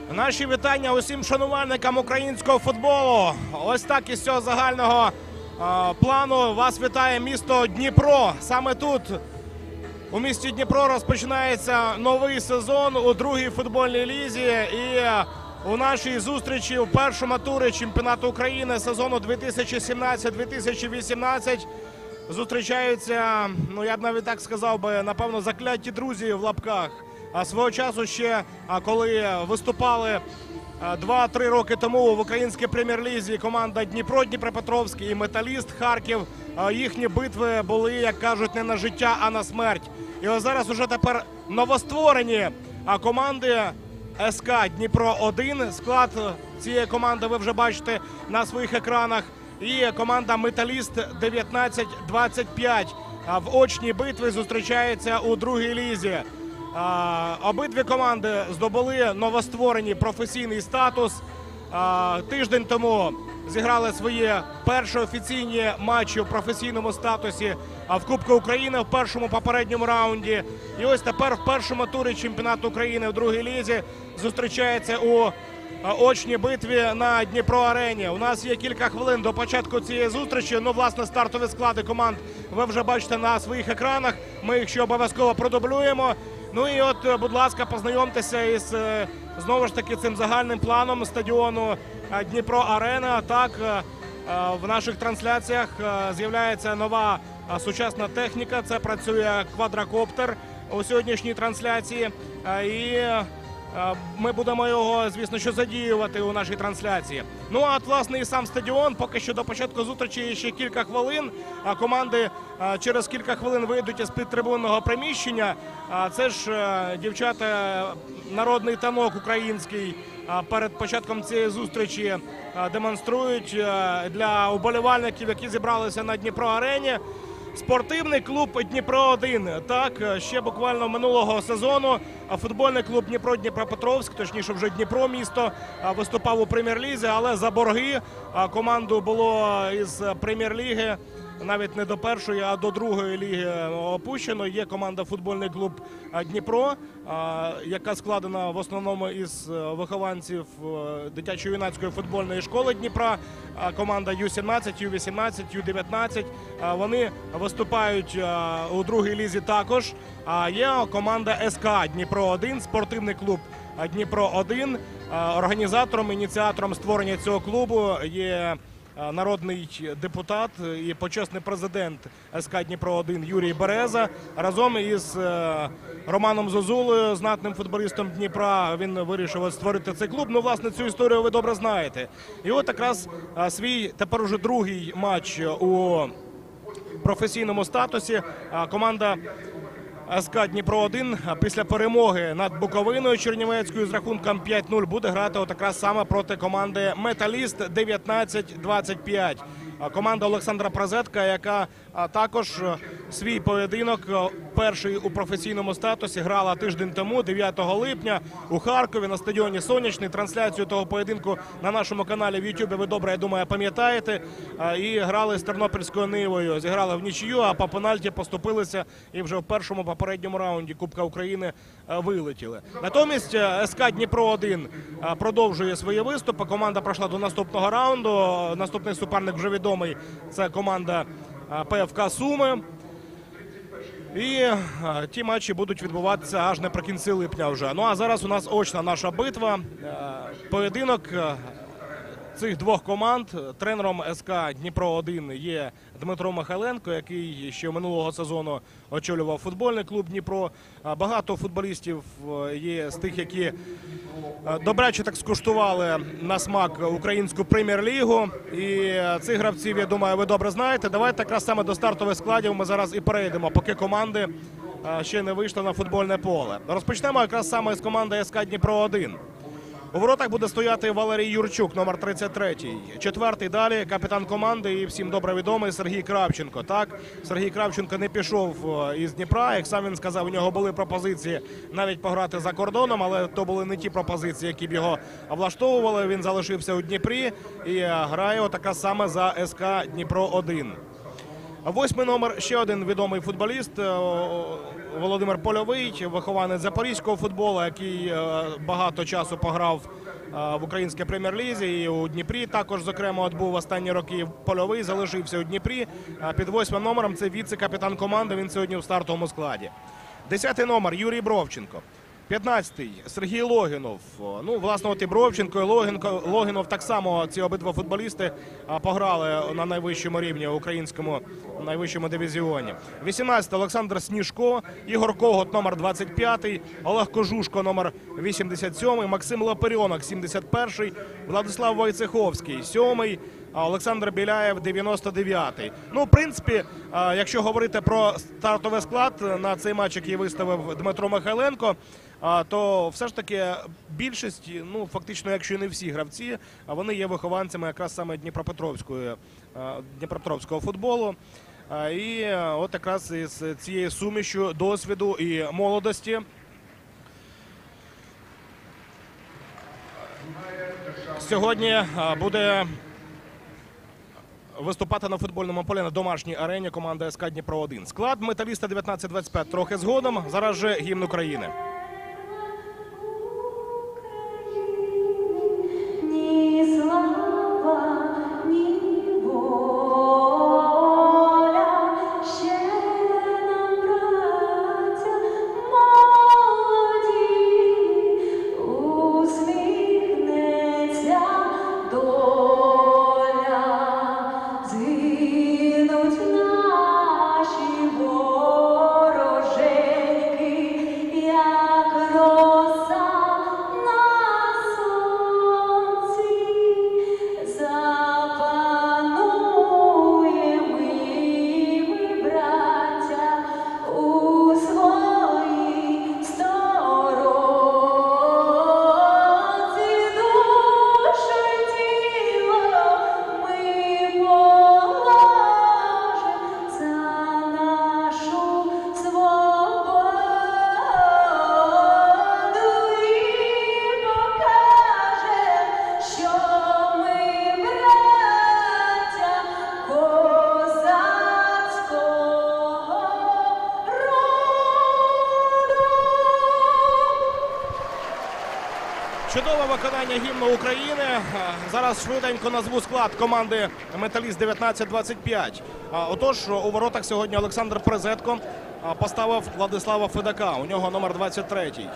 Наші вітання усім шанувальникам українського футболу. Ось так із цього загального плану вас вітає місто Дніпро. Саме тут, у місті Дніпро, розпочинається новий сезон у другій футбольній лізі. І у нашій зустрічі у першому турі чемпіонату України сезону 2017-2018 зустрічаються, я б навіть так сказав би, напевно, закляті друзі в лапках. А свого часу ще, коли виступали 2-3 роки тому в українській прем'єр-лізі команда Дніпро, Дніпропетровський і Металіст Харків, їхні битви були, як кажуть, не на життя, а на смерть. І ось зараз уже тепер новостворені команди СК Дніпро-1. Склад цієї команди ви вже бачите на своїх екранах. І команда Металіст 19-25 в очній битві зустрічається у другій лізі. Обидві команди здобули новостворені професійний статус. Тиждень тому зіграли свої перші офіційні матчі у професійному статусі в Кубку України в першому попередньому раунді. І ось тепер в першому турі чемпіонату України в другій лізі зустрічається у очній битві на Дніпро-арені. У нас є кілька хвилин до початку цієї зустрічі. Власне, стартові склади команд ви вже бачите на своїх екранах. Ми їх ще обов'язково продублюємо. І от, будь ласка, познайомтеся із, знову ж таки, цим загальним планом стадіону Дніпро-арена. Так, в наших трансляціях з'являється нова сучасна техніка. Це працює квадрокоптер у сьогоднішній трансляції. І ми будемо його, звісно, що задіювати у нашій трансляції. А от, власне, і сам стадіон. Поки що до початку зустрічі ще кілька хвилин. Команди через кілька хвилин вийдуть із підтрибунного приміщення. Це ж, дівчата, народний танок український перед початком цієї зустрічі демонструють для уболівальників, які зібралися на Дніпро-арені. Спортивний клуб Дніпро-1. Так, ще буквально минулого сезону футбольний клуб Дніпро-Дніпропетровськ, точніше вже Дніпро місто, виступав у прем'єр-лізі, але за борги команду було із прем'єр-ліги навіть не до першої, а до другої ліги опущено. Є команда футбольний клуб Дніпро, яка складена в основному із вихованців дитячо-юнацької футбольної школи Дніпра. Команда Ю-17, Ю-18, Ю-19. Вони виступають у другій лізі також. Є команда СК Дніпро-1, спортивний клуб Дніпро-1. Організатором, ініціатором створення цього клубу є народний депутат і почесний президент СК Дніпро-1 Юрій Береза. Разом із Романом Зозулею, знатним футболістом Дніпра, він вирішив створити цей клуб. Власне, цю історію ви добре знаєте. І от якраз свій тепер уже другий матч у професійному статусі команда СК Дніпро-1 після перемоги над Буковиною Чернівецькою з рахунком 5-0 буде грати якраз саме проти команди Металіст 19-25. Команда Олександра Прозетка, яка також свій поєдинок, перший у професійному статусі, грала тиждень тому, 9 липня, у Харкові на стадіоні «Сонячний». Трансляцію того поєдинку на нашому каналі в Ютубі ви добре, я думаю, пам'ятаєте. І грали з Тернопільською Нивою. Зіграли в нічию, а по пенальті поступилися і вже в першому попередньому раунді Кубка України вилетіли. Натомість СК Дніпро-1 продовжує свої виступи. Команда пройшла до наступного раунду. Наступний суперник вже відомий. Це команда ПФК Суми. І ті матчі будуть відбуватися аж наприкінці липня вже. А зараз у нас очна наша битва. Поєдинок цих двох команд. Тренером СК Дніпро-1 є Дмитро Михайленко, який ще минулого сезону очолював футбольний клуб Дніпро. Багато футболістів є з тих, які добряче так скуштували на смак українську прем'єр-лігу. І цих гравців, я думаю, ви добре знаєте. Давайте якраз саме до стартових складів ми зараз і перейдемо, поки команди ще не вийшли на футбольне поле. Розпочнемо якраз саме з команди СК Дніпро-1. У воротах буде стояти Валерій Юрчук, номер 33. Четвертий далі капітан команди і всім добре відомий Сергій Кравченко. Так, Сергій Кравченко не пішов із Дніпра. Як сам він сказав, у нього були пропозиції навіть пограти за кордоном, але то були не ті пропозиції, які б його влаштовували. Він залишився у Дніпрі і грає отака саме за СК Дніпро-1. 8-й номер – ще один відомий футболіст Володимир Польовий, вихованець запорізького футболу, який багато часу пограв в українській прем'єр-лізі і у Дніпрі. Також, зокрема, от був останні роки Польовий, залишився у Дніпрі. Під 8-м номером це віце-капітан команди, він сьогодні у стартовому складі. 10-й номер – Юрій Бровченко. 15-й – Сергій Логінов. Ну, власне, от і Бровченко, і Логінов так само, ці обидва футболісти пограли на найвищому рівні, українському найвищому дивізіоні. 18-й – Олександр Сніжко, Ігор Когут, номер 25-й, Олег Кожушко, номер 87-й, Максим Лапарьонок, 71-й, Владислав Войцеховський, 7-й, Олександр Біляєв, 99-й. Ну, в принципі, якщо говорити про стартовий склад на цей матч, який виставив Дмитро Михайленко, то все ж таки більшість, ну, фактично, якщо не всі гравці, вони є вихованцями якраз саме Дніпропетровського футболу. І от якраз із цією сумішю досвіду і молодості сьогодні буде виступати на футбольному полі на домашній арені команда СК Дніпро-1. Склад Металіста 19-25 трохи згодом. Зараз же гімн України. Чудове виконання гімну України. Зараз швиденько назву склад команди «Металіст 19-25». Отож, у воротах сьогодні Олександр Презетко поставив Владислава Федака. У нього номер 23-й.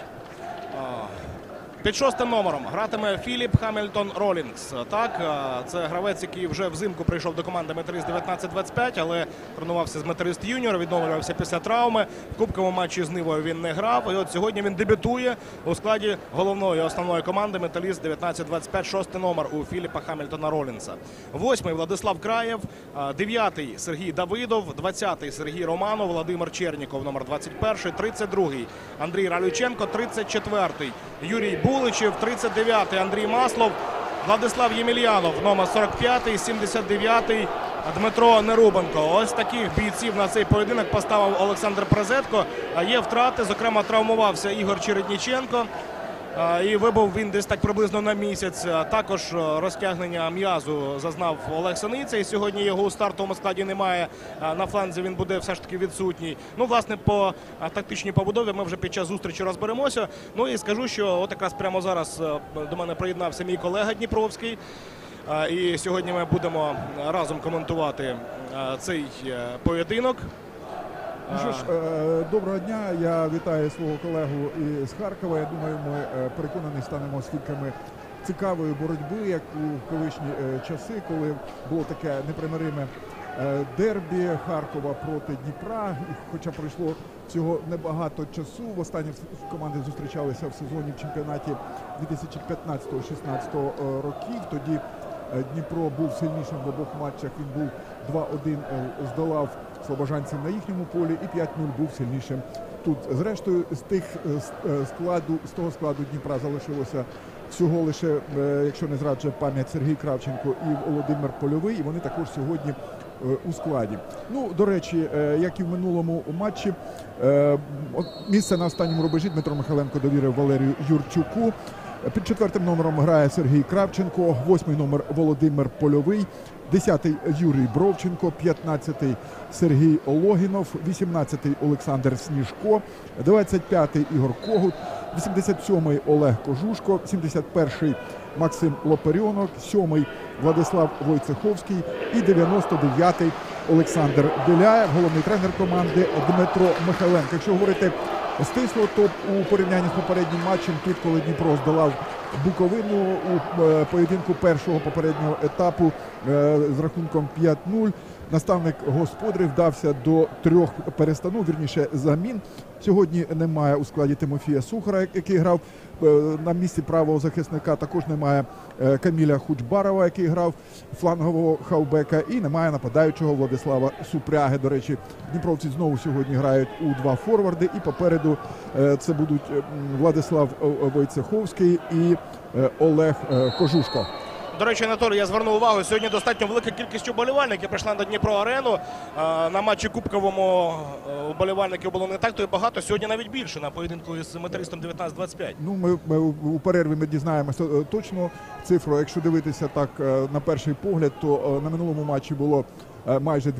Під 6-м номером гратиме Філіп Хамільтон Ролінгс. Так, це гравець, який вже взимку прийшов до команди «Металіст 19-25», але тренувався з «Металіст Юніор», відновлювався після травми. В кубковому матчі з Нивою він не грав. І от сьогодні він дебютує у складі головної основної команди «Металіст 19-25», 6-й номер у Філіпа Хамільтона Ролінгса. 8-й Владислав Краєв, 9-й Сергій Давидов, 20-й Сергій Романов, Володимир Черніков, номер 21-й, 32-й Андрій Ралюченко, 34-й Юрій Буличев, 39-й Андрій Маслов, Владислав Ємельянов, номер 45-й, 79-й Дмитро Нерубенко. Ось таких бійців на цей поєдинок поставив Олександр Презетко. Є втрати, зокрема травмувався Ігор Чередніченко. І вибув він десь так приблизно на місяць. Також розтягнення м'язу зазнав Олег Синиця. І сьогодні його у стартовому складі немає. На фланзі він буде все ж таки відсутній. Ну, власне, по тактичній побудові ми вже під час зустрічі розберемося. Ну і скажу, що от якраз прямо зараз до мене приєднався мій колега Дніпровський. І сьогодні ми будемо разом коментувати цей поєдинок. Ну що ж, доброго дня, я вітаю свого колегу із Харкова. Я думаю, ми переконані станемо свідками цікавої боротьби, як у колишні часи, коли було таке непримириме дербі Харкова проти Дніпра. І хоча пройшло всього небагато часу, востаннє команди зустрічалися в сезоні в чемпіонаті 2015-16 років. Тоді Дніпро був сильнішим в обох матчах, він був 2-1, здолав слобожанців на їхньому полі і 5-0 був сильнішим тут. Зрештою, з того складу Дніпра залишилося всього лише, якщо не зраджує пам'ять, Сергій Кравченко і Володимир Польовий, і вони також сьогодні у складі. Ну, до речі, як і в минулому матчі, місце на останньому рубежі Дмитро Михайленко довірив Валерію Юрчуку. Під 4-м номером грає Сергій Кравченко, 8-й номер Володимир Польовий, 10-й Юрій Бровченко, 15-й Сергій Ологінов, 18-й Олександр Сніжко, 25-й Ігор Когут, 87-й Олег Кожушко, 71-й Максим Лоперіонок, 7-й Владислав Войцеховський і 99-й Олександр Біляєв, головний тренер команди Дмитро Михайленко. Якщо говорити стисло, то у порівнянні з попереднім матчем, тут, коли Дніпро здолав Буковину у поєдинку першого попереднього етапу з рахунком 5-0, наставник господарів вдався до 3 перестанов, вірніше замін. Сьогодні немає у складі Тимофія Сухара, який грав на місці правого захисника. Також немає Каміля Хучбарова, який грав флангового хавбека. І немає нападаючого Владислава Супряги. До речі, дніпровці знову сьогодні грають у 2 форварди. І попереду це будуть Владислав Войцеховський і Олег Кожушко. До речі, Анатолій, я звернув увагу, сьогодні достатньо велика кількість уболівальників прийшла на Дніпро-арену. На матчі кубковому уболівальників було не так, то і багато. Сьогодні навіть більше на поєдинку із Металістом 19-25. Ну, ми у перерві ми дізнаємося точну цифру. Якщо дивитися так на перший погляд, то на минулому матчі було майже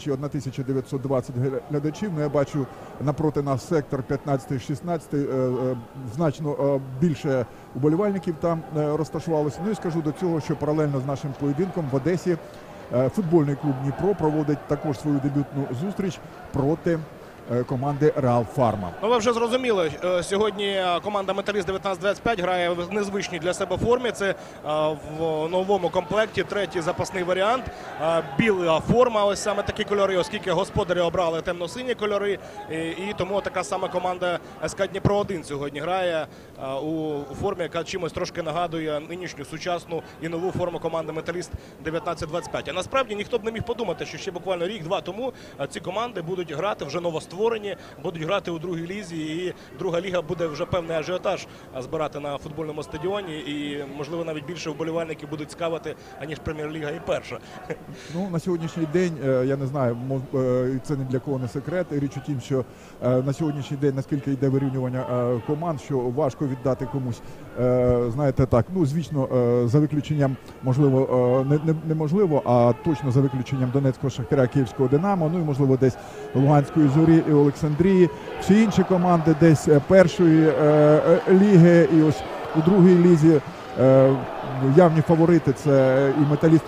1920 глядачів. Ну, я бачу напроти нас сектор 15-16, значно більше уболівальників там розташувалося. Ну і скажу до цього, що паралельно з нашим поєдинком в Одесі футбольний клуб Дніпро проводить також свою дебютну зустріч проти команди Реал Фарма. Ну, ви вже зрозуміли, сьогодні команда Металіст 19-25 грає в незвичній для себе формі. Це в новому комплекті, 3-й запасний варіант. Біла форма, ось саме такі кольори, оскільки господарі обрали темно-сині кольори. І тому така сама команда СК Дніпро-1 сьогодні грає у формі, яка чимось трошки нагадує нинішню сучасну і нову форму команди Металіст 19-25. А насправді ніхто б не міг подумати, що ще буквально рік-два тому ці команди будуть грати вже новостворені, будуть грати у другій лізі, і друга ліга буде вже певний ажіотаж збирати на футбольному стадіоні, і, можливо, навіть більше вболівальників будуть цікавити, аніж Прем'єр-ліга і перша. Ну, на сьогоднішній день, я не знаю, це ні для кого не секрет. Річ у тім, що на сьогоднішній день, наскільки йде вирівнювання команд, що важко віддати комусь, знаєте, так, ну, звісно, за виключенням, можливо, неможливо, а точно за виключенням Донецького Шахтаря, Київського Динамо, ну і, можливо, десь Луганської Зорі і Олександрії. Всі інші команди десь першої ліги і ось у другій лізі явні фаворити. Це і Металіст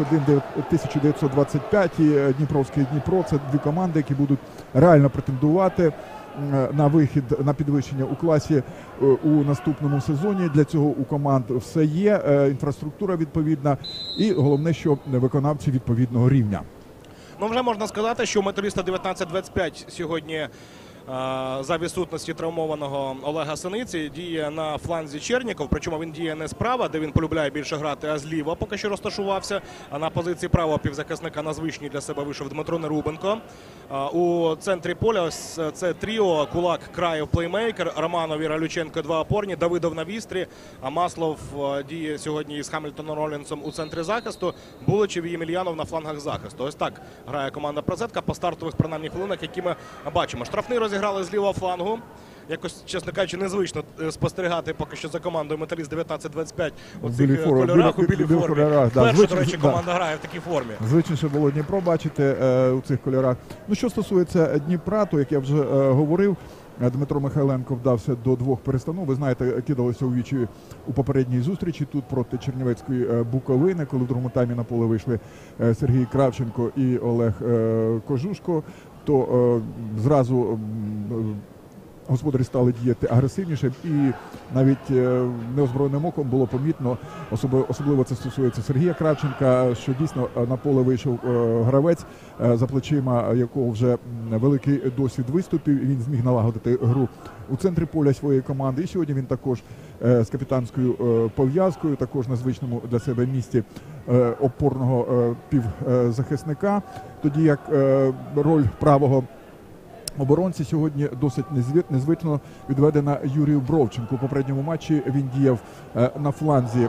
1925, і Дніпровський Дніпро. Це дві команди, які будуть реально претендувати на вихід, на підвищення у класі у наступному сезоні. Для цього у команд все є, інфраструктура відповідна і головне, що виконавці відповідного рівня. Ну, вже можна сказати, що у Металіста 19-25 сьогодні за відсутності травмованого Олега Синиці діє на фланзі Черніков, причому він діє не справа, де він полюбляє більше грати, а зліва поки що розташувався. А на позиції правого півзахисника на звичній для себе вийшов Дмитро Нерубенко. У центрі поля ось це тріо: Кулак, Краєв, плеймейкер, Романов і Ралюченко два опорні, Давидов на вістрі, а Маслов діє сьогодні із Хамільтоном Ролінсом у центрі захисту, Буличев і Ємельянов на флангах захисту. Ось так грає команда «Прозетка» по стартових принаймні хвилинах, які ми бачимо. Штрафний розіграли з лівого флангу. Якось, чесно кажучи, незвично спостерігати поки що за командою Металіст 19-25 у цих кольорах, у білій формі. Перша, до речі, команда грає в такій формі. Звичніше було Дніпро бачити у цих кольорах. Ну, що стосується Дніпра, то, як я вже говорив, Дмитро Михайленко вдався до 2 перестанов. Ви знаєте, кидалося у вічі у попередній зустрічі тут проти Чернівецької Буковини, коли в другому таймі на поле вийшли Сергій Кравченко і Олег Кожушко, то зразу господарі стали діяти агресивніше, і навіть неозброєним оком було помітно, особливо це стосується Сергія Кравченка, що дійсно на поле вийшов гравець, за плечима якого вже великий досвід виступів, і він зміг налагодити гру у центрі поля своєї команди. І сьогодні він також з капітанською пов'язкою, також на звичному для себе місці опорного півзахисника, тоді як роль правого оборонці сьогодні досить незвично відведена Юрію Бровченку. У попередньому матчі він діяв на фланзі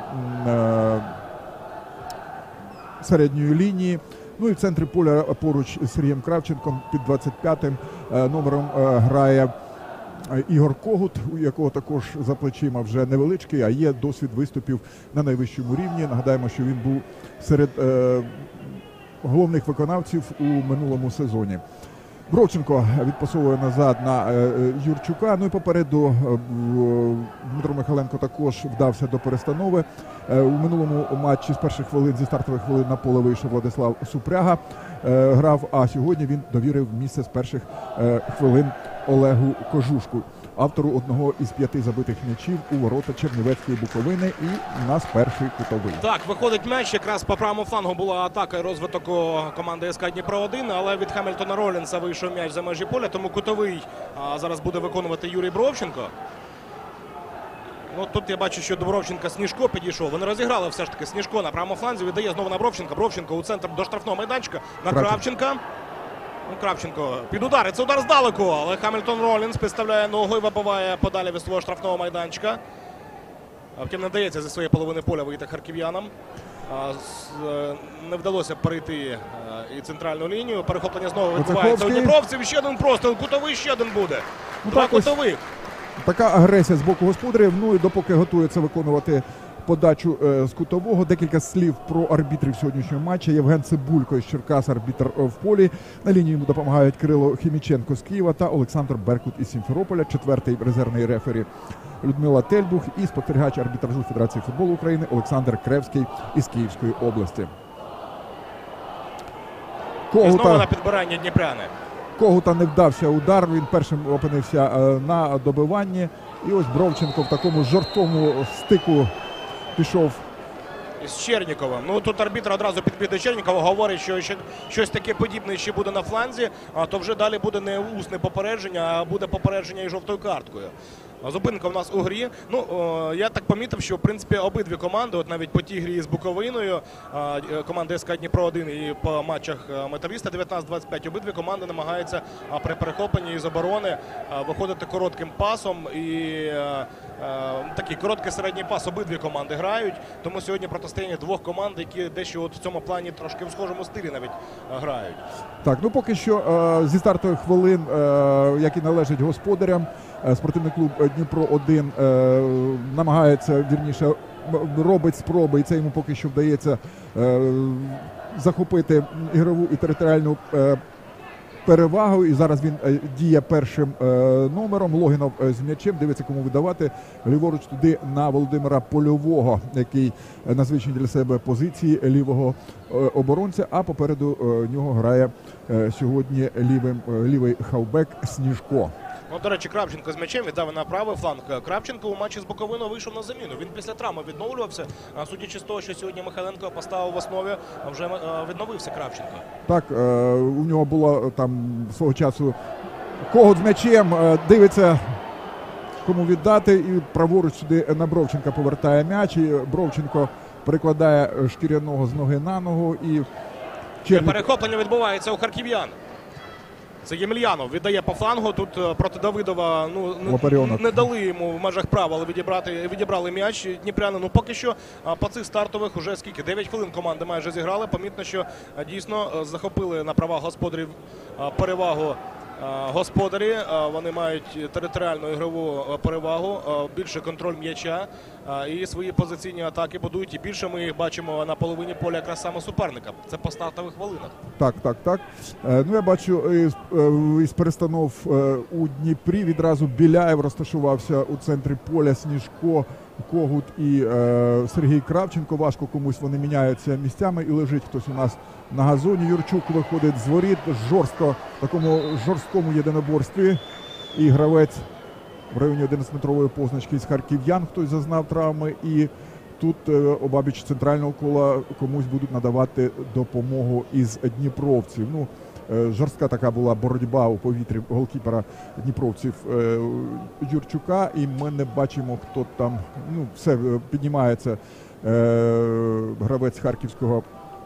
середньої лінії. Ну і в центрі поля поруч з Сергієм Кравченком під 25-м номером грає Ігор Когут, у якого також за плечима вже невеличкий, а є досвід виступів на найвищому рівні. Нагадаємо, що він був серед головних виконавців у минулому сезоні. Бровченко відпасовує назад на Юрчука. Ну і попереду Дмитро Михайленко також вдався до перестанови. У минулому матчі з перших хвилин, зі стартових хвилин на поле вийшов Владислав Супряга. Грав, а сьогодні він довірив місце з перших хвилин Олегу Кожушку, автору одного із 5 забитих м'ячів у ворота Чернівецької Буковини, і у нас перший кутовий. Так, виходить м'яч, якраз по правому флангу була атака і розвиток команди СК Дніпро-1, але від Хамільтона Ролінса вийшов м'яч за межі поля, тому кутовий зараз буде виконувати Юрій Бровченко. Ну, тут я бачу, що до Бровченка Сніжко підійшов. Вони розіграли все ж таки. Сніжко на правому фланзі віддає знову на Бровченка. Бровченко у центр до штрафного майданчика на Кравченка. Ну, Кравченко під удар. Це удар здалеку, але Хамільтон Ролінс підставляє ногу і вибиває подалі від свого штрафного майданчика. Втім, не вдається зі своєї половини поля вийти харків'янам. Не вдалося перейти і центральну лінію. Перехоплення знову відбувається у дніпровців. Ще один простріл. Кутовий ще один буде. Два кутових. Така агресія з боку господарів. Ну і допоки готується виконувати подачу з кутового. Декілька слів про арбітрів сьогоднішнього матчу. Євген Цибулько із Черкас, арбітр в полі. На лінії йому допомагають Кирило Хіміченко з Києва та Олександр Беркут із Сімферополя. 4-й резервний рефері Людмила Тельбух і спостерігач арбітражу Федерації футболу України Олександр Кревський із Київської області. І знову на підбирання дніпряни. Когута не вдався удар, він першим опинився на добиванні. І ось Бровченко в такому жорсткому стику пішов з Черніковим. Ну тут арбітр одразу підбіг до Чернікова, говорить, що щось таке подібне ще буде на фланзі, а то вже далі буде не усне попередження, а буде попередження і жовтою карткою. Зупинка в нас у грі. Ну, я так помітив, що в принципі обидві команди, от навіть по тій грі з Буковиною, команда СК Дніпро-1 і по матчах Металіста 19-25, обидві команди намагаються при перехопленні із оборони виходити коротким пасом. І такий короткий середній пас обидві команди грають. Тому сьогодні протистояння двох команд, які дещо от в цьому плані трошки в схожому стилі навіть грають. Так, ну поки що зі стартових хвилин, які належать господарям, спортивний клуб Дніпро-1 намагається, вірніше, робить спроби, і це йому поки що вдається захопити ігрову і територіальну перевагу. І зараз він діє першим номером. Логінов з м'ячем, дивиться, кому видавати. Ліворуч туди на Володимира Польового, який на звичній для себе позиції лівого оборонця, а попереду нього грає сьогодні лівий хавбек Сніжко. Ну, до речі, Кравченко з м'ячем віддав на правий фланг. Кравченко у матчі з Буковиною вийшов на заміну. Він після травми відновлювався. Судячи з того, що сьогодні Михайленко поставив в основі, вже відновився Кравченко. Так, у нього було там свого часу Когут з м'ячем, дивиться, кому віддати, і праворуч сюди на Бровченка повертає м'яч, і Бровченко перекладає шкіряного з ноги на ногу. І перехоплення відбувається у харків'ян. Це Ємельянов віддає по флангу. Тут проти Давидова не дали йому в межах права, але відібрали м'яч дніпряни. Ну поки що по цих стартових уже скільки? 9 хвилин команди майже зіграли. Помітно, що дійсно захопили на правах господарів перевагу. Господарі, вони мають територіальну ігрову перевагу, більше контроль м'яча і свої позиційні атаки будують. І більше ми їх бачимо на половині поля якраз саме суперника. Це по стартових хвилинах. Так. Ну, я бачу, із перестанов у Дніпрі відразу Біляєв розташувався у центрі поля, Сніжко, Когут і Сергій Кравченко. Важко комусь вони міняються місцями, і лежить хтось у нас на газоні. Юрчук виходить з воріт жорстко, в такому жорсткому єдиноборстві. І гравець в районі 11-метрової позначки з харків'ян, хтось зазнав травми. І тут обабіч центрального кола комусь будуть надавати допомогу із дніпровців. Ну, жорстка така була боротьба у повітрі голкіпера дніпровців Юрчука, і ми не бачимо, хто там. Ну, все, піднімається гравець харківського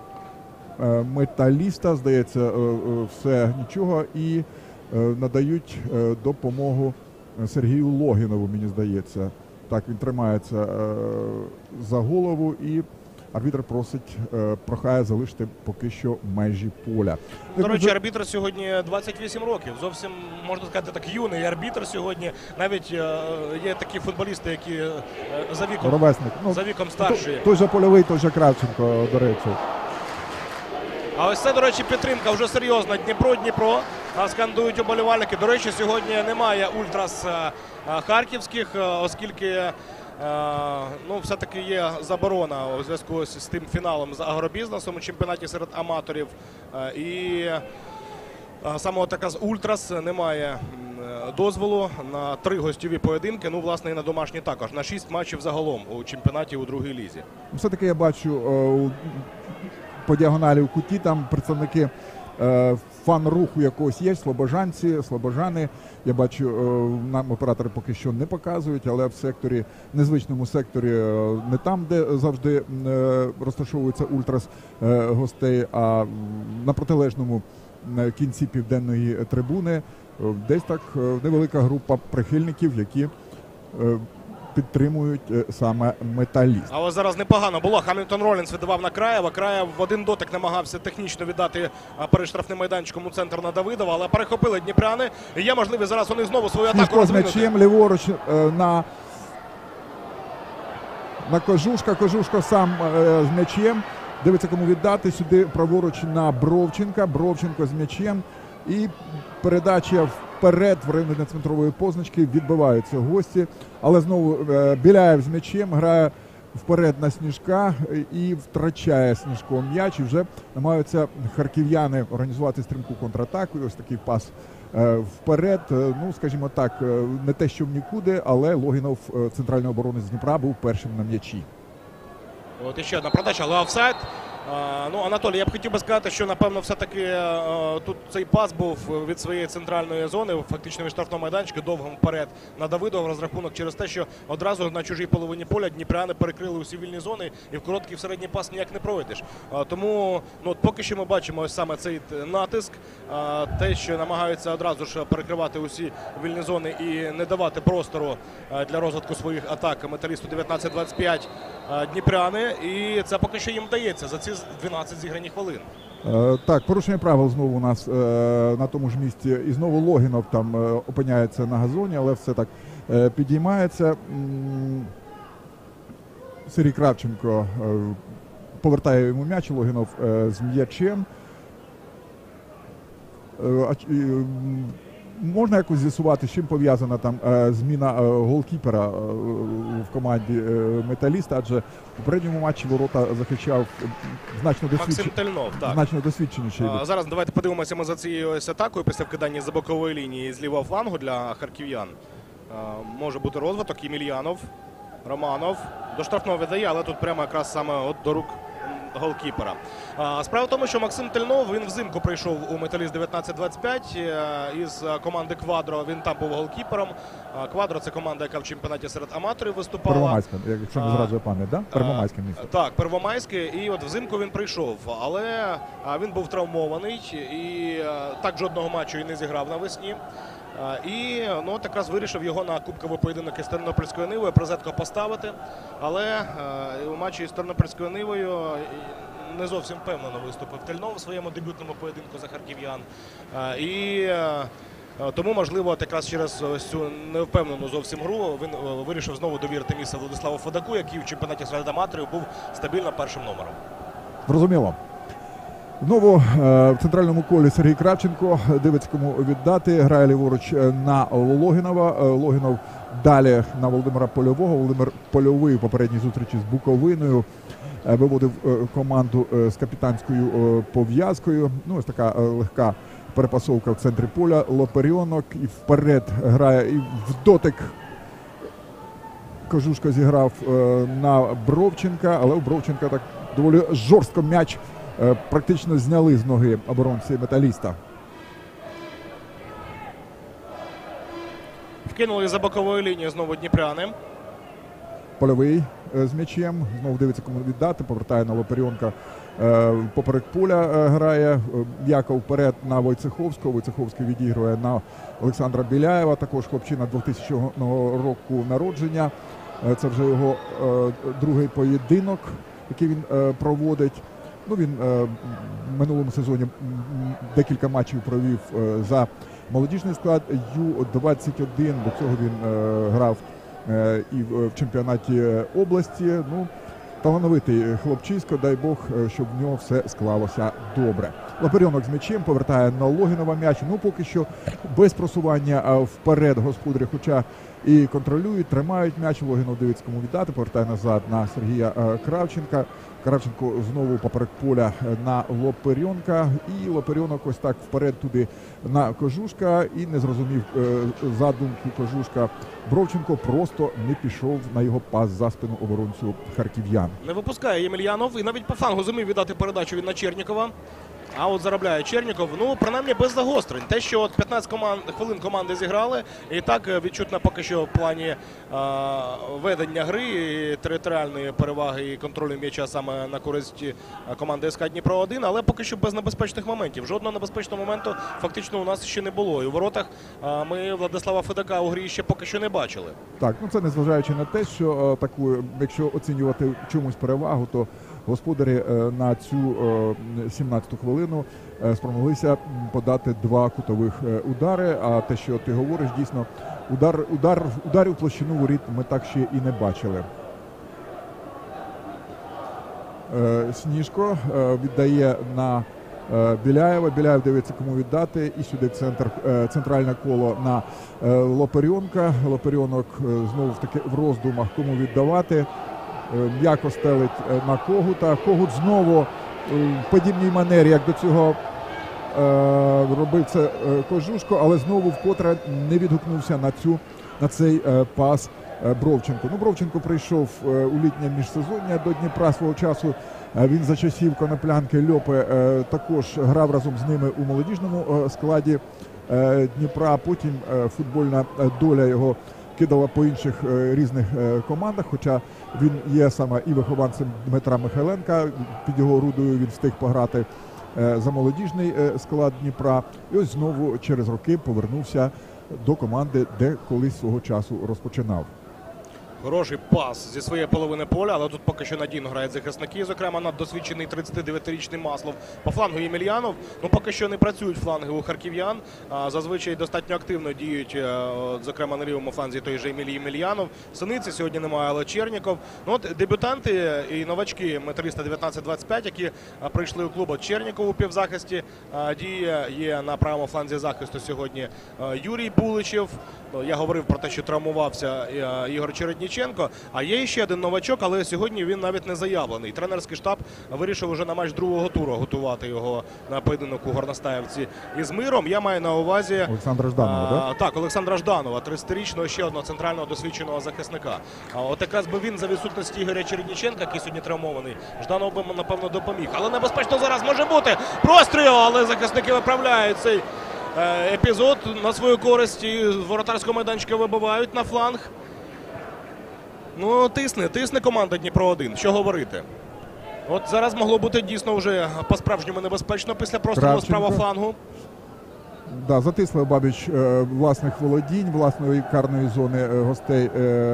Металіста, здається, все нічого, і надають допомогу Сергію Логінову, мені здається. Так, він тримається за голову, і арбітр прохає залишити поки що межі поля. До речі, арбітр сьогодні 28 років. Зовсім, можна сказати, так юний арбітр сьогодні. Навіть є такі футболісти, які за віком старші. Той же Польовий, той же Кравченко, до речі. А ось це, до речі, підтримка вже серйозна. Дніпро, скандують уболівальники. До речі, сьогодні немає ультрас харківських, оскільки все-таки є заборона у зв'язку з тим фіналом з агробізнесом у чемпіонаті серед аматорів. І саме така з ультрас немає дозволу на 3 гостьові поєдинки, власне, і на домашні також. На 6 матчів загалом у чемпіонаті у другій лізі. Все-таки я бачу по діагоналі у куті там представники фан-руху якогось є, слобожани. Я бачу, нам оператори поки що не показують, але в секторі, незвичному секторі, не там, де завжди розташовується ультрас гостей, а на протилежному кінці південної трибуни десь так невелика група прихильників, які підтримують саме Металіст. А ось зараз непогано було. Хамільтон Ролінс віддавав на Краєва. Краєв в один дотик намагався технічно віддати перед штрафним майданчиком у центр на Давидова, але перехопили дніпряни. І є можливість зараз вони знову свою атаку розвинути. З м'ячем ліворуч на Кожушка. Кожушка сам з м'ячем. Дивиться, кому віддати. Сюди праворуч на Бровченка. Бровченко з м'ячем. І передача вперед в районі центрової позначки. Відбиваються гості. Але знову Біляєв з м'ячем грає вперед на Сніжка і втрачає Сніжко м'яч. І вже намагаються харків'яни організувати стрімку контратаку. І ось такий пас вперед. Скажімо так, не те, що в нікуди, але Логінов, центральної оборони з Дніпра, був першим на м'ячі. От іще одна продача, але офсайд. Анатолій, я б хотів би сказати, що, напевно, все-таки тут цей пас був від своєї центральної зони, фактично від штрафного майданчика, довгим вперед на Давидова, розрахунок через те, що одразу на чужій половині поля дніпряни перекрили усі вільні зони і в короткий в середній пас ніяк не проведеш. Тому поки що ми бачимо ось саме цей натиск, те, що намагаються одразу ж перекривати усі вільні зони і не давати простору для розвитку своїх атак Металісту 19-25 дніпряни. І це поки що їм вдається за ці 12 зіграні хвилин. Так, порушення правил знову у нас на тому ж місці. І знову Логінов там опиняється на газоні, але все так підіймається. Сергій Кравченко повертає йому м'яч, Логінов з м'ячем. Можна якось з'ясувати, з чим пов'язана там зміна голкіпера в команді Металіста, адже в попередньому матчі ворота захищав значно досвідченіший. Зараз давайте подивимося ми за цією ось атакою після вкидання за бокової лінії з лівого флангу для харків'ян. Може бути розвиток. Ємельянов, Романов до штрафного віддає, але тут прямо якраз саме до рук голкіпера. Справа в тому, що Максим Тельнов, він взимку прийшов у Металіст 19-25 із команди Квадро, він там був голкіпером. Квадро – це команда, яка в чемпіонаті серед аматорів виступала. Первомайська, якщо не зраджує пам'ять, так? Первомайське місто. Так, Первомайське, і от взимку він прийшов, але він був травмований і так жодного матчу і не зіграв навесні. І якраз вирішив його на кубковий поєдинок із Тернопільською Нивою призетко поставити, але у матчі із Тернопільською Нивою не зовсім впевнено виступив Тельнов у своєму дебютному поєдинку за харків'ян. І тому, можливо, якраз через цю невпевнену зовсім гру він вирішив знову довірити місце Владиславу Федаку, який в чемпіонаті серед аматорів був стабільно першим номером. Зрозуміло. Знову в центральному колі Сергій Кравченко дивиться, кому віддати. Грає ліворуч на Логінова. Логінов далі на Володимира Польового. Володимир Польовий у попередній зустрічі з Буковиною виводив команду з капітанською пов'язкою. Ось така легка перепасовка в центрі поля. Лоперіонок і вперед грає, і в дотик Кожушка зіграв на Бровченка, але у Бровченка так доволі жорстко м'яч практично зняли з ноги оборонці Металіста. Вкинули за боковою лінією знову дніпряни. Польовий з м'ячем. Знову дивиться, кому віддати. Повертає на Лоперіонка. Поперек поля грає. Яков вперед на Войцеховського. Войцеховський відігрує на Олександра Біляєва. Також хлопчина 2000 року народження. Це вже його другий поєдинок який він проводить. Ну, він в минулому сезоні декілька матчів провів за молодіжний склад Ю-21. До цього він грав і в чемпіонаті області. Ну, талановитий хлопчисько, дай Бог, щоб в нього все склалося добре. Лопарьонок з м'ячем повертає на Логінова м'яч. Ну, поки що без просування вперед господарі, хоча і контролюють, тримають м'яч. Логінов дивиться, кому віддати, повертає назад на Сергія Кравченка. Кравченко знову поперек поля на Лопарьонка. І Лопарьонок ось так вперед туди на Кожушка. І не зрозумів задумку Кожушка. Бровченко просто не пішов на його пас за спину оборонцю харків'ян. Не випускає Ємельянов і навіть по флангу зумів віддати передачу він на Чернікова. А от заробляє Черніков, ну, принаймні без загострень. Те, що от 15 хвилин команди зіграли, і так відчутно поки що в плані ведення гри, і територіальної переваги і контролю м'яча саме на користь команди СК Дніпро-1, але поки що без небезпечних моментів. Жодного небезпечного моменту фактично у нас ще не було. І у воротах ми Владислава Федака у грі ще поки що не бачили. Так, ну це незважаючи на те, що таку, якщо оцінювати чомусь перевагу, то господарі на цю 17-ту хвилину спромоглися подати 2 кутових удари. А те, що ти говориш, дійсно, ударів в площину воріт ми так ще і не бачили. Сніжко віддає на Біляєва. Біляєв дивиться, кому віддати. І сюди центральне коло на Лопарьонка. Лопарьонок знову таки в роздумах, кому віддавати. М'яко стелить на Когута. Когут знову в подібній манері, як до цього робив це Кожушко, але знову вкотре не відгукнувся на цей пас Бровченко. Ну, Бровченко прийшов у літнє міжсезоння до Дніпра свого часу. Він за часів Коноплянки, Льопи також грав разом з ними у молодіжному складі Дніпра. Потім футбольна доля його кидала по інших різних командах, хоча він є саме і вихованцем Дмитра Михайленка. Під його орудою він встиг пограти за молодіжний склад Дніпра. І ось знову через роки повернувся до команди, де колись свого часу розпочинав. Хороший пас зі своєї половини поля, але тут поки що надійно грають захисники, зокрема наддосвідчений 39-річний Маслов. По флангу Ємельянов, ну поки що не працюють фланги у харків'ян, зазвичай достатньо активно діють, зокрема на лівому фланзі той же Емілій Ємельянов. Синиці сьогодні немає, але Черніков. Ну от дебютанти і новачки металіста 19-25, які прийшли у клуб. Черніков у півзахисті діє, є на правому фланзі захисту сьогодні Юрій Буличев. Я говорив про те, що травмувався Ігор Чередніченко, а є ще один новачок, але сьогодні він навіть не заявлений. Тренерський штаб вирішив уже на матч другого туру готувати його на поєдинок у Горностаївці із Миром. Я маю на увазі Олександра Жданова, так? Так, Олександра Жданова, 30-річного ще одного центрального досвідченого захисника. От якраз би він за відсутності Ігоря Чередніченка, який сьогодні травмований, Жданов би, напевно, допоміг. Але небезпечно зараз може бути простріл, але захисники виправляють цей епізод на свою користь і з воротарського майданчика вибивають на фланг. Ну, тисне команда Дніпро-1. Що говорити? От зараз могло бути дійсно вже по-справжньому небезпечно після прострілу з правого флангу. Да, затисли Бабіч власних володінь, власної карної зони гостей.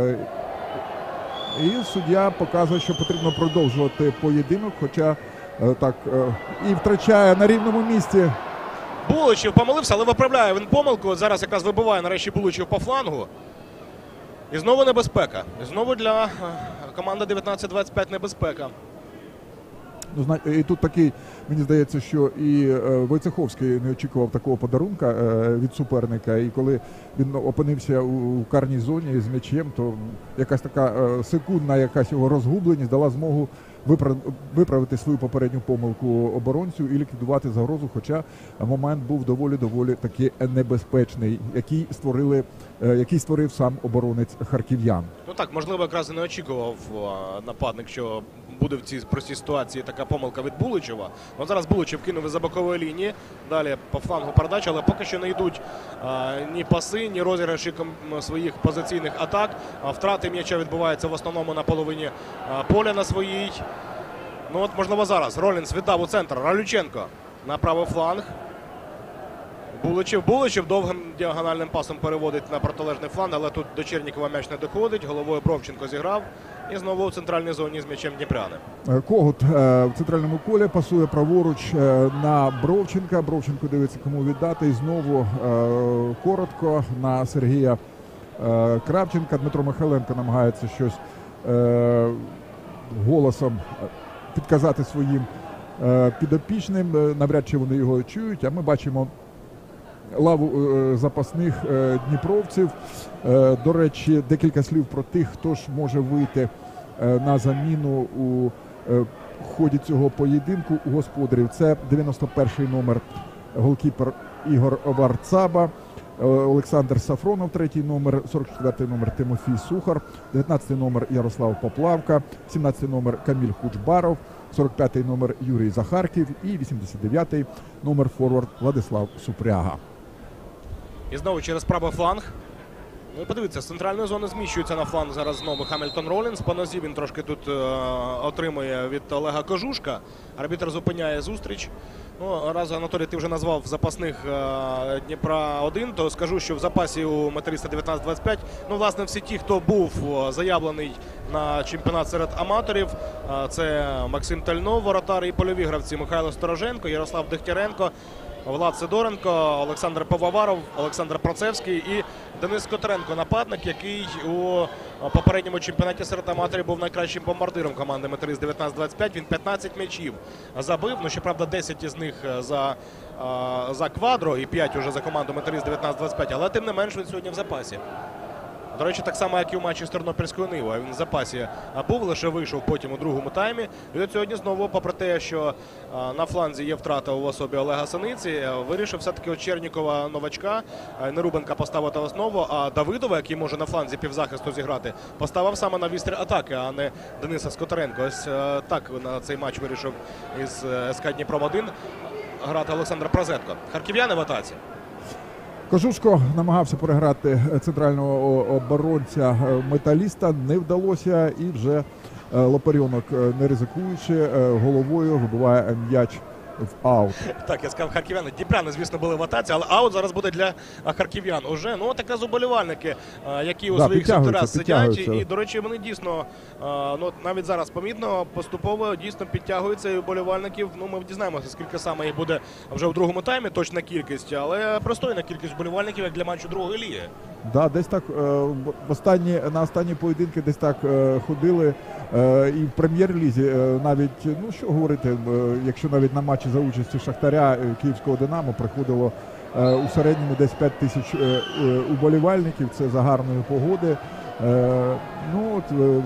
І суддя показує, що потрібно продовжувати поєдинок, хоча так і втрачає на рівному місці. Буличев помилився, але виправляє він помилку. От зараз якраз вибиває нарешті Буличев по флангу. І знову небезпека. І знову для команди 19-25 небезпека. Ну, і тут такий, мені здається, що і Войцеховський не очікував такого подарунка від суперника. І коли він опинився у карній зоні з м'ячем, то якась така секундна якась його розгубленість дала змогу виправити свою попередню помилку оборонцю і ліквідувати загрозу, хоча момент був доволі таки небезпечний, який створив сам оборонець харків'ян. Ну так, можливо, якраз і не очікував нападник, що буде в цій простій ситуації така помилка від Буличева. Ну, зараз Буличев кинув із-за бокової лінії, далі по флангу передача, але поки що не йдуть ні паси, ні розіграші своїх позиційних атак. Втрати м'яча відбуваються в основному на половині поля на своїй. Ну от, можливо, зараз Ролінс віддав у центр. Ралюченко на правий фланг. Буличев довгим діагональним пасом переводить на протилежний фланг, але тут до Чернікова м'яч не доходить. Головою Бровченко зіграв. І знову у центральній зоні з м'ячем дніпряни. Когут в центральному колі пасує праворуч на Бровченка. Бровченко дивиться, кому віддати. І знову коротко на Сергія Кравченка. Дмитро Михайленко намагається щось голосом підказати своїм підопічним. Навряд чи вони його чують, а ми бачимо лаву запасних дніпровців. До речі, декілька слів про тих, хто ж може вийти на заміну у ході цього поєдинку у господарів. Це 91-й номер голкіпер Ігор Варцаба, Олександр Сафронов, 3-й номер, 44-й номер Тимофій Сухар, 19-й номер Ярослав Поплавка, 17-й номер Каміль Худжбаров, 45-й номер Юрій Захарків і 89-й номер форвард Владислав Супряга. І знову через правий фланг. Ну і подивіться, з центральної зони зміщується на фланг зараз знову Хамільтон Ролінс. По нозі він трошки тут отримує від Олега Кожушка. Арбітр зупиняє зустріч. Ну, раз, Анатолій, ти вже назвав запасних Дніпра-1, то скажу, що в запасі у металіста 19-25, ну, власне, всі ті, хто був заявлений на чемпіонат серед аматорів, це Максим Тальнов, воротар і польові гравці Михайло Стороженко, Ярослав Дегтяренко, Влад Сидоренко, Олександр Пивоваров, Олександр Процевський і Денис Котаренко, нападник, який у попередньому чемпіонаті серед аматорів був найкращим бомбардиром команди «Металіст» 19-25. Він 15 м'ячів забив, ну, щоправда, 10 із них за квадро і 5 уже за команду «Металіст» 19-25, але тим не менш він сьогодні в запасі. До речі, так само, як і у матчі з Тернопільською Нивою. Він в запасі був, лише вийшов потім у другому таймі. І от сьогодні знову, попри те, що на фланзі є втрата у особі Олега Синиці, вирішив все-таки от Чернікова новачка, Нерубенка поставити основу, а Давидова, який може на фланзі півзахисту зіграти, поставив саме на вістрі атаки, а не Дениса Скотаренко. Ось так на цей матч вирішив із СК Дніпром-1 грати Олександр Прозетко. Харків'яни в атаці. Кожушко намагався переграти центрального оборонця металіста, не вдалося, і вже Лопарьонок, не ризикуючи, головою вибиває м'яч в аут. Так, я сказав харків'яни. Дніпряни, звісно, були в атаці, але аут зараз буде для харків'ян. Уже, ну, таке уболівальники, які у своїх секторах сидять. І, до речі, вони дійсно, ну, навіть зараз помітно, поступово дійсно підтягуються і уболівальників. Ну, ми дізнаємося, скільки саме їх буде вже в другому таймі, точна кількість, але пристойна кількість уболівальників, як для матчу другої ліги. Да, десь так на останні поєдинки десь так ходили і в прем'єр-лізі навіть, ну що говорити, якщо навіть на матчі за участі Шахтаря Київського Динамо приходило у середньому десь 5 тисяч уболівальників, це за гарної погоди. Ну, от,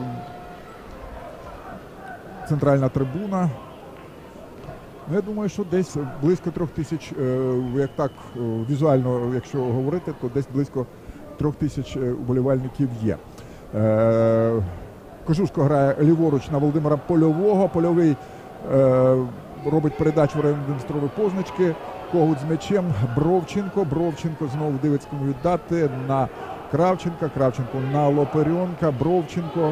центральна трибуна. Ну, я думаю, що десь близько 3 тисяч, як так візуально, якщо говорити, то десь близько 3 тисяч уболівальників є. Кожушко грає ліворуч на Володимира Польового. Польовий робить передачу в район демонстрової позначки. Когут з м'ячем. Бровченко знову дивиться, кому віддати на Кравченка. Кравченко на Лопарьонка. Бровченко.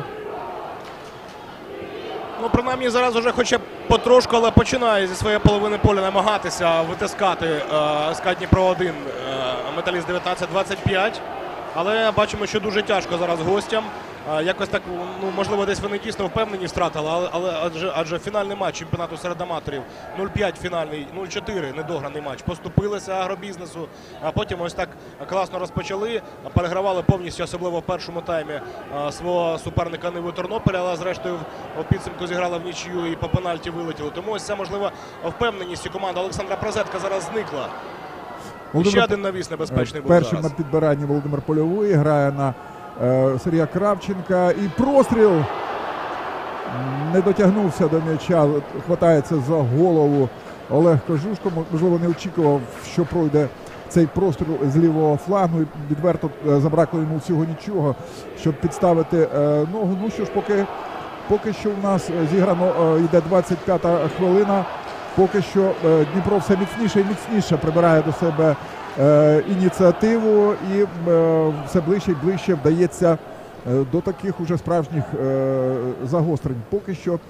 Ну, принаймні, зараз уже хоча б потрошку, але починає зі своєї половини поля намагатися витискати СК Дніпро-1 Металіст 19-25. Але бачимо, що дуже тяжко зараз гостям. Якось так, ну, можливо, десь вони дійсно впевнені втратили, адже фінальний матч чемпіонату серед аматорів 0-5 фінальний, 0-4 недограний матч. Поступилися агробізнесу, а потім ось так класно розпочали, перегравали повністю, особливо в першому таймі, свого суперника Ниву Тернополя, але зрештою в підсумку зіграли в нічию і по пенальті вилетіли. Тому ось ця, можливо, впевненість у команди Олександра Прозетка зараз зникла. Ще один навіс небезпечний був зараз. Першим на підбиранні Володимир Польовий грає на Сергія Кравченка. І простріл. Не дотягнувся до м'яча. Хватається за голову Олег Кожушко. Можливо, не очікував, що пройде цей простріл з лівого флангу. Відверто забракло йому всього нічого, щоб підставити ногу. Ну що ж, поки що у нас зіграно, йде 25-та хвилина. Поки що Дніпро все міцніше і міцніше прибирає до себе ініціативу і все ближче і ближче вдається до таких уже справжніх загострень. Поки що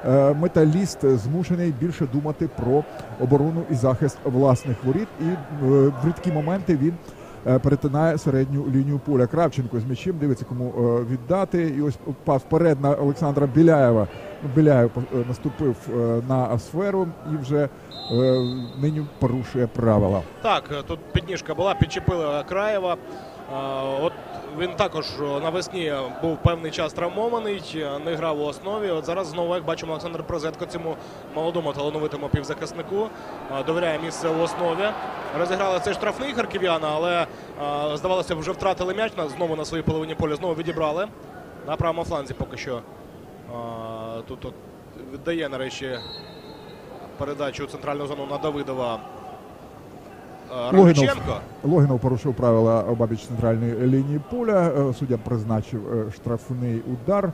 Металіст змушений більше думати про оборону і захист власних воріт. І в рідкі моменти він перетинає середню лінію поля. Кравченко з м'ячем, дивиться, кому віддати. І ось пас вперед на Олександра Біляєва. Біляєв наступив на сферу і вже нині порушує правила. Так, тут підніжка була, підчепили Краєва. От він також навесні був певний час травмований, не грав у основі. От зараз знову, як бачимо, Олександр Прозетко цьому молодому талановитому півзахиснику довіряє місце у основі. Розіграли цей штрафний харків'яна, але здавалося, вже втратили м'яч, знову на своїй половині поля, знову відібрали. На правому фланзі поки що тут віддає нарешті передачу у центральну зону на Давидова. Логінов порушив правила обабіч центральної лінії поля. Суддя призначив штрафний удар.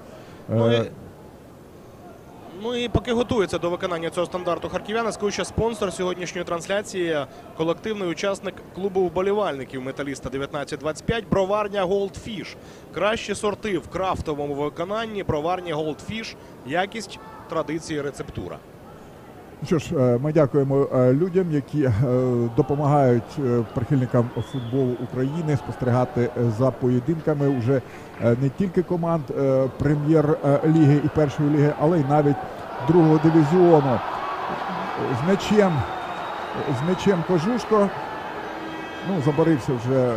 Ну і поки готується до виконання цього стандарту харків'яни, скажу, що спонсор сьогоднішньої трансляції – колективний учасник клубу вболівальників «Металіста 1925» броварня Goldfish. Кращі сорти в крафтовому виконанні броварні Goldfish. Якість, традиції, рецептура. Що ж, ми дякуємо людям, які допомагають прихильникам футболу України спостерігати за поєдинками уже не тільки команд прем'єр-ліги і першої ліги, але й навіть другого дивізіону. З м'ячем Кожушко. Ну, заборився вже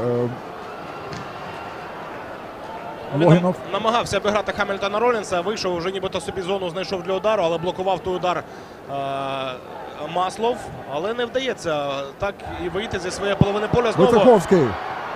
Логінов. Намагався обіграти Хамільтона Ролінса, вийшов, вже нібито собі зону знайшов для удару, але блокував той удар Маслов. Але не вдається так і вийти зі своєї половини поля. Знову Войцеховський.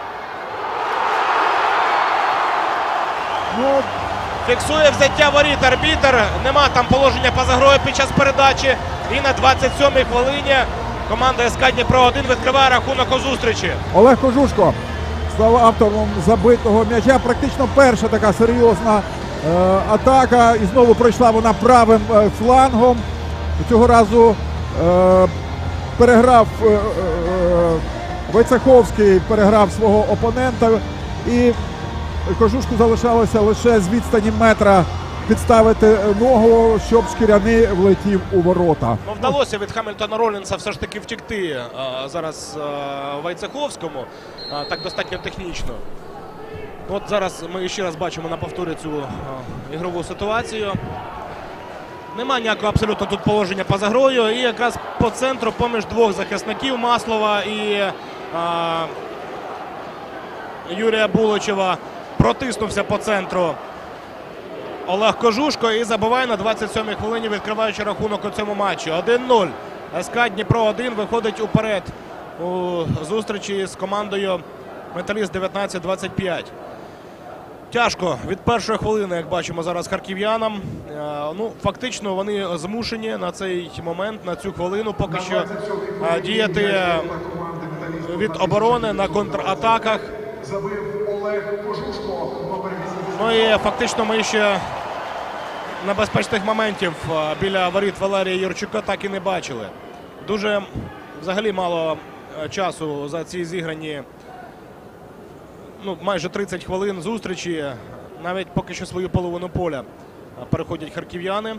Фіксує взяття воріт арбітр. Нема там положення поза грою під час передачі. І на 27-й хвилині команда СК Дніпро-1 відкриває рахунок у зустрічі. Олег Кожушко став автором забитого м'яча. Практично перша така серйозна атака. І знову пройшла вона правим флангом. Цього разу переграв Войцеховський, переграв свого опонента. І Кожушку залишалося лише з відстані метра підставити ногу, щоб Шкіряний влетів у ворота. Ну, вдалося від Хамільтона Ролінса все ж таки втекти зараз Войцеховському, так достатньо технічно. От зараз ми ще раз бачимо на повторі цю ігрову ситуацію. Нема ніякого абсолютно тут положення поза грою. І якраз по центру поміж двох захисників Маслова і Юрія Буличева протиснувся по центру Олег Кожушко і забиває на 27-й хвилині, відкриваючи рахунок у цьому матчі. 1-0. СК Дніпро-1 виходить уперед у зустрічі з командою Металіст 19-25. Тяжко від першої хвилини, як бачимо зараз харків'янам. Ну, фактично вони змушені на цей момент, на цю хвилину поки що діяти від оборони на контратаках. Ну і фактично ми ще небезпечних моментів біля воріт Валерія Юрчука так і не бачили. Дуже взагалі мало часу за ці зіграні, ну, майже 30 хвилин зустрічі. Навіть поки що свою половину поля переходять харків'яни.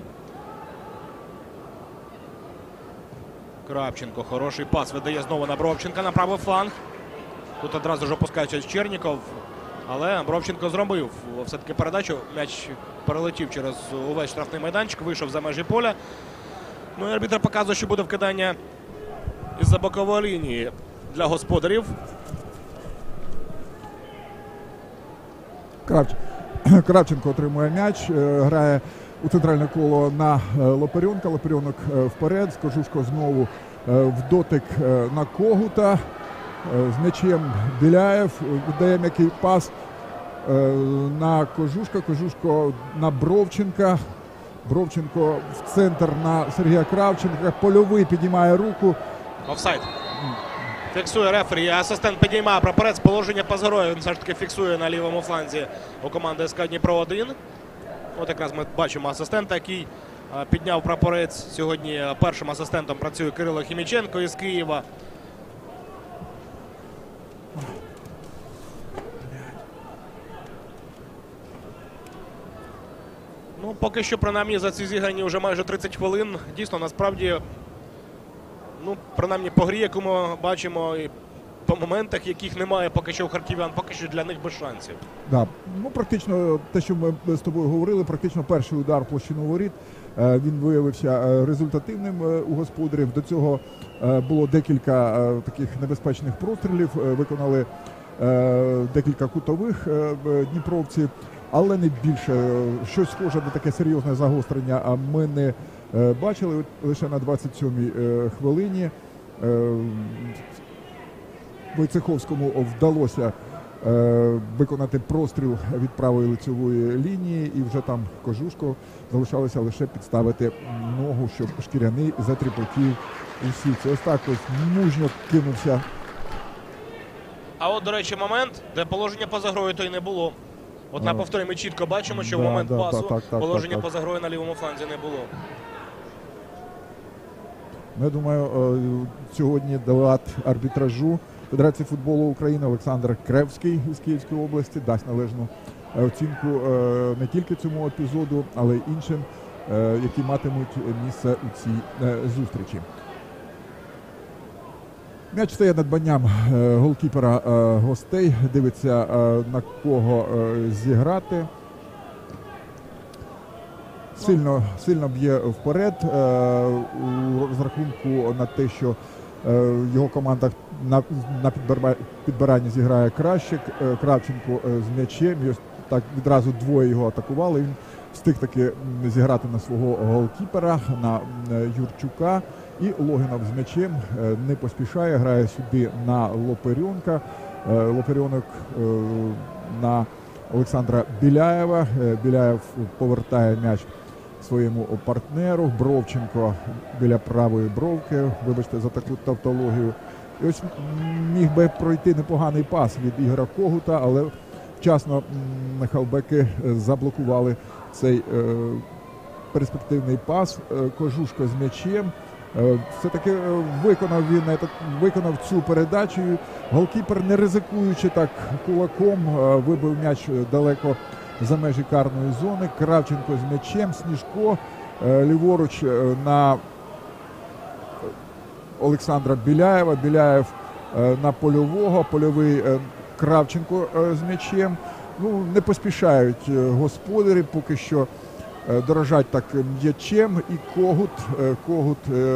Кравченко, хороший пас видає знову на Бровченка на правий фланг. Тут одразу ж опускається Черніков. Але Бровченко зробив все-таки передачу. М'яч перелетів через увесь штрафний майданчик, вийшов за межі поля. Ну і арбітр показує, що буде вкидання із-за бокової лінії для господарів. Кравченко отримує м'яч, грає у центральне коло на Лопарьонка. Лопарьонок вперед, Кожушко знову в дотик на Когута. З м'ячем Біляєв віддає м'який пас на Кожушка. Кожушко на Бровченка. Бровченко в центр на Сергія Кравченка. Польовий піднімає руку. Офсайд. Фіксує рефері. Асистент підіймає прапорець. Положення поза грою він все ж таки фіксує на лівому фланзі у команди СК Дніпро-1. От якраз ми бачимо асистента, який підняв прапорець. Сьогодні першим асистентом працює Кирило Хіміченко із Києва. Ну, поки що, принаймні, за ці зіграні вже майже 30 хвилин. Дійсно, насправді, ну, принаймні по грі, яку ми бачимо, і по моментах, яких немає поки що у харків'ян, поки що для них без шансів. Да. Ну, практично те, що ми з тобою говорили, практично перший удар в площину воріт. Він виявився результативним у господарів. До цього було декілька таких небезпечних прострілів. Виконали декілька кутових дніпровці, але не більше. Щось схоже на таке серйозне загострення ми не бачили. Лише на 27-й хвилині Войцеховському вдалося виконати простріл від правої лицьової лінії, і вже там Кожушко залишалося лише підставити ногу, щоб Шкіряний затріпотів у сітці. Ось так ось мужньо кинувся. А от, до речі, момент, де положення поза грою, то й не було. От на повторі ми чітко бачимо, що в момент пасу положення поза грою на лівому фланзі не було. Я думаю, сьогодні делегат арбітражу Федерації футболу України Олександр Кревський із Київської області дасть належну оцінку не тільки цьому епізоду, але й іншим, які матимуть місце у цій зустрічі. М'яч стає надбанням голкіпера гостей, дивиться на кого зіграти. Сильно б'є вперед у розрахунку на те, що його команда на підбиранні зіграє краще. Кравченко з м'ячем. І ось так відразу двоє його атакували. Він встиг таки зіграти на свого голкіпера, на Юрчука. І Логінов з м'ячем не поспішає, грає сюди на Лоперенка. Лоперенок на Олександра Біляєва. Біляєв повертає м'яч своєму партнеру. Бровченко біля правої бровки. Вибачте за таку тавтологію. І ось міг би пройти непоганий пас від Ігоря Когута, але вчасно хавбеки заблокували цей перспективний пас. Кожушко з м'ячем. Все-таки виконав цю передачу. Голкіпер, не ризикуючи так кулаком, вибив м'яч далеко за межі карної зони. Кравченко з м'ячем, Сніжко ліворуч на Олександра Біляєва. Біляєв на польового, польовий Кравченко з м'ячем. Ну, не поспішають господарі, поки що дорожать так м'ячем, і Когут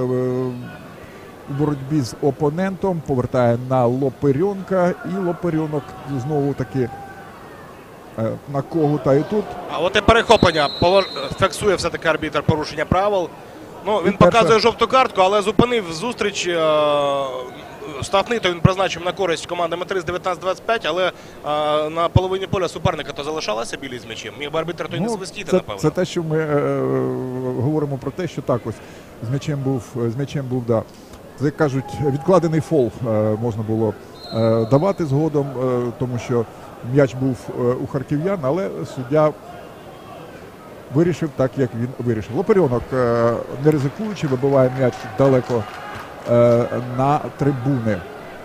у боротьбі з опонентом повертає на Лоперенка, і Лоперенок знову таки на Когута. І тут... А от і перехоплення. Фіксує все-таки арбітр порушення правил. Ну, він показує жовту картку, але зупинив зустріч. Штрафний то він призначив на користь команди Металіст 19-25, але на половині поля суперника то залишалася білі з м'ячем. Міг би арбітр то й не свистіти, напевно. Це те, що ми говоримо про те, що так ось з м'ячем був, да. Це, як кажуть, відкладений фол можна було давати згодом, тому що м'яч був у харків'ян, але суддя вирішив так, як він вирішив. Лоперенок, не ризикуючи, вибиває м'яч далеко на трибуни.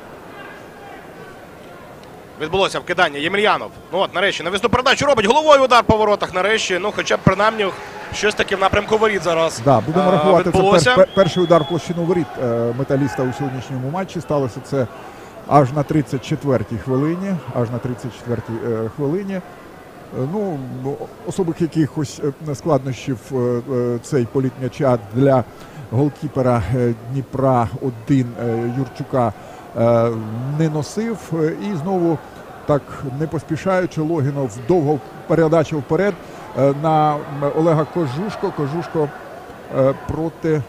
Відбулося вкидання. Ємельянов. Ну от, нарешті, навісну передачу робить. Головою удар по воротах нарешті. Ну, хоча б принаймні щось таки в напрямку воріт зараз будемо рахувати, відбулося. Це перший удар в площину воріт Металіста у сьогоднішньому матчі. Сталося це аж на 34-й хвилині. Ну, особих якихось складнощів цей політ м'яча для голкіпера Дніпра-1 Юрчука не носив. І знову так не поспішаючи Логінов довго передача вперед на Олега Кожушко. Кожушко проти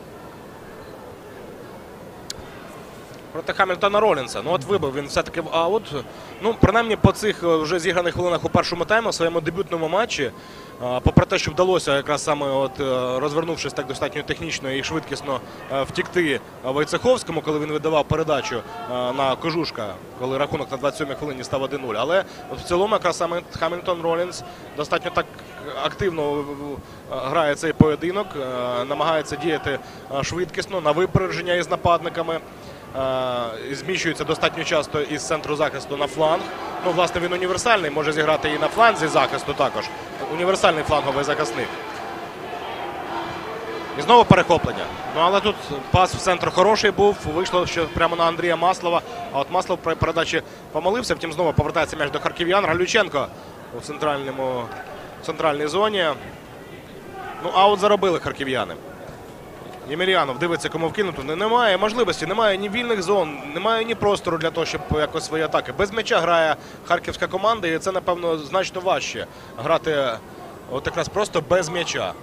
Хамільтона Ролінса. Ну от вибив він все-таки в аут. Ну, принаймні по цих вже зіграних хвилинах у першому таймі, у своєму дебютному матчі, попри те, що вдалося якраз саме от розвернувшись так достатньо технічно і швидкісно втікти Войцеховському, коли він видавав передачу на Кожушка, коли рахунок на 27-й хвилині став 1-0. Але в цілому якраз саме Хамільтон Ролінс достатньо так активно грає цей поєдинок, намагається діяти швидкісно, на випередження із нападниками. і зміщується достатньо часто із центру захисту на фланг. Ну, власне, він універсальний, може зіграти і на фланзі захисту також. Універсальний фланговий захисник. І знову перехоплення. Ну, але тут пас в центр хороший був. Вийшло ще прямо на Андрія Маслова. А от Маслов при передачі помилився. Втім, знову повертається м'яч до харків'ян. Галюченко у центральній зоні. Ну, аут заробили харків'яни. Ємельянов дивиться, кому вкинути. Немає можливості, немає ні вільних зон, немає ні простору для того, щоб якось свої атаки. Без м'яча грає харківська команда, і це, напевно, значно важче грати от якраз просто без м'яча.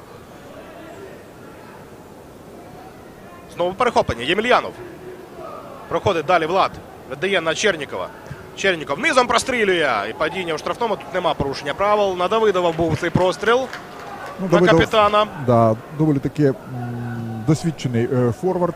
Знову перехоплення. Ємельянов. Проходить далі Влад. Віддає на Чернікова. Черніков низом прострілює. І падіння у штрафному. Тут нема порушення правил. На Давидова був цей простріл. Ну, на капітана. Да, доволі таки досвідчений форвард.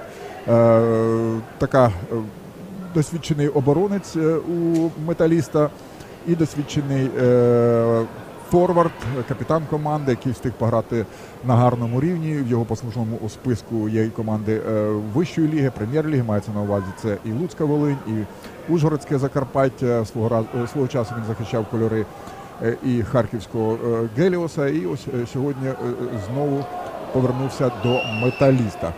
Досвідчений оборонець у Металіста. І досвідчений форвард, капітан команди, який встиг пограти на гарному рівні. В його послужному списку є і команди Вищої ліги, Прем'єр-ліги, мається на увазі це і Луцька Волинь, і Ужгородське Закарпаття. Свого часу він захищав кольори і харківського Геліоса. І ось сьогодні знову повернувся до Металіста.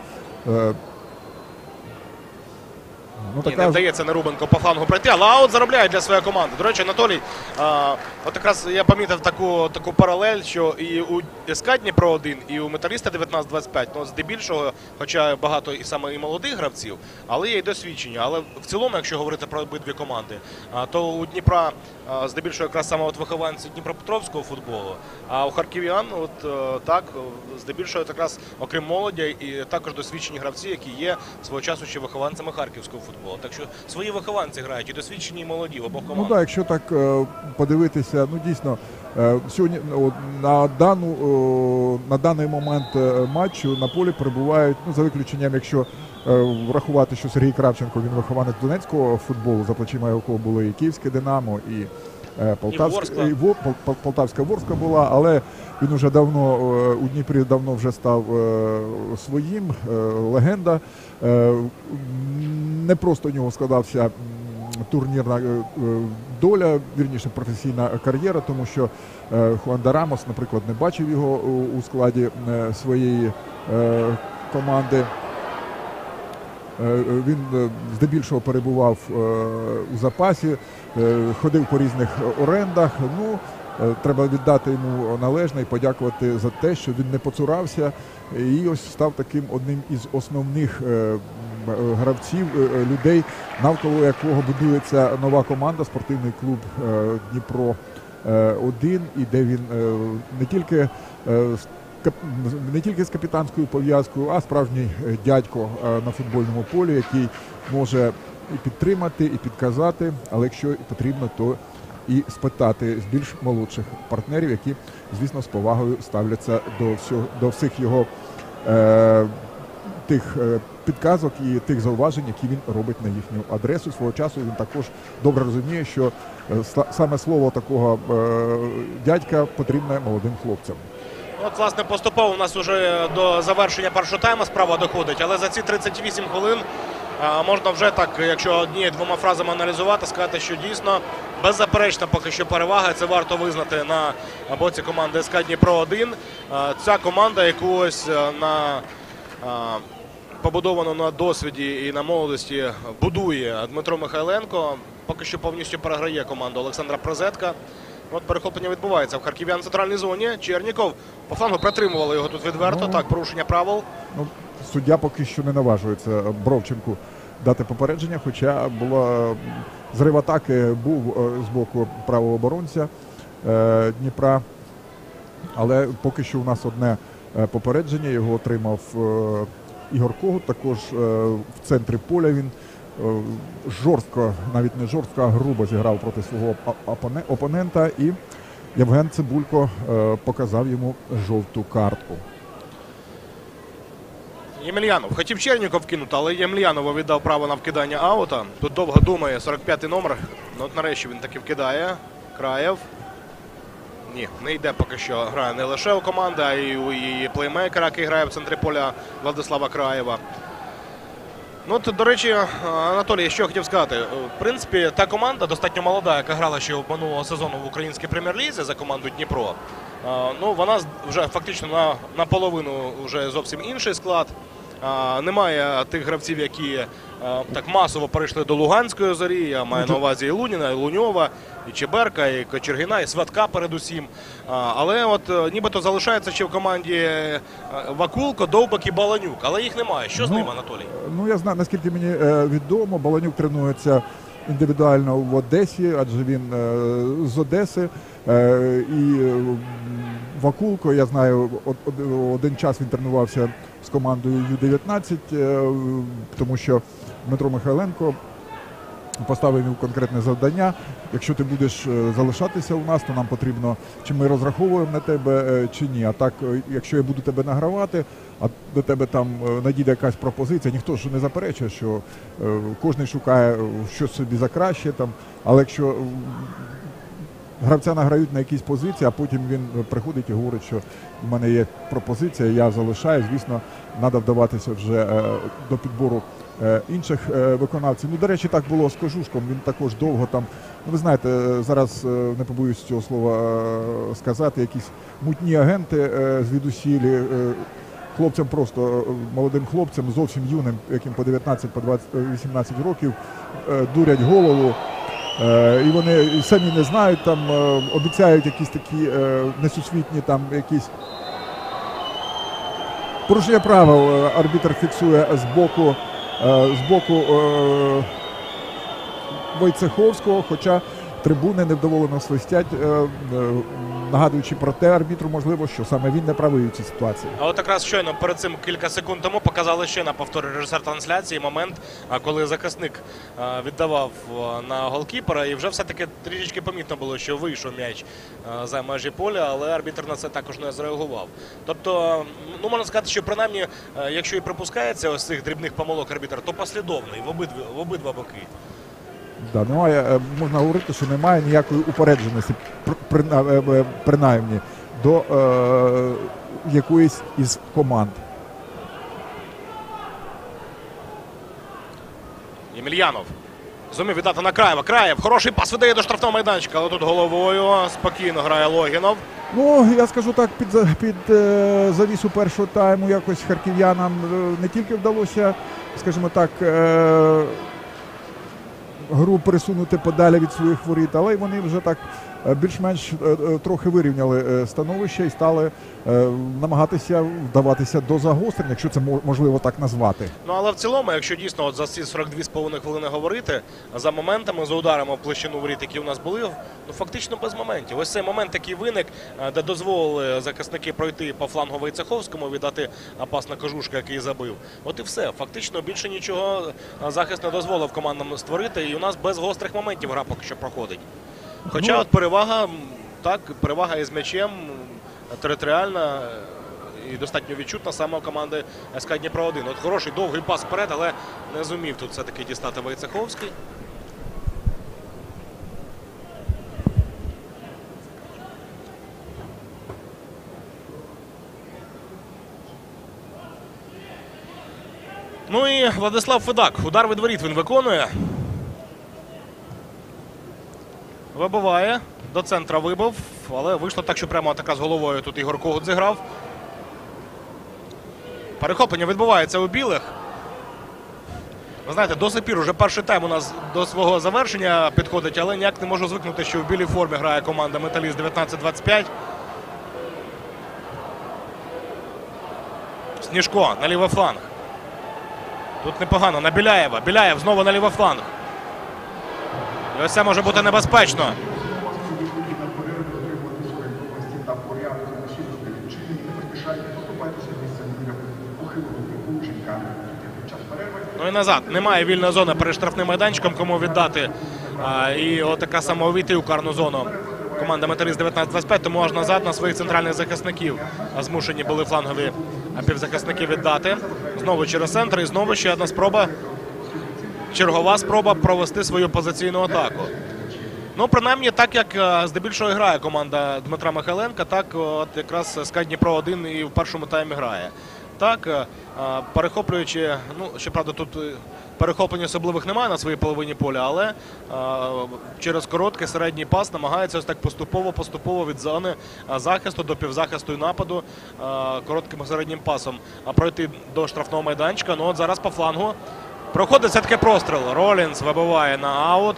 Не вдається Нерубенко по флангу пройти, але аут заробляє для своєї команди. До речі, Анатолій, от якраз я помітив таку паралель, що і у СК Дніпро-1, і у Металіста 19-25, ну, здебільшого, хоча багато і саме і молодих гравців, але є й досвідчення. Але в цілому, якщо говорити про обидві команди, то у Дніпра здебільшого якраз саме от вихованці Дніпропетровського футболу, а у харків'ян так, здебільшого якраз окрім молоді і також досвідчені гравці, які є свого часу ще вихованцями харківського футболу. Так що свої вихованці грають і досвідчені, і молоді в обох командах. Ну так, якщо так подивитися, ну дійсно, сьогодні на даний момент матчу на полі перебувають, ну за виключенням, якщо врахувати, що Сергій Кравченко, він вихованець донецького футболу, за плечима якого було і Київське Динамо, і Полтавська Ворскла була, але він уже давно у Дніпрі давно вже став своїм, легенда. Не просто у нього складався турнірна доля, вірніше професійна кар'єра, тому що Хуан Рамос, наприклад, не бачив його у складі своєї команди. Він здебільшого перебував у запасі, ходив по різних орендах. Ну, треба віддати йому належне і подякувати за те, що він не поцурався і ось став таким одним із основних гравців, людей, навколо якого будується нова команда, спортивний клуб Дніпро-1, і де він не тільки з капітанською пов'язкою, а справжній дядько на футбольному полі, який може і підтримати, і підказати, але якщо потрібно, то і спитати з більш молодших партнерів, які, звісно, з повагою ставляться до всіх його тих підказок і тих зауважень, які він робить на їхню адресу. Свого часу він також добре розуміє, що саме слово такого дядька потрібне молодим хлопцям. От, власне, поступово у нас вже до завершення першого тайму справа доходить, але за ці 38 хвилин можна вже так, якщо однією-двома фразами аналізувати, сказати, що дійсно беззаперечно поки що перевага. Це варто визнати на боці команди СК Дніпро-1. Ця команда, яку ось побудовано на досвіді і на молодості, будує Дмитро Михайленко. Поки що повністю переграє команду Олександра Прозетка. От перехоплення відбувається в харків'ян в центральній зоні. Черніков по флангу протримували його тут відверто. Так, порушення правил. Ну, суддя поки що не наважується Бровченку дати попередження, хоча зрив атаки був з боку правого оборонця Дніпра. Але поки що у нас одне попередження. Його отримав Ігор Когут. Також в центрі поля він жорстко, навіть не жорстко, а грубо зіграв проти свого опонента. І Євген Цибулько показав йому жовту картку. Ємельянов хотів Черніков кинути, але Ємельянову віддав право на вкидання аута. Тут довго думає 45-й номер. Ну, от нарешті він таки вкидає. Краєв. Ні, не йде поки що. Грає не лише у команди, а й у її плеймейкера, який грає в центрі поля Владислава Краєва. Ну, от, до речі, Анатолій, що хотів сказати. В принципі, та команда достатньо молода, яка грала ще минулого сезону в українській прем'єр-лізі за команду Дніпро. Ну, вона вже фактично наполовину вже зовсім інший склад. Немає тих гравців, які так масово перейшли до Луганської Зорі. Я маю на увазі і Луніна, і Луньова, і Чеберка, і Кочергіна, і Сватка передусім. Але от нібито залишається ще в команді Вакулко, Довбик і Баланюк. Але їх немає. Що з ним, Анатолій? Ну, я знаю, наскільки мені відомо, Баланюк тренується індивідуально в Одесі, адже він з Одеси. І Вакулко, я знаю, один час він тренувався з командою Ю-19, тому що Дмитро Михайленко поставив йому конкретне завдання. Якщо ти будеш залишатися у нас, то нам потрібно, чи ми розраховуємо на тебе, чи ні. А так, якщо я буду тебе награвати, а до тебе там надійде якась пропозиція, ніхто ж не заперечує, що кожен шукає щось собі за краще. Але якщо гравця награють на якійсь позиції, а потім він приходить і говорить, що в мене є пропозиція, я залишаю. Звісно, треба вдаватися вже до підбору інших виконавців. Ну, до речі, так було з Кожушком, він також довго там, ну, ви знаєте, зараз не побоюсь цього слова сказати, якісь мутні агенти звідусілі, хлопцям просто, молодим хлопцям, зовсім юним, яким по 19, по 18 років, дурять голову. І вони самі не знають, там обіцяють якісь такі несусвітні там якісь порушення правил. Арбітр фіксує з боку Войцеховського, хоча трибуни невдоволено свистять, нагадуючи про те арбітру, можливо, що саме він не правий у цій ситуації. А от якраз щойно перед цим кілька секунд тому показали ще на повторі режисер трансляції момент, коли захисник віддавав на голкіпера, і вже все-таки трішечки помітно було, що вийшов м'яч за межі поля, але арбітр на це також не зреагував. Тобто, ну, можна сказати, що принаймні, якщо і припускається ось цих дрібних помилок арбітр, то послідовний в обидва боки. Да, немає, можна говорити, що немає ніякої упередженості, принаймні, до якоїсь із команд. Ємельянов зумів віддати на Краєва. Краєв, хороший пас видає до штрафного майданчика, але тут головою спокійно грає Логінов. Ну, я скажу так, під завісу першого тайму якось харків'янам не тільки вдалося, скажімо так, гру пересунути подалі від своїх воріт, але й вони вже так більш-менш трохи вирівняли становище і стали намагатися вдаватися до загострень, якщо це можливо так назвати. Ну, але в цілому, якщо дійсно от за ці 42,5 хвилини говорити, за моментами, за ударами в площину воріт, які у нас були, ну фактично без моментів. Ось цей момент такий виник, де дозволили захисники пройти по флангу Войцеховському, віддати пас на Кожушка, який забив. От і все. Фактично більше нічого захист не дозволив командам створити, і у нас без гострих моментів гра поки що проходить. Хоча от перевага, так, перевага із м'ячем територіальна і достатньо відчутна саме у команди СК Дніпро-1. От хороший довгий пас вперед, але не зумів тут все-таки дістати Войцеховський. Ну і Владислав Федак. Удар від воріт він виконує. Вибиває, до центра вибив, але вийшло так, що прямо така з головою тут Ігор Когут зіграв. Перехоплення відбувається у білих. Ви знаєте, до сих пір уже перший тайм у нас до свого завершення підходить, але ніяк не можу звикнути, що в білій формі грає команда «Металіст» 19-25. Сніжко на лівий фланг. Тут непогано, на Біляєва. Біляєв знову на лівий фланг. І ось це може бути небезпечно. Ну і назад. Немає вільної зони перед штрафним майданчиком, кому віддати. І отака самовійти у карну зону. Команда «Металіст» 19-25, тому аж назад на своїх центральних захисників змушені були флангові півзахисники віддати. Знову через центр і знову ще одна спроба. Чергова спроба провести свою позиційну атаку. Ну, принаймні, так як здебільшого грає команда Дмитра Михайленка, так от якраз СК Дніпро-1 і в першому таймі грає. Так, перехоплюючи, ну, щоправда, тут перехоплень особливих немає на своїй половині поля, але через короткий середній пас намагається ось так поступово від зони захисту до півзахисту і нападу коротким середнім пасом пройти до штрафного майданчика. Ну от зараз по флангу проходить все-таки простріл. Ролінс вибиває на аут.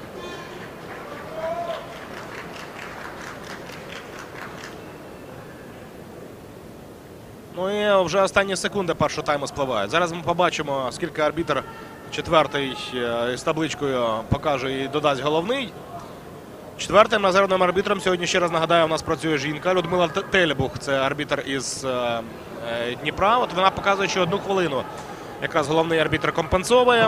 Ну і вже останні секунди першого тайму спливають. Зараз ми побачимо, скільки арбітр четвертий з табличкою покаже і додасть головний. Четвертим резервним арбітром сьогодні, ще раз нагадаю, у нас працює жінка. Людмила Тельбух, це арбітр із Дніпра. От вона показує, що 1 хвилину якраз головний арбітр компенсовує.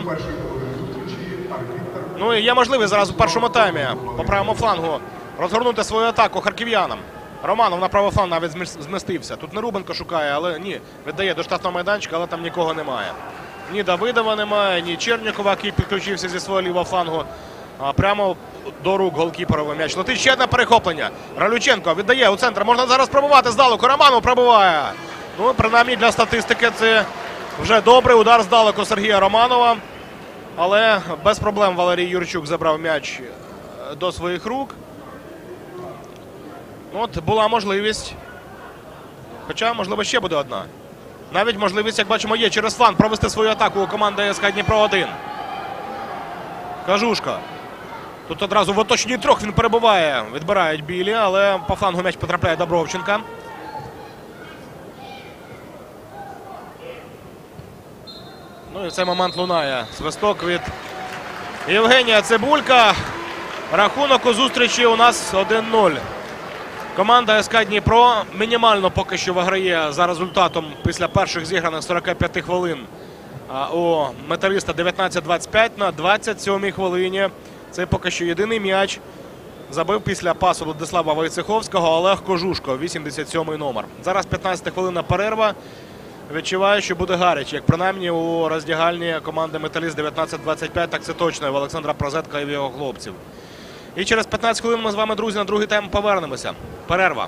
Ну і є можливість зараз у першому таймі по правому флангу розгорнути свою атаку харків'янам. Романов на правий фланг навіть змістився. Тут не Рубенко шукає, але ні, віддає до штрафного майданчика, але там нікого немає. Ні Давидова немає, ні Чернікова, який підключився зі свого лівого флангу. Прямо до рук голкіперовий м'яч. Летить ще одне перехоплення. Ралюченко віддає у центр. Можна зараз пробувати здалеку. Романов пробиває. Ну, принаймні для статистики це вже добрий удар здалеку Сергія Романова. Але без проблем Валерій Юрчук забрав м'яч до своїх рук. От була можливість. Хоча, можливо, ще буде одна. Навіть можливість, як бачимо, є через фланг провести свою атаку у команди СК Дніпро-1. Кажушка. Тут одразу в оточенні трьох він перебуває. Відбирають білі, але по флангу м'яч потрапляє до Бровченка. Ну і в цей момент лунає свисток від Євгенія Цибулька. Рахунок у зустрічі у нас 1-0. Команда СК Дніпро мінімально поки що виграє за результатом після перших зіграних 45 хвилин у Металіста 19-25 на 27-й хвилині. Це поки що єдиний м'яч забив після пасу Владислава Войцеховського Олег Кожушко, 87-й номер. Зараз 15 хвилинна перерва. Відчуваю, що буде гаряче, як принаймні у роздягальні команди Металіст 19-25, так це точно, і в Олександра Прозетка і в його хлопців. І через 15 хвилин ми з вами, друзі, на другий тайм повернемося. Перерва.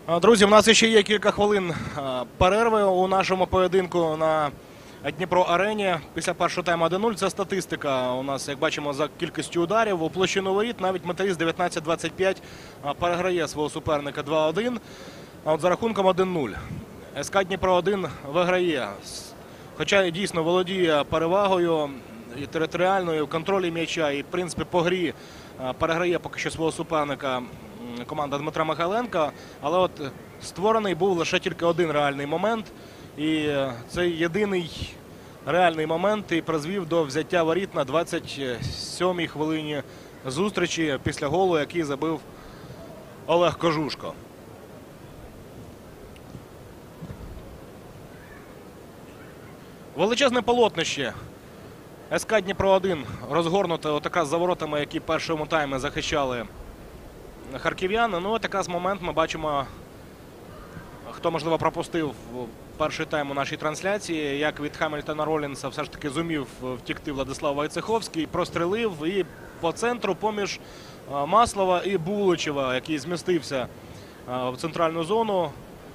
Друзі, в нас ще є кілька хвилин перерви у нашому поєдинку на Дніпро-арені. Після першого тайму 1-0. Це статистика у нас, як бачимо, за кількістю ударів. У площину воріт навіть Металіст 19-25 переграє свого суперника 2-1. А от за рахунком 1-0. СК Дніпро-1 виграє. Хоча і дійсно володіє перевагою і територіальною, в контролі м'яча, і в принципі по грі переграє поки що свого суперника команда Дмитра Михайленка. Але от створений був лише тільки один реальний момент. І цей єдиний реальний момент і призвів до взяття воріт на 27-й хвилині зустрічі після голу, який забив Олег Кожушко. Величезне полотнище СК Дніпро-1 розгорнуте от якраз за воротами, які в першому таймі захищали харків'яни. Ну от якраз момент ми бачимо, хто, можливо, пропустив перший тайм у нашій трансляції, як від Хамільтона Ролінса все ж таки зумів втікти Владислав Войцеховський, прострелив і по центру поміж Маслова і Буличева, який змістився в центральну зону.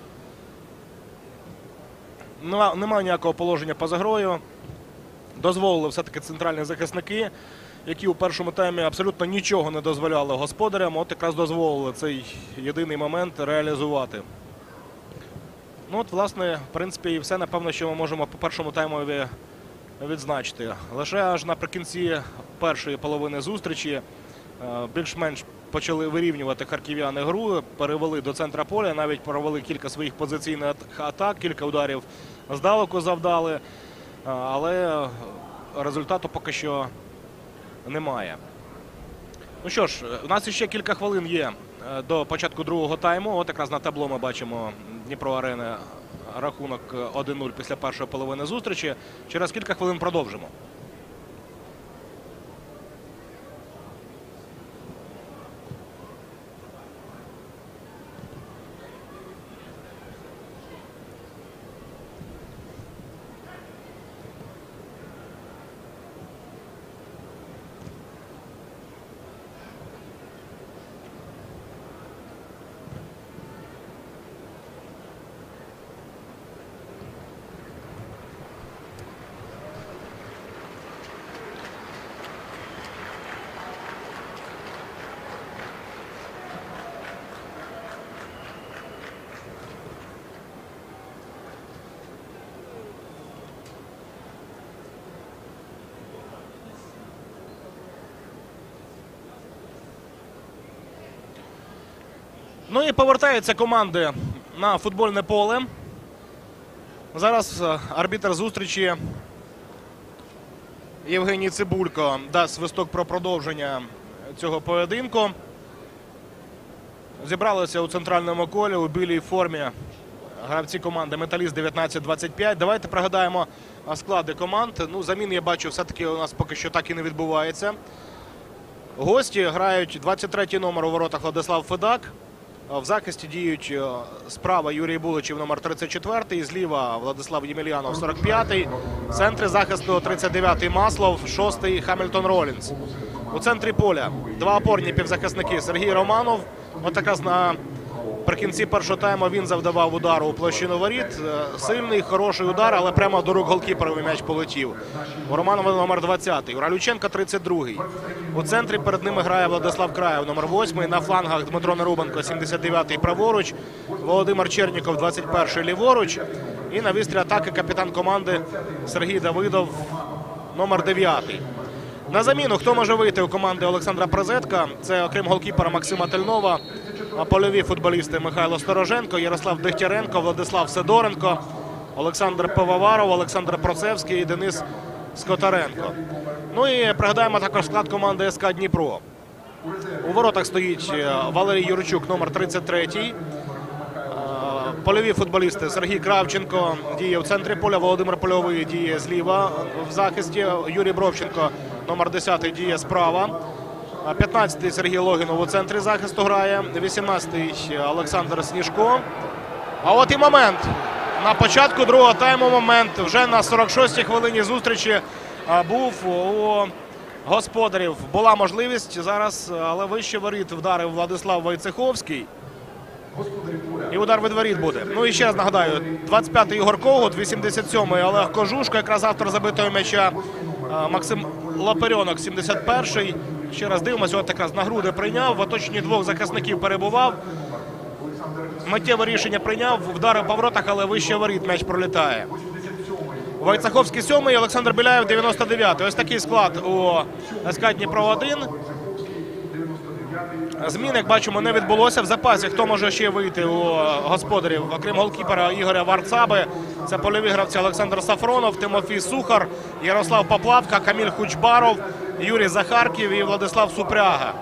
Немає ніякого положення поза грою. Дозволили все-таки центральні захисники, які у першому таймі абсолютно нічого не дозволяли господарям. От якраз дозволили цей єдиний момент реалізувати. Ну от, власне, в принципі, і все, напевно, що ми можемо по першому таймові відзначити. Лише аж наприкінці першої половини зустрічі більш-менш почали вирівнювати харків'яни гру, перевели до центра поля, навіть провели кілька своїх позиційних атак, кілька ударів здалеку завдали, але результату поки що немає. Ну що ж, у нас ще кілька хвилин є до початку другого тайму. От якраз на табло ми бачимо Дніпро-арени рахунок 1-0 після першої половини зустрічі. Через кілька хвилин продовжимо. Ну і повертаються команди на футбольне поле. Зараз арбітр зустрічі Євгеній Цибулько дасть свисток про продовження цього поєдинку. Зібралися у центральному колі у білій формі гравці команди «Металіст» 19-25. Давайте пригадаємо склади команд. Ну, замін, я бачу, все-таки у нас поки що так і не відбувається. Гості грають 23-й номер у воротах Владислав Федак. В захисті діють справа Юрій Буличев, номер 34-й, зліва Владислав Ємельянов, 45-й. В центрі захисту 39-й Маслов, 6-й Хамільтон Ролінс. У центрі поля два опорні півзахисники Сергій Романов. От якраз наприкінці першого тайму він завдавав удару у площину воріт. Сильний, хороший удар, але прямо до рук голкіпера м'яч полетів. У Романова номер 20-й, у Ралюченка 32-й. У центрі перед ними грає Владислав Краєв, номер 8-й. На флангах Дмитро Нерубенко, 79-й праворуч. Володимир Черніков, 21-й ліворуч. І на вістрі атаки капітан команди Сергій Давидов, номер 9-й. На заміну хто може вийти у команди Олександра Прозетка? Це, окрім голкіпера Максима Тельнова, польові футболісти Михайло Стороженко, Ярослав Дегтяренко, Владислав Сидоренко, Олександр Пивоваров, Олександр Процевський і Денис Скотаренко. Ну і пригадаємо також склад команди СК Дніпро. У воротах стоїть Валерій Юрчук, номер 33-й. Польові футболісти Сергій Кравченко діє в центрі поля, Володимир Польовий діє зліва в захисті, Юрій Бровченко, номер 10-й, діє справа. 15-й Сергій Логінов у центрі захисту грає, 18-й Олександр Сніжко. А от і момент. На початку другого тайму момент. Вже на 46-й хвилині зустрічі був у господарів. Була можливість зараз, але вище воріт вдарив Владислав Войцеховський. І удар від воріт буде. Ну і ще раз нагадаю, 25-й Ігор Когут, 87-й Олег Кожушко, якраз автор забитого м'яча. Максим Лапарьонок, 71-й. Ще раз дивимося, от якраз на груди прийняв, в оточенні двох захисників перебував. Миттєве рішення прийняв, вдарив по воротах, але вище воріт м'яч пролітає. Войцеховський 7-й, Олександр Біляєв 99-й. Ось такий склад у СК Дніпро-1. Змін, як бачимо, не відбулося. В запасі хто може ще вийти у господарів, окрім голкіпера Ігоря Варцаби. Це польові гравці Олександр Сафронов, Тимофій Сухар, Ярослав Поплавка, Каміль Хучбаров, Юрій Захарків і Владислав Супряга.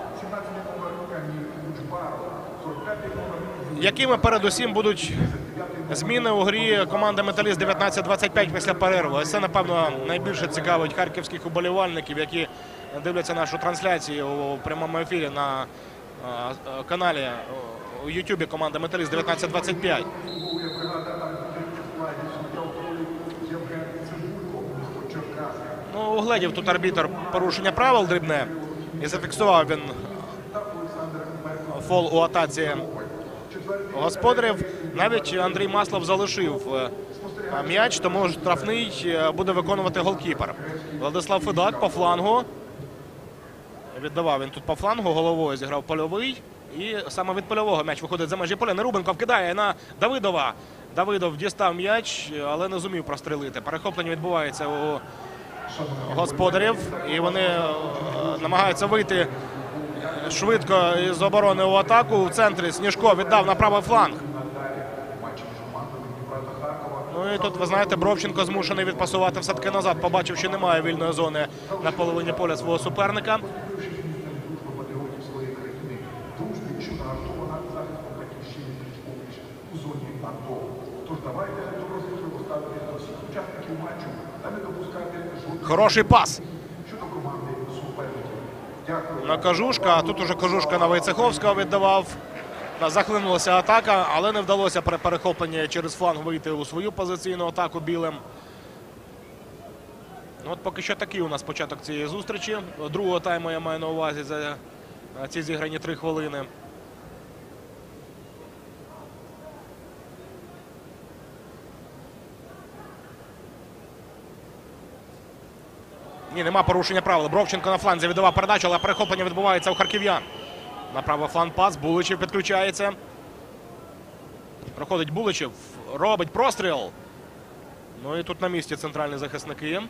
Якими передусім будуть зміни у грі команди «Металіст» 19-25 після перерви? Ось це, напевно, найбільше цікавить харківських уболівальників, які дивляться нашу трансляцію у прямому ефірі на каналі у Ютубі команди «Металіст» 19-25. Ну, угледів тут арбітр порушення правил дрібне. І зафіксував він фол у атаці господарів. Навіть Андрій Маслов залишив м'яч, тому штрафний буде виконувати голкіпер. Владислав Федак по флангу. Віддавав він тут по флангу, головою зіграв польовий. І саме від польового м'яч виходить за межі поля. Нерубенко вкидає на Давидова. Давидов дістав м'яч, але не зумів прострелити. Перехоплення відбувається у господарів. І вони намагаються вийти швидко із оборони у атаку. В центрі Сніжко віддав на правий фланг. Ну і тут, ви знаєте, Бровченко змушений відпасувати все-таки назад. Побачив, що немає вільної зони на половині поля свого суперника. Хороший пас на Кожушка, а тут уже Кожушка на Войцеховського віддавав. Захлинулася атака, але не вдалося при перехопленні через фланг вийти у свою позиційну атаку білим. От поки що такий у нас початок цієї зустрічі. Другого тайму я маю на увазі за ці зіграні 3 хвилини. Ні, нема порушення правил. Бровченко на фланзі віддавав передачу, але перехоплення відбувається у харків'ян. На правий фланг пас, Буличев підключається. Проходить Буличев, робить простріл. Ну і тут на місці центральні захисники.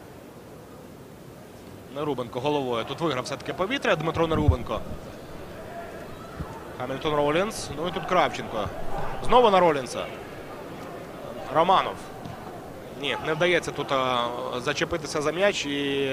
Нерубенко головою. Тут виграв все-таки повітря Дмитро Нерубенко. Хамільтон Ролінс. Ну і тут Кравченко. Знову на Ролінса. Романов. Ні, не вдається тут зачепитися за м'яч і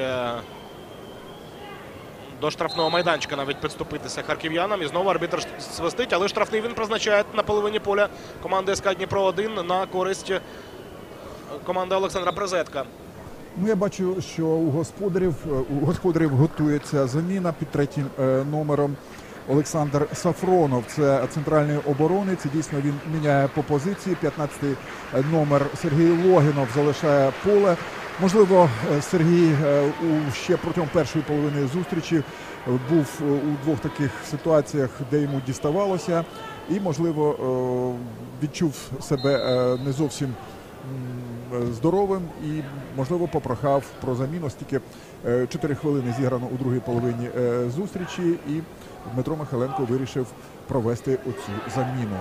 до штрафного майданчика навіть підступитися харків'янам. І знову арбітр свистить, але штрафний він призначає на половині поля команди СК Дніпро-1 на користь команди Олександра Призетка. Ну, я бачу, що у господарів готується заміна під 3-м номером. Олександр Сафронов, це центральний оборонець, і дійсно він міняє по позиції. 15-й номер Сергій Логінов залишає поле. Можливо, Сергій ще протягом першої половини зустрічі був у двох таких ситуаціях, де йому діставалося, і, можливо, відчув себе не зовсім здоровим і, можливо, попрохав про заміну. Стільки 4 хвилини зіграно у другій половині зустрічі, і Дмитро Михайленко вирішив провести оцю заміну.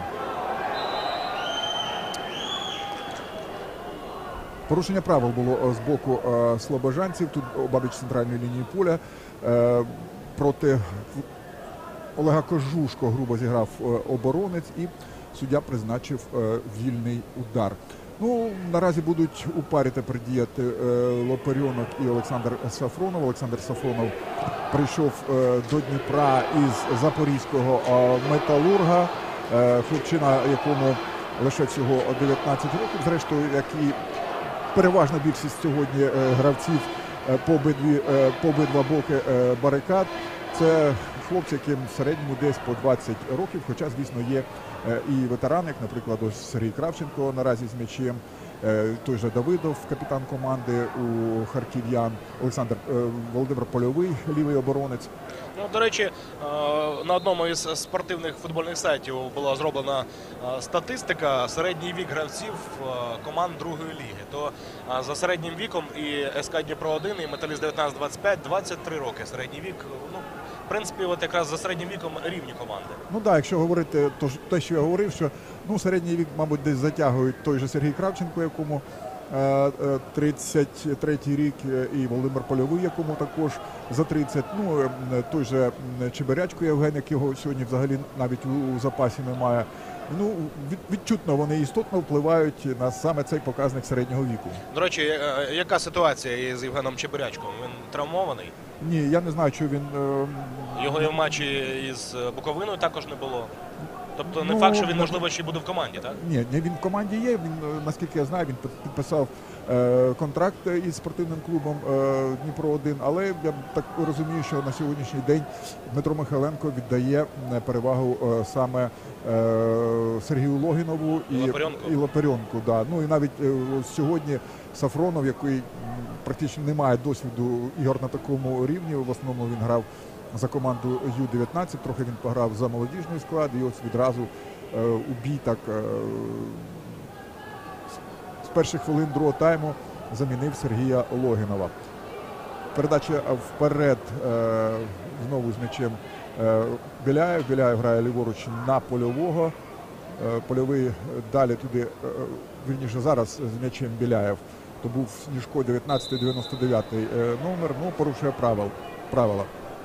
Порушення правил було з боку слобожанців. Тут обабіч центральної лінії поля. Проти Олега Кожушко грубо зіграв оборонець, і суддя призначив вільний удар. Ну, наразі будуть у парі тепер діяти Лопарьонок і Олександр Сафронов. Олександр Сафронов прийшов до Дніпра із запорізького Металурга. Хлопчина, якому лише всього 19 років. Зрештою, як і переважна більшість сьогодні гравців по обидва боки барикад. Це хлопці, яким в середньому десь по 20 років, хоча, звісно, є і ветерани, як, наприклад, ось Сергій Кравченко наразі з м'ячем, той же Давидов, капітан команди у харків'ян, Володимир Польовий, лівий оборонець. Ну, до речі, на одному із спортивних футбольних сайтів була зроблена статистика середній вік гравців команд другої ліги. То за середнім віком і СК Дніпро-1, і Металіст 19-25 23 роки середній вік. Ну, в принципі, от якраз за середнім віком рівні команди. Ну так, якщо говорити, то те, що я говорив, що середній вік, мабуть, десь затягують той же Сергій Кравченко, якому 33-й рік, і Володимир Польовий, якому також за 30. Ну, той же Чебирячко Євген, якого сьогодні взагалі навіть у запасі немає. Ну, відчутно вони істотно впливають на саме цей показник середнього віку. До речі, яка ситуація із Євгеном Чебирячком? Він травмований? Ні, я не знаю, що він... Його і в матчі із Буковиною також не було? Тобто не факт, що він, можливо, ще буде в команді, так? Ні, він в команді є. Він, наскільки я знаю, він підписав контракт із спортивним клубом Дніпро-1, але я так розумію, що на сьогоднішній день Дмитро Михайленко віддає перевагу саме Сергію Логінову і Лапарьонку. Да. Ну і навіть сьогодні Сафронов, який практично не має досвіду ігор на такому рівні, в основному він грав за команду Ю-19, трохи він пограв за молодіжний склад, і ось відразу у бій так з перших хвилин другого тайму замінив Сергія Логінова. Передача вперед знову з м'ячем Біляєв. Біляєв грає ліворуч на Польового. Польовий далі туди, вірніше зараз з м'ячем Біляєв. То був Сніжко, 19-99 номер, ну порушує правила.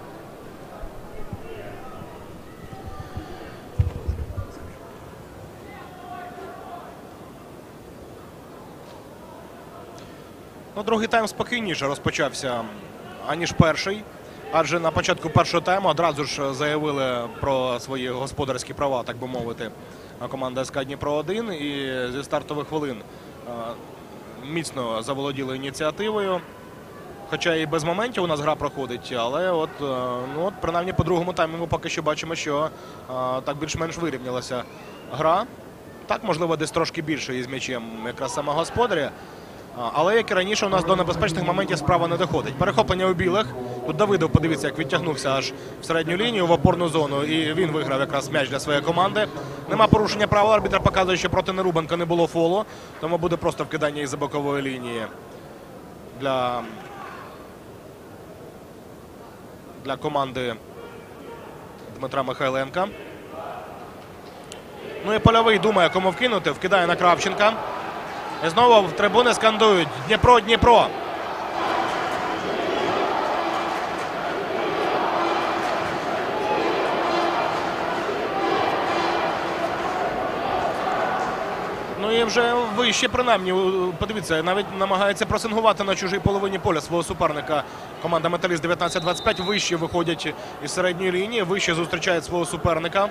Ну, другий тайм спокійніше розпочався, аніж перший. Адже на початку першого тайму одразу ж заявили про свої господарські права, так би мовити, команда СК Дніпро-1. І зі стартових хвилин міцно заволоділи ініціативою. Хоча і без моментів у нас гра проходить, але от принаймні по другому тайму ми поки що бачимо, що так більш-менш вирівнялася гра. Так, можливо, десь трошки більше із м'ячем якраз саме господаря. Але, як і раніше, у нас до небезпечних моментів справа не доходить. Перехоплення у білих. Тут Давидов, подивіться, як відтягнувся аж в середню лінію, в опорну зону. І він виграв якраз м'яч для своєї команди. Нема порушення правил. Арбітр показує, що проти Нерубенка не було фолу. Тому буде просто вкидання із-за бокової лінії для команди Дмитра Михайленка. Ну і Польовий думає, кому вкинути. Вкидає на Кравченка. І знову в трибуни скандують «Дніпро, Дніпро!». Ну і вже вище, принаймні, подивіться, навіть намагається пресингувати на чужій половині поля свого суперника. Команда «Металіст» 19-25 вище виходять із середньої лінії, вище зустрічають свого суперника.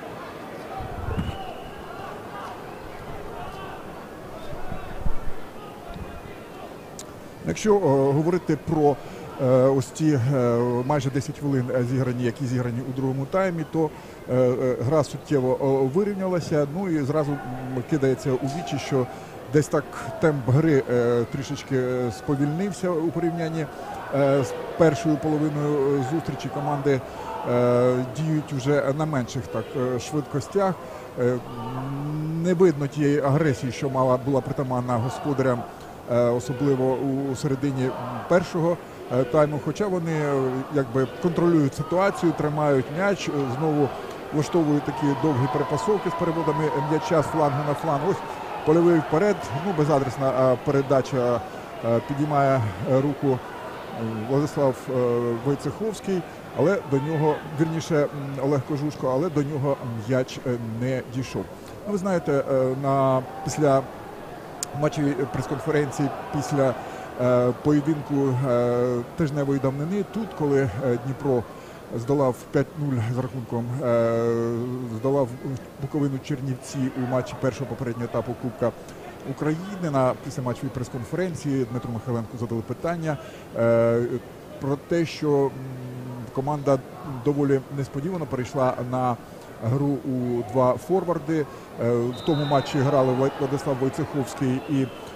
Якщо говорити про ось ці майже 10 хвилин, які зіграні у другому таймі, то гра суттєво вирівнялася. Ну і зразу кидається у вічі, що десь так темп гри трішечки сповільнився у порівнянні з першою половиною зустрічі. Команди діють вже на менших швидкостях. Не видно тієї агресії, що була притаманна господарям, особливо у середині першого тайму, хоча вони якби контролюють ситуацію, тримають м'яч, знову влаштовують такі довгі перепасовки з переводами м'яча з флангу на фланг. Ось Польовий вперед, безадресна передача, підіймає руку Владислав Войцеховський, але до нього, вірніше Олег Кожушко, але до нього м'яч не дійшов. Ну, ви знаєте, після матчевій прес-конференції, після поєдинку тижневої давнини, тут, коли Дніпро здолав 5-0 з рахунком, здолав Буковину Чернівці у матчі першого попереднього етапу Кубка України, на післяматчевій прес-конференції Дмитру Михайленку задали питання про те, що команда доволі несподівано перейшла на гру у два форварди. В тому матчі грали Владислав Войцеховський і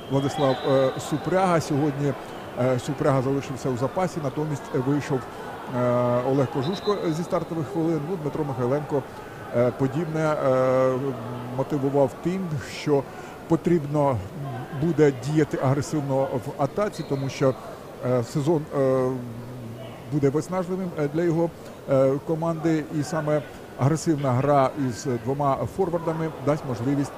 Владислав Супряга. Сьогодні Супряга залишився у запасі, натомість вийшов Олег Кожушко зі стартових хвилин. Ну, Дмитро Михайленко подібне мотивував тим, що потрібно буде діяти агресивно в атаці, тому що сезон буде виснажливим для його команди, і саме агресивна гра із двома форвардами дасть можливість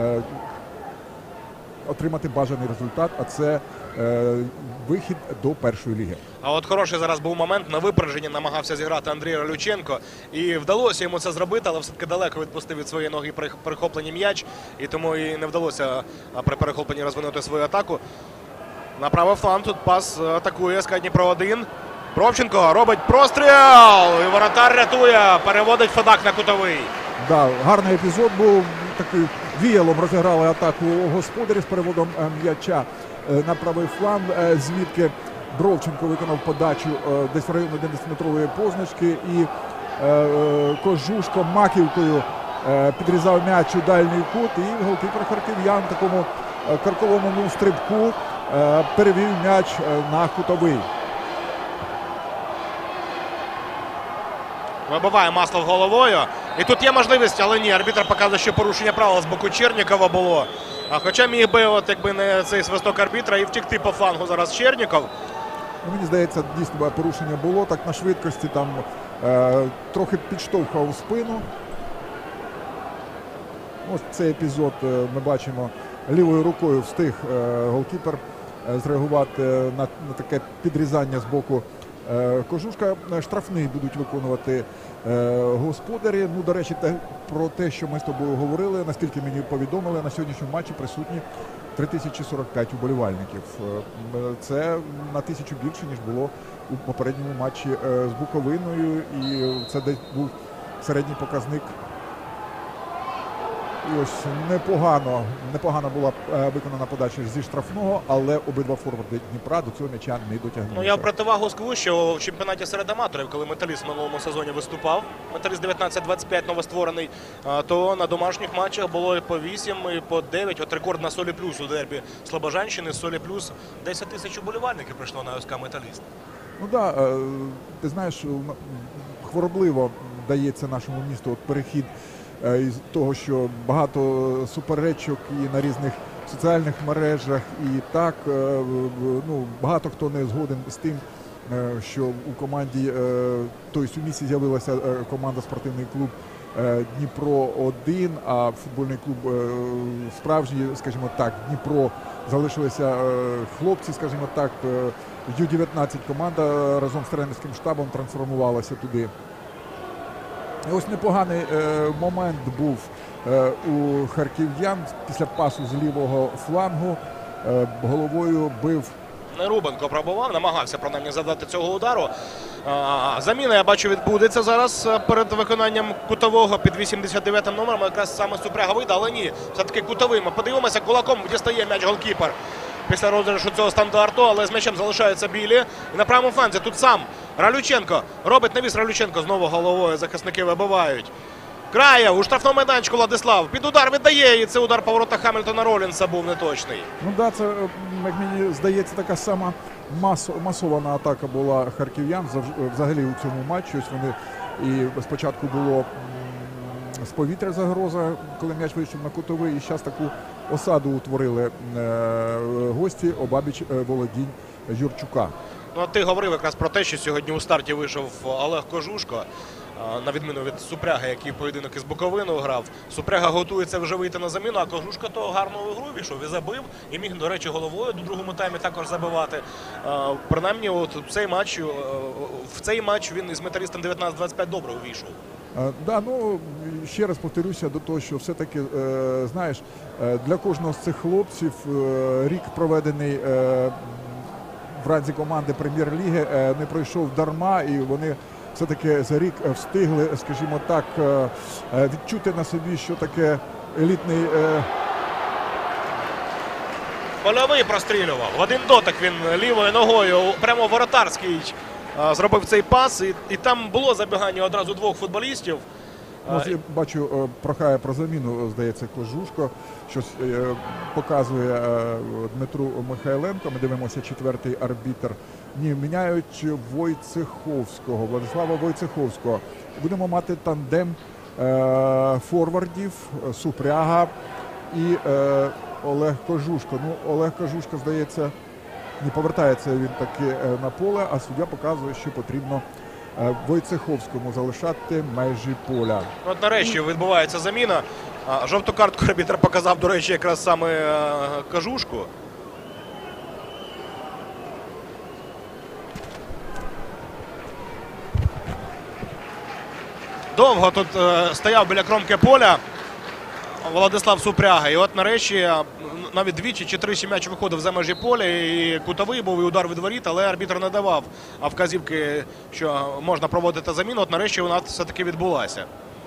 отримати бажаний результат, а це вихід до першої ліги. А от хороший зараз був момент, на випередженні намагався зіграти Андрій Ралюченко. І вдалося йому це зробити, але все-таки далеко відпустив від своєї ноги при перехопленні м'яч. І тому і не вдалося при перехопленні розвинути свою атаку. На правий фланг тут пас атакує СК Дніпро-1. Бровченко робить простріл! І воротар рятує, переводить Федак на кутовий. Да, гарний епізод був, такий віялом розіграли атаку господарів з переводом м'яча на правий фланг, звідки Бровченко виконав подачу десь в районі 11-метрової позначки, і Кожушко маківкою підрізав м'яч у дальній кут, і голкіпер харків'ян в такому карколомному стрибку перевів м'яч на кутовий. Вибиває Маслов головою. І тут є можливість, але ні, арбітр показує, що порушення правил з боку Чернікова було. А хоча міг би, от якби не цей свисток арбітра, і втекти по флангу зараз Черніков. Мені здається, дійсно порушення було, так на швидкості там трохи підштовхав у спину. Ось цей епізод ми бачимо, лівою рукою встиг голкіпер зреагувати на таке підрізання з боку Кожушка. Штрафний будуть виконувати господарі. Ну, до речі, про те, що ми з тобою говорили, наскільки мені повідомили, на сьогоднішньому матчі присутні 3045 уболівальників. Це на 1000 більше, ніж було у попередньому матчі з Буковиною, і це десь був середній показник. І ось непогано була виконана подача зі штрафного, але обидва форварди Дніпра до цього м'яча не дотягнули. Ну, я в противагу скажу, що в чемпіонаті серед аматорів, коли Металіст в минулому сезоні виступав, Металіст 19-25 новостворений, то на домашніх матчах було і по 8, і по 9. От рекорд на Солі Плюс у дербі Слобожанщини. Солі Плюс 10 тисяч уболівальників прийшло на СК Металіст. Ну так, ти знаєш, хворобливо дається нашому місту перехід із того, що багато суперечок і на різних соціальних мережах, і так, ну, багато хто не згоден з тим, що у команді, тобто у місті з'явилася команда спортивний клуб Дніпро-1, а футбольний клуб справжній, скажімо так, Дніпро, залишилися хлопці, скажімо так, Ю-19 команда разом з тренерським штабом трансформувалася туди. І ось непоганий момент був у харків'ян після пасу з лівого флангу. Головою бив. Рубенко пробував, намагався принаймні завдати цього удару. Заміна, я бачу, відбудеться зараз перед виконанням кутового під 89-м номером. Якраз саме Супряга вийде, але ні, все-таки кутовим. Подивимося, кулаком дістає м'яч голкіпер після розіграшу цього стандарту, але з м'ячем залишаються білі. І на правому фланзі тут сам Ралюченко робить навіс. Ралюченко знову головою, захисники вибивають. Краєв у штрафному майданчику Владислав під удар віддає, і це удар по воротах Хамільтона Ролінса був неточний. Ну так, це, як мені здається, така сама масована атака була харків'ян взагалі у цьому матчі. Ось вони, і спочатку було з повітря загроза, коли м'яч вийшов на кутовий, і зараз таку осаду утворили гості обабіч володінь Юрчука. Ну, ти говорив якраз про те, що сьогодні у старті вийшов Олег Кожушко, на відміну від Супряги, який поєдинок із Буковиною грав. Супряга готується вже вийти на заміну, а Кожушко то гарну гру війшов і забив. І міг, до речі, головою до другому таймі також забивати. Принаймні, от в цей матч він із Металістом 19-25 добре увійшов. Да, ну, ще раз повторюся до того, що все-таки, знаєш, для кожного з цих хлопців рік проведений в ранзі команди Прем'єр-ліги не пройшов дарма, і вони все-таки за рік встигли, скажімо так, відчути на собі, що таке елітний. Польовий прострілював. В один дотик він лівою ногою, прямо воротарський, зробив цей пас. І там було забігання одразу двох футболістів. Ось я бачу, прохає про заміну, здається, Кожушко. Щось показує Дмитру Михайленко. Ми дивимося, четвертий арбітр. Ні, міняють Войцеховського, Владислава Войцеховського. Будемо мати тандем форвардів, Супряга і Олег Кожушко. Ну, Олег Кожушко, здається, не повертається він таки на поле, а суддя показує, що потрібно Войцеховському залишати межі поля. От нарешті відбувається заміна. Жовту картку арбітр показав, до речі, якраз саме Кожушку. Довго тут стояв біля кромки поля Владислав Супряга. І от нарешті навіть двічі чи тричі м'яч виходив за межі поля, і кутовий був, і удар від воріт, але арбітр не давав вказівки, що можна проводити заміну. От нарешті вона все-таки відбулася.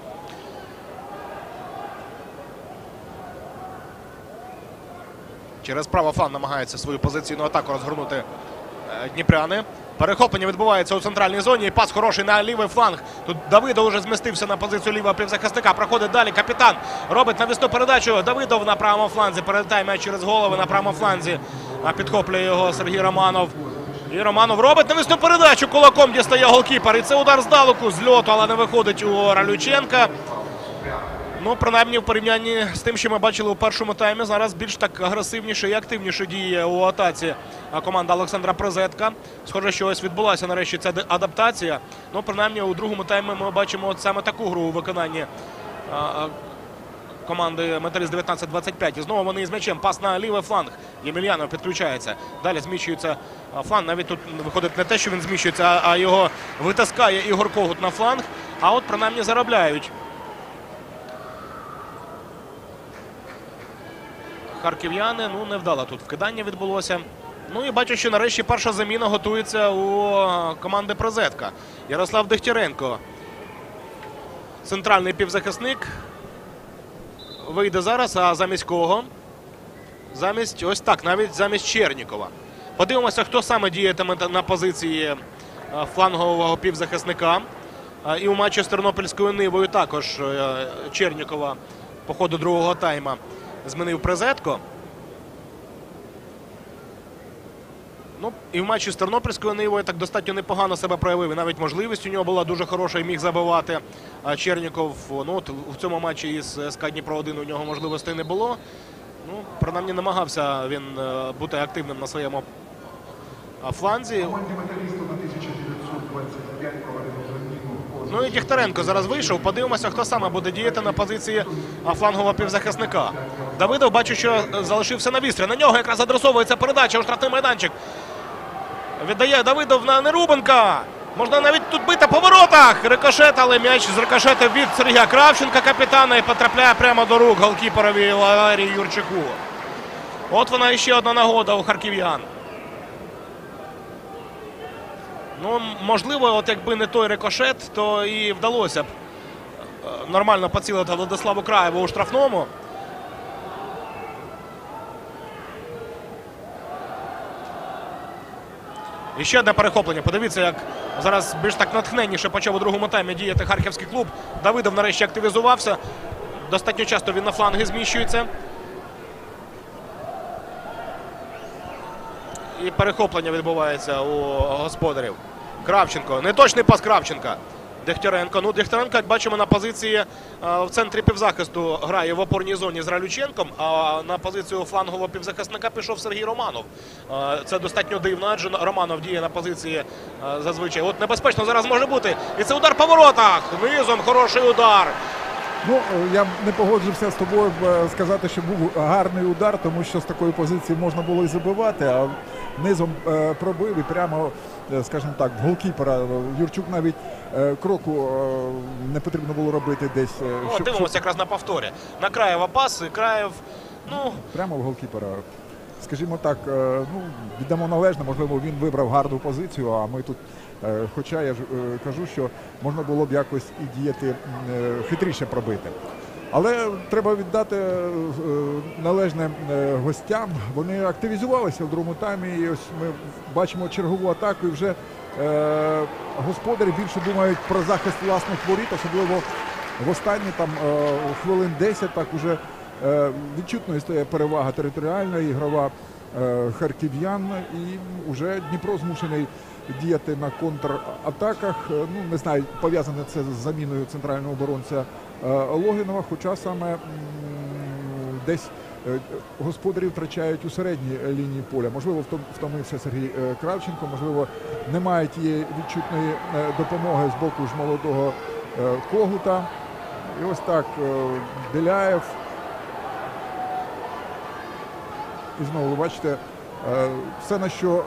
Через правий фланг намагаються свою позиційну атаку розгорнути дніпряни. Перехоплення відбувається у центральній зоні. І пас хороший на лівий фланг. Тут Давидов вже змістився на позицію лівого півзахисника. Проходить далі капітан. Робить навісну передачу. Давидов на правому фланзі. Перелітає м'яч через голови на правому фланзі. Підхоплює його Сергій Романов. І Романов робить навісну передачу. Кулаком дістає голкіпер. І це удар здалеку, з льоту, але не виходить у Ралюченка. Ну, принаймні, в порівнянні з тим, що ми бачили у першому таймі, зараз більш так агресивніше і активніше діє у атаці команда Олександра Призетка. Схоже, що ось відбулася нарешті ця адаптація. Ну, принаймні, у другому таймі ми бачимо от саме таку гру у виконанні команди Металіст 19-25. І знову вони із м'ячем. Пас на лівий фланг. Ємельянов підключається. Далі зміщується фланг. Навіть тут виходить не те, що він зміщується, а його витискає Ігор Когут на фланг. А от принаймні заробляють харків'яни. Ну, невдало тут вкидання відбулося. Ну і бачу, що нарешті перша заміна готується у команди Призетка. Ярослав Дегтяренко, центральний півзахисник, вийде зараз, а замість кого? Замість, ось так, навіть замість Чернікова. Подивимося, хто саме діятиме на позиції флангового півзахисника. І у матчі з Тернопільською Нивою також Чернікова по ходу другого тайма змінив Призетко. Ну, і в матчі з Тернопільською Нивою так достатньо непогано себе проявив. І навіть можливість у нього була дуже хороша і міг забивати. А Черніков, ну, от в цьому матчі із СК Дніпро-1 у нього можливостей не було. Ну, принаймні намагався він бути активним на своєму фланзі. Ну і Дігтяренко зараз вийшов. Подивимося, хто саме буде діяти на позиції флангового півзахисника. Давидов, бачу, що залишився на вістрі. На нього якраз адресовується передача у штрафний майданчик. Віддає Давидов на Нерубенка. Можна навіть тут бити по воротах. Рикошет, але м'яч зрикошетив від Сергія Кравченка, капітана, і потрапляє прямо до рук голкіперові Валерію Юрчаку. От вона іще одна нагода у харків'ян. Ну, можливо, от якби не той рикошет, то і вдалося б нормально поцілити Владиславу Краєву у штрафному. І ще одне перехоплення. Подивіться, як зараз більш так натхненніше почав у другому таймі діяти харківський клуб. Давидов нарешті активізувався. Достатньо часто він на фланги зміщується. І перехоплення відбувається у господарів. Кравченко. Неточний пас Кравченка. Дегтяренко. Ну, Дегтяренко, як бачимо, на позиції в центрі півзахисту грає в опорній зоні з Ралюченком, а на позицію флангового півзахисника пішов Сергій Романов. Це достатньо дивно, адже Романов діє на позиції зазвичай. От небезпечно зараз може бути. І це удар по воротах. Низом хороший удар. Ну, я не погоджуся з тобою сказати, що був гарний удар, тому що з такої позиції можна було і забивати, а низом пробив і прямо, скажімо так, в голкіпера. Юрчук навіть кроку не потрібно було робити десь. Дивимося якраз на повторі. На Краєва пас, і Краєв, ну... Прямо в голкіпера. Скажімо так, ну, віддамо належне, можливо, він вибрав гарну позицію, а ми тут, хоча я ж кажу, що можна було б якось і діяти хитріше пробити. Але треба віддати належне гостям. Вони активізувалися в другому таймі, і ось ми бачимо чергову атаку, і вже господарі більше думають про захист власних воріт, особливо В останні там хвилин 10 так уже відчутною стає перевага територіальна, ігрова харків'ян, і вже Дніпро змушений діяти на контратаках. Ну, не знаю, пов'язане це з заміною центрального оборонця Логінова, хоча саме десь господарі втрачають у середній лінії поля. Можливо, втомився Сергій Кравченко, можливо, немає тієї відчутної допомоги з боку ж молодого Когута. І ось так Біляєв. І знову, ви бачите, все, на що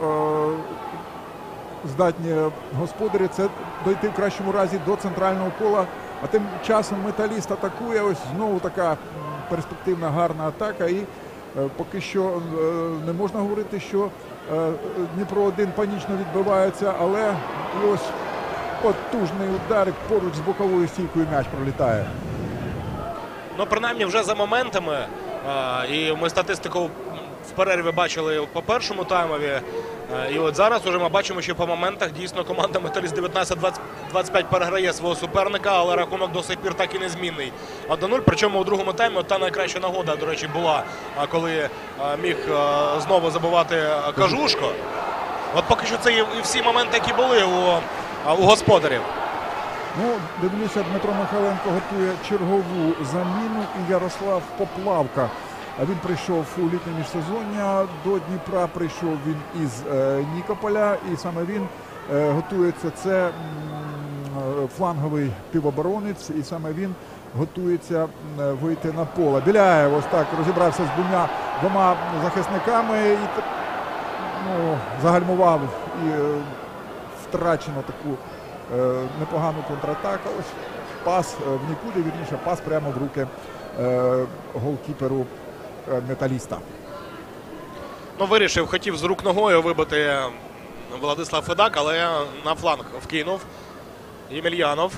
здатні господарі, це дойти в кращому разі до центрального кола. А тим часом Металіст атакує. Ось знову така перспективна, гарна атака. І поки що не можна говорити, що Дніпро-1 панічно відбивається, але і ось потужний удар поруч з боковою стійкою м'яч пролітає. Ну, принаймні, вже за моментами, і ми статистику в перерві бачили по першому таймові, і от зараз вже ми бачимо, що по моментах дійсно команда «Металіст» 19-25 переграє свого суперника, але рахунок до сих пір так і незмінний. 1-0, причому у другому таймі та найкраща нагода, до речі, була, коли міг знову забивати Кажушко. От поки що це і всі моменти, які були у господарів. Ну, дивлюся, Дмитро Михайленко готує чергову заміну, і Ярослав Поплавка. Він прийшов у літнє міжсезоння, до Дніпра прийшов він із Нікополя, і саме він готується, це фланговий півоборонець, і саме він готується вийти на поле. Біляєв ось так розібрався з двома захисниками і загальмував і втрачено таку непогану контратаку. Ось пас в нікуди, вірніше, пас прямо в руки голкіперу Металіста. Ну, вирішив, хотів з рук ногою вибити Владислав Федак, але на фланг вкинув Ємельянов.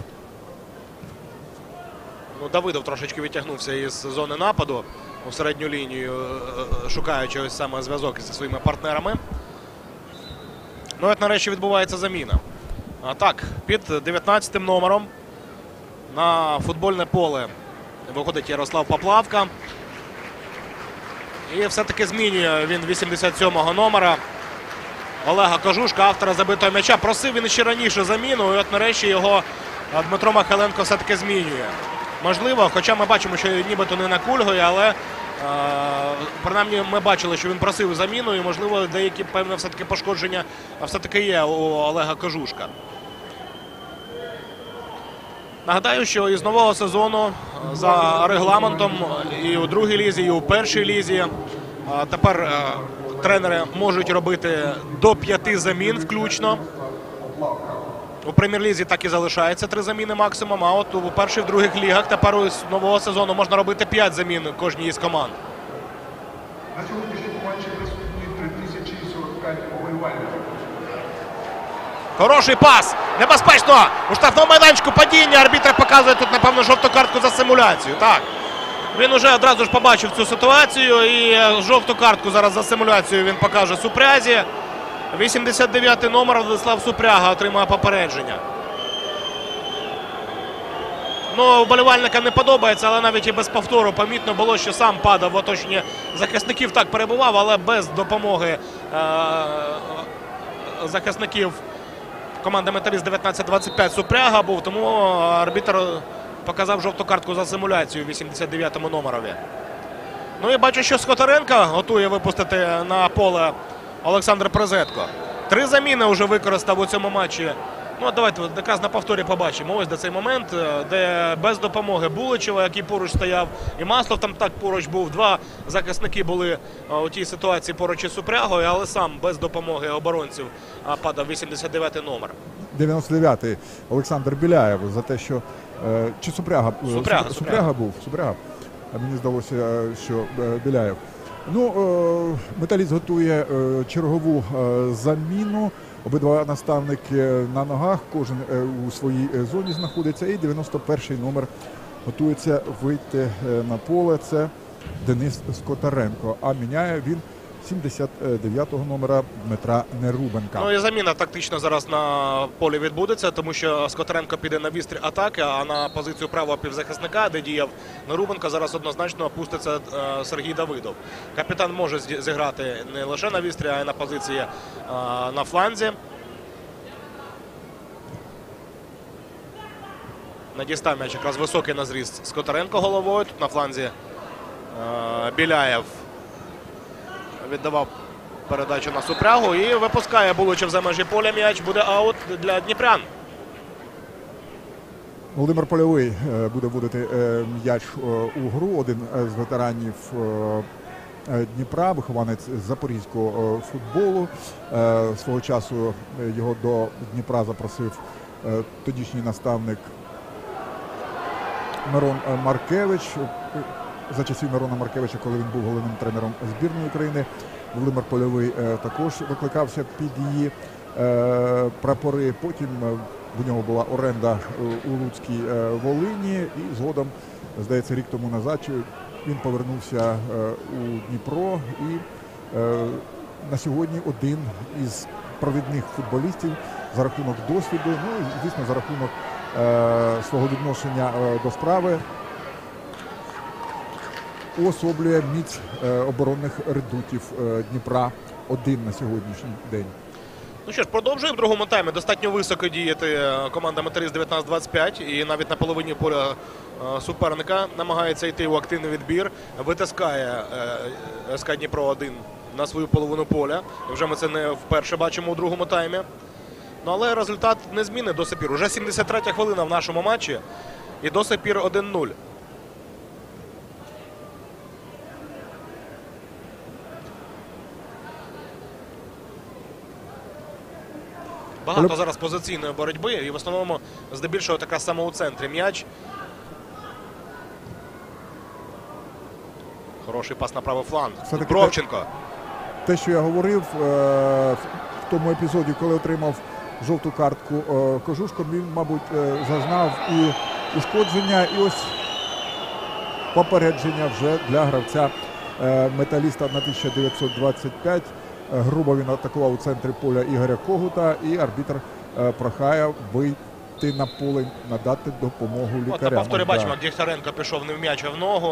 Ну, Давидов трошечки відтягнувся із зони нападу у середню лінію, шукаючи ось саме зв'язок зі своїми партнерами. Ну, от нарешті відбувається заміна. А так, під 19-м номером на футбольне поле виходить Ярослав Поплавка. І все-таки змінює він 87-го номера Олега Кажушка, автора забитого м'яча. Просив він ще раніше заміну, і от нарешті його Дмитро Михайленко все-таки змінює. Можливо, хоча ми бачимо, що нібито не накульгує, але принаймні ми бачили, що він просив заміну, і можливо деякі певне все-таки пошкодження все-таки є у Олега Кажушка. Нагадаю, що із нового сезону за регламентом і у другій лізі, і у першій лізі тепер тренери можуть робити до 5 замін включно. У прем'єр-лізі так і залишається 3 заміни максимум, а от у першій, в других лігах тепер із нового сезону можна робити 5 замін кожній із команд. На сьогоднішньому матчі присутні 3045 поболівальників. Хороший пас. Небезпечно. У штрафному майданчику падіння. Арбітр показує тут, напевно, жовту картку за симуляцію. Так. Він уже одразу ж побачив цю ситуацію. І жовту картку зараз за симуляцію він покаже Супрязі. 89-й номер Владислав Супряга отримує попередження. Ну, вболівальникам не подобається, але навіть і без повтору помітно було, що сам падав в оточенні захисників. Так, перебував, але без допомоги захисників команда «Металіст» 19-25 Супряга був, тому арбітр показав жовту картку за симуляцію 89-му номерові. Ну і бачу, що Скотаренко готує випустити на поле Олександр Призетко. 3 заміни вже використав у цьому матчі. Ну, давайте якраз на повторі побачимо. Ось де цей момент, де без допомоги Буличева, який поруч стояв, і Маслов там так поруч був. 2 захисники були у тій ситуації поруч із Супрягою, але сам без допомоги оборонців падав 89-й номер. 99-й Олександр Біляєв за те, що... Чи Супряга? Супряга був. Супряга. Мені здалося, що Біляєв. Ну, Металіст готує чергову заміну. Обидва наставники на ногах, кожен у своїй зоні знаходиться. І 91-й номер готується вийти на поле. Це Денис Скотаренко. А міняє він 79-го номера Дмитра Нерубенка. Ну і заміна тактично зараз на полі відбудеться, тому що Скотаренко піде на вістрі атаки, а на позицію правого півзахисника, де діяв Нерубенко, зараз однозначно опуститься Сергій Давидов. Капітан може зіграти не лише на вістрі, а й на позиції на фланзі. Надістав м'яч якраз високий на зріст Скотаренко головою. Тут на фланзі Біляєв віддавав передачу на Супрягу і випускає Буличев за межі поля м'яч. Буде аут для дніпрян. Володимир Польовий буде вводити м'яч у гру. Один з ветеранів Дніпра, вихованець запорізького футболу. Свого часу його до Дніпра запросив тодішній наставник Мирон Маркевич. За часів Мирона Маркевича, коли він був головним тренером збірної України, Володимир Польовий також викликався під її прапори. Потім у нього була оренда у Луцькій Волині і згодом, здається, рік тому назад він повернувся у Дніпро і на сьогодні один із провідних футболістів за рахунок досвіду, ну і, звісно, за рахунок свого відношення до справи уособлює міць оборонних редутів Дніпра один на сьогоднішній день. Ну що ж, продовжує в другому таймі достатньо високо діяти команда Металіст 19-25 і навіть на половині поля суперника намагається йти у активний відбір. Витискає СК Дніпро-1 на свою половину поля. Вже ми це не вперше бачимо у другому таймі. Ну, але результат не змінить до сих пір. Уже 73-я хвилина в нашому матчі і до сих пір 1-0. Багато зараз позиційної боротьби і в основному здебільшого така саме у центрі м'яч. Хороший пас на правий фланг. Бровченко. Те, що я говорив в тому епізоді, коли отримав жовту картку Кожушко, він, мабуть, зазнав і ушкодження, і ось попередження вже для гравця Металіста на 1925. Грубо він атакував у центрі поля Ігоря Когута, і арбітр прохає вийти на поле, надати допомогу лікарям. От на повторі бачимо, як Дігтяренко пішов не в м'яч, а в ногу.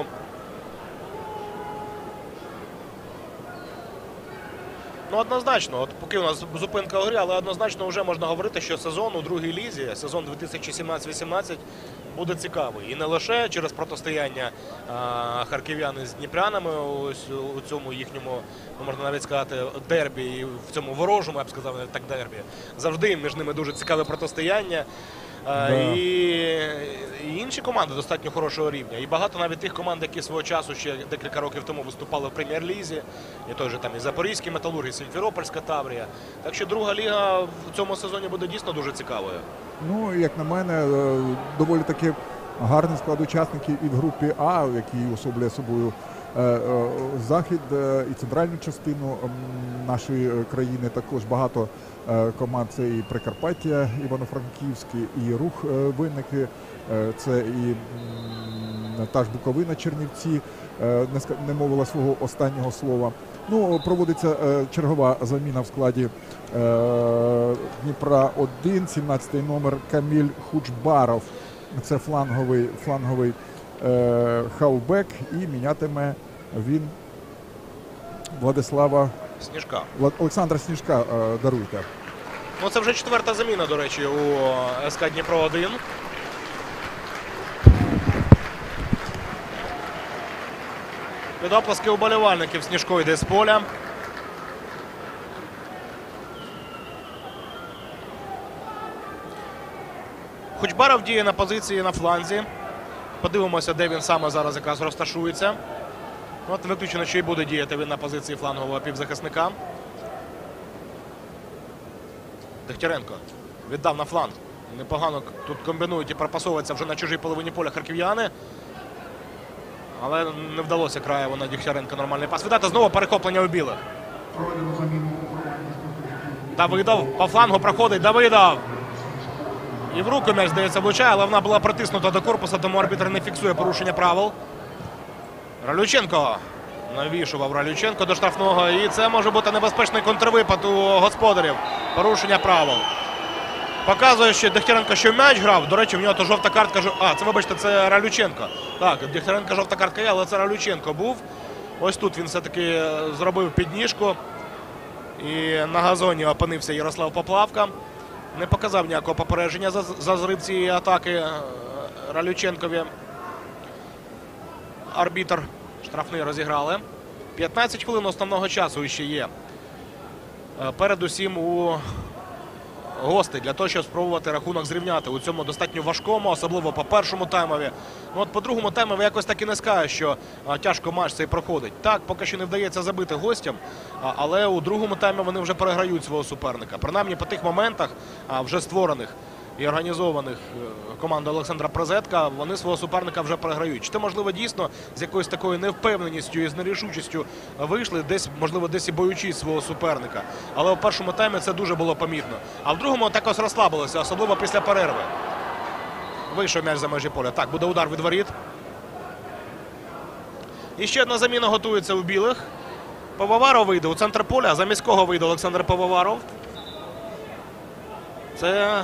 Ну, однозначно, от поки у нас зупинка у грі, але однозначно вже можна говорити, що сезон у другій лізі, сезон 2017-18, буде цікавий. І не лише через протистояння харків'ян з дніпрянами ось у цьому їхньому, можна навіть сказати, дербі, і в цьому ворожому, я б сказав, так дербі. Завжди між ними дуже цікаве протистояння. І інші команди достатньо хорошого рівня. І багато навіть тих команд, які свого часу ще декілька років тому виступали в прем'єр-лізі. І той же там і Запорізький Металург, і Сімферопольська Таврія. Так що друга ліга в цьому сезоні буде дійсно дуже цікавою. Ну, як на мене, доволі таки гарний склад учасників і в групі А, який особлює собою захід і центральну частину нашої країни. Також багато команд, це і Прикарпаття, Івано-Франківський, і Рух Винники, це і та ж Буковина, Чернівці, не мовила свого останнього слова. Ну, проводиться чергова заміна в складі Дніпра-1, 17-й номер Каміль Хучбаров. Це фланговий хавбек, і мінятиме він Олександра Сніжка, даруйте. Ну, це вже четверта заміна, до речі, у СК Дніпро-1. Під оплески уболівальників Сніжко йде з поля. Хучбаров діє на позиції на фланзі. Подивимося, де він саме зараз якраз розташується. От виключено, що й буде діяти він на позиції флангового півзахисника. Дегтяренко віддав на фланг. Непогано тут комбінують і пропасовуються вже на чужій половині поля харків'яни. Але не вдалося Краєву на Дегтяренка нормальний пас віддати. Знову перехоплення у білих. Давидов по флангу проходить. Давидов. І в руку м'яч, здається, влучає, але вона була притиснута до корпуса, тому арбітр не фіксує порушення правил. Ралюченко Навішував Ралюченко до штрафного. І це може бути небезпечний контрвипад у господарів. Порушення правил. Показує ще Дегтяренко, що м'яч грав. До речі, в нього то жовта картка. Вибачте, це Ралюченко. Так, Дегтяренко жовта картка є, але це Ралюченко був. Ось тут він все-таки зробив підніжку. І на газоні опинився Ярослав Поплавка. Не показав ніякого попередження за зрив цієї атаки Ралюченкові. Арбітр штрафний розіграли. 15 хвилин основного часу ще є. Передусім у гостей для того, щоб спробувати рахунок зрівняти у цьому достатньо важкому, особливо по першому таймові. Ну от по другому таймові якось так і не скажеш, що тяжко матч цей проходить. Так, поки що не вдається забити гостям, але у другому таймі вони вже переграють свого суперника. Принаймні по тих моментах, вже створених і організованих командою Олександра Призетка, вони свого суперника вже переграють. Чи це, можливо, дійсно з якоюсь такою невпевненістю і з нерішучістю вийшли, можливо, десь і боючись свого суперника. Але у першому таймі це дуже було помітно. А в другому так ось розслабилися, особливо після перерви. Вийшов м'яч за межі поля. Так, буде удар від воріт. І ще одна заміна готується у білих. Пивоваров вийде у центр поля, замість кого вийде Олександр Пивоваров. Це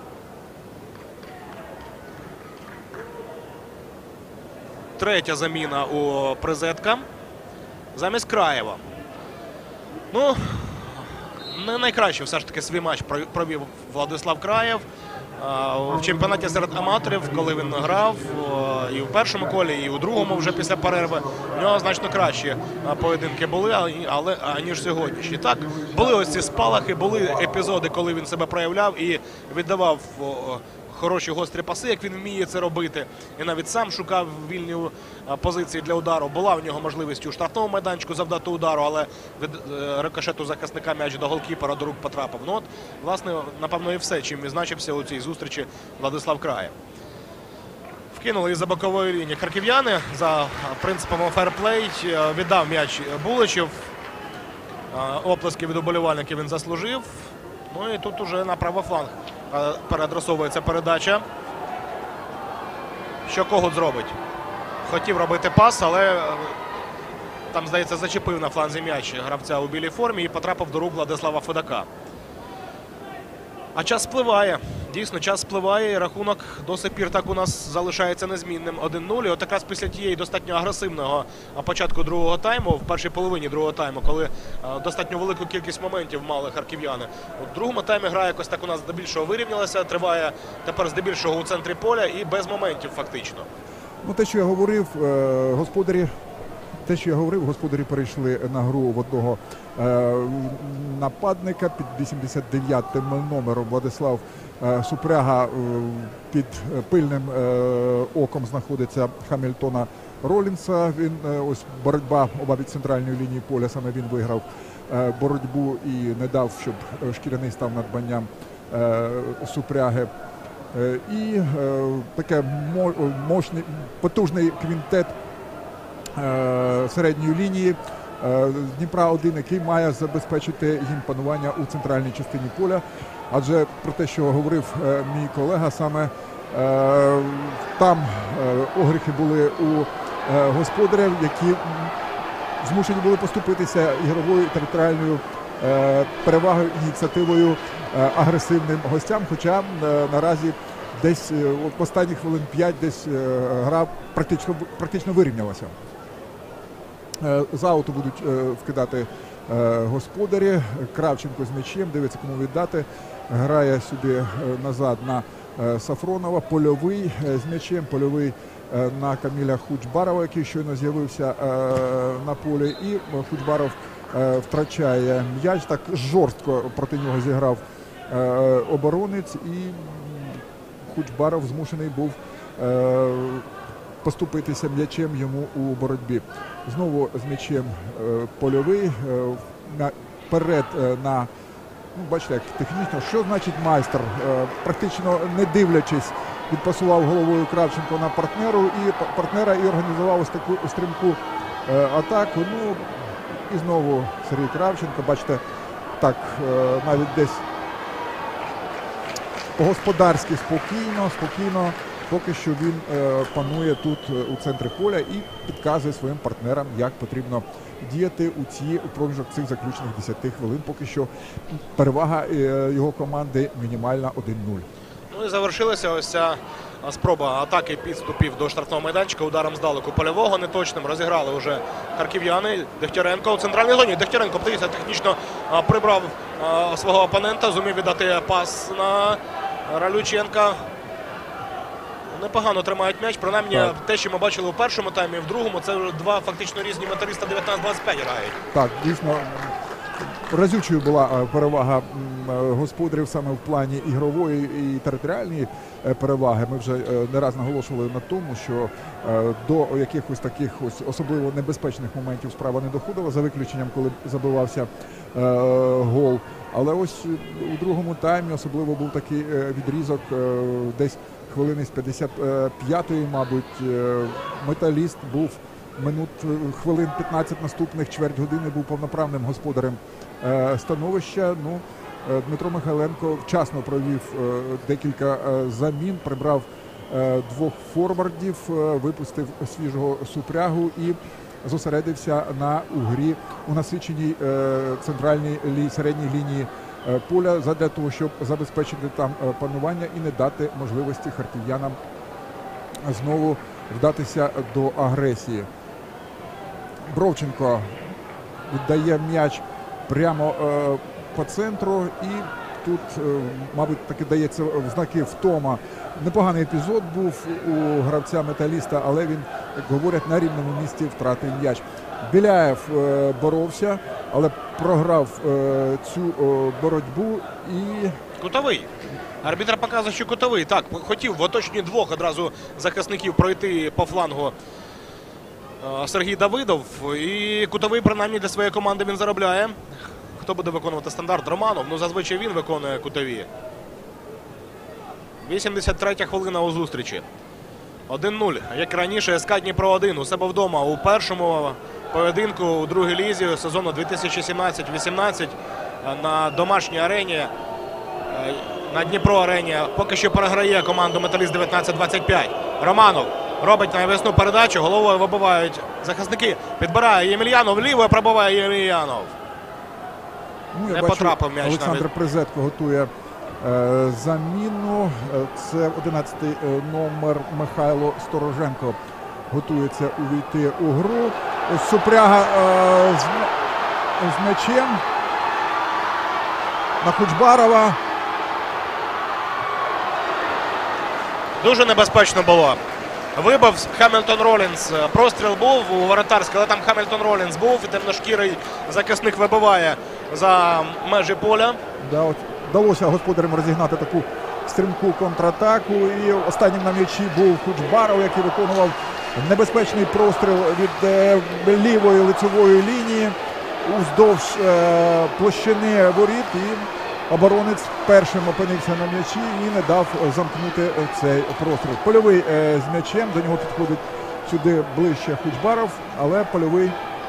третя заміна у Призетка. Замість Краєва. Ну, не найкраще все ж таки свій матч провів Владислав Краєв. В чемпіонаті серед аматорів, коли він грав і в першому колі, і у другому вже після перерви, у нього значно кращі поєдинки були, аніж сьогоднішні. Так, були ось ці спалахи, були епізоди, коли він себе проявляв і віддавав хороші гострі паси, як він вміє це робити. І навіть сам шукав вільні позиції для удару. Була в нього можливість у штрафному майданчику завдати удару, але від рикошету захисника м'яч до голкіпера, до рук потрапив. Ну от, власне, напевно, і все, чим відзначився у цій зустрічі Владислав Краєв. Вкинули із-за бокової лінії харків'яни за принципом ферплей. Віддав м'яч Буличев. Оплески від уболівальників він заслужив. Ну і тут уже на правий фланг переадресовується передача. Що Когут зробить? Хотів робити пас, але там, здається, зачепив на фланзі м'яч гравця у білій формі і потрапив до рук Владислава Федака. А час спливає. Дійсно, час спливає і рахунок до сих пір так у нас залишається незмінним 1-0. І от якраз після тієї достатньо агресивного початку другого тайму, в першій половині другого тайму, коли достатньо велику кількість моментів мали харків'яни. У другому таймі гра якось так у нас здебільшого вирівнялася, триває тепер здебільшого у центрі поля і без моментів фактично. Ну, те, що я говорив, господарі перейшли на гру в одного нападника під 89-м номером. Владислав Супряга, під пильним оком знаходиться Хамільтона Ролінса. Він, ось боротьба оба від центральної лінії поля, саме він виграв боротьбу і не дав, щоб шкіряний став надбанням Супряги. І таке потужний квінтет середньої лінії Дніпра-1, який має забезпечити їм панування у центральній частині поля. Адже про те, що говорив мій колега, саме там огріхи були у господарів, які змушені були поступитися ігровою територіальною перевагою, ініціативою агресивним гостям. Хоча наразі десь в останніх хвилин 5 десь гра практично вирівнялася. З ауту будуть вкидати господарі. Кравченко з м'ячем, дивиться, кому віддати. Грає сюди назад на Сафронова. Польовий з м'ячем. Польовий на Каміля Хучбарова, який щойно з'явився на полі. І Хучбаров втрачає м'яч. Так жорстко проти нього зіграв оборонець. І Хучбаров змушений був поступитися м'ячем йому у боротьбі. Знову з м'ячем польовий. Вперед на, бачите, як технічно. Що значить майстер? Практично не дивлячись, відпасував головою Кравченко на партнера і організував ось таку стрімку атаку. Ну, і знову Сергій Кравченко, бачите, так, навіть десь по-господарськи спокійно Поки що він панує тут у центрі поля і підказує своїм партнерам, як потрібно діяти у проміжок цих заключних 10 хвилин. Поки що перевага його команди мінімальна 1-0. Ну і завершилася ось ця спроба атаки підступів до штрафного майданчика ударом здалеку польового неточним. Розіграли вже харків'яни. Дегтяренко у центральній зоні. Дегтяренко, подивіться, технічно прибрав свого опонента, зумів віддати пас на Ралюченка. Непогано тримають м'яч, принаймні те, що ми бачили у першому таймі, в другому, це вже два фактично різні металіста 19-25 грають. Так, дійсно, разючою була перевага господарів саме в плані ігрової і територіальної переваги. Ми вже не раз наголошували на тому, що до якихось таких ось особливо небезпечних моментів справа не доходила, за виключенням, коли забивався гол. Але ось у другому таймі особливо був такий відрізок десь хвилини з 55-ї, мабуть, Металіст був хвилин 15 наступних, чверть години був повноправним господарем становища. Ну, Дмитро Михайленко вчасно провів декілька замін, прибрав двох форвардів, випустив свіжого Супрягу і зосередився у грі у насиченій центральній середній лінії поля задля того, щоб забезпечити там панування і не дати можливості харків'янам знову вдатися до агресії. Бровченко віддає м'яч прямо по центру і тут, мабуть, таки дається в знаки втома. Непоганий епізод був у гравця Металіста, але він, як говорять, на рівному місці втратив м'яч. Біляєв боровся, але програв цю боротьбу і... Кутовий. Арбітр показує, що кутовий. Так, хотів в оточенні двох одразу захисників пройти по флангу Сергій Давидов. І кутовий, принаймні, для своєї команди він заробляє. Хто буде виконувати стандарт? Романов. Ну, зазвичай він виконує кутові. 83-я хвилина у зустрічі. 1-0. Як раніше, СК Дніпро-1 у себе вдома у першому поєдинку у другій лізі сезону 2017-18 на домашній арені, на Дніпро-арені. Поки що переграє команду Металіст 19-25. Романов робить навісну передачу, головою вибивають захисники. Підбирає Ємельянов, лівою пробиває Ємельянов. Ну, не потрапив м'яч. Олександр Призетко готує заміну. Це 11-й номер Михайло Стороженко готується увійти у гру. Ось Супряга з м'ячем на Кучбарова. Дуже небезпечно було. Вибив Хамільтон Ролінс. Простріл був у воротарській, але там Хамільтон Ролінс був. І темношкірий захисник вибиває за межі поля. Да, от вдалося господарям розігнати таку стрімку контратаку. І останнім на м'ячі був Кучбаров, який виконував небезпечний простріл від лівої лицевої лінії уздовж площини воріт. І оборонець першим опинився на м'ячі і не дав замкнути цей простріл. Польовий з м'ячем, до нього підходить сюди ближче Кучбаров, але польовий.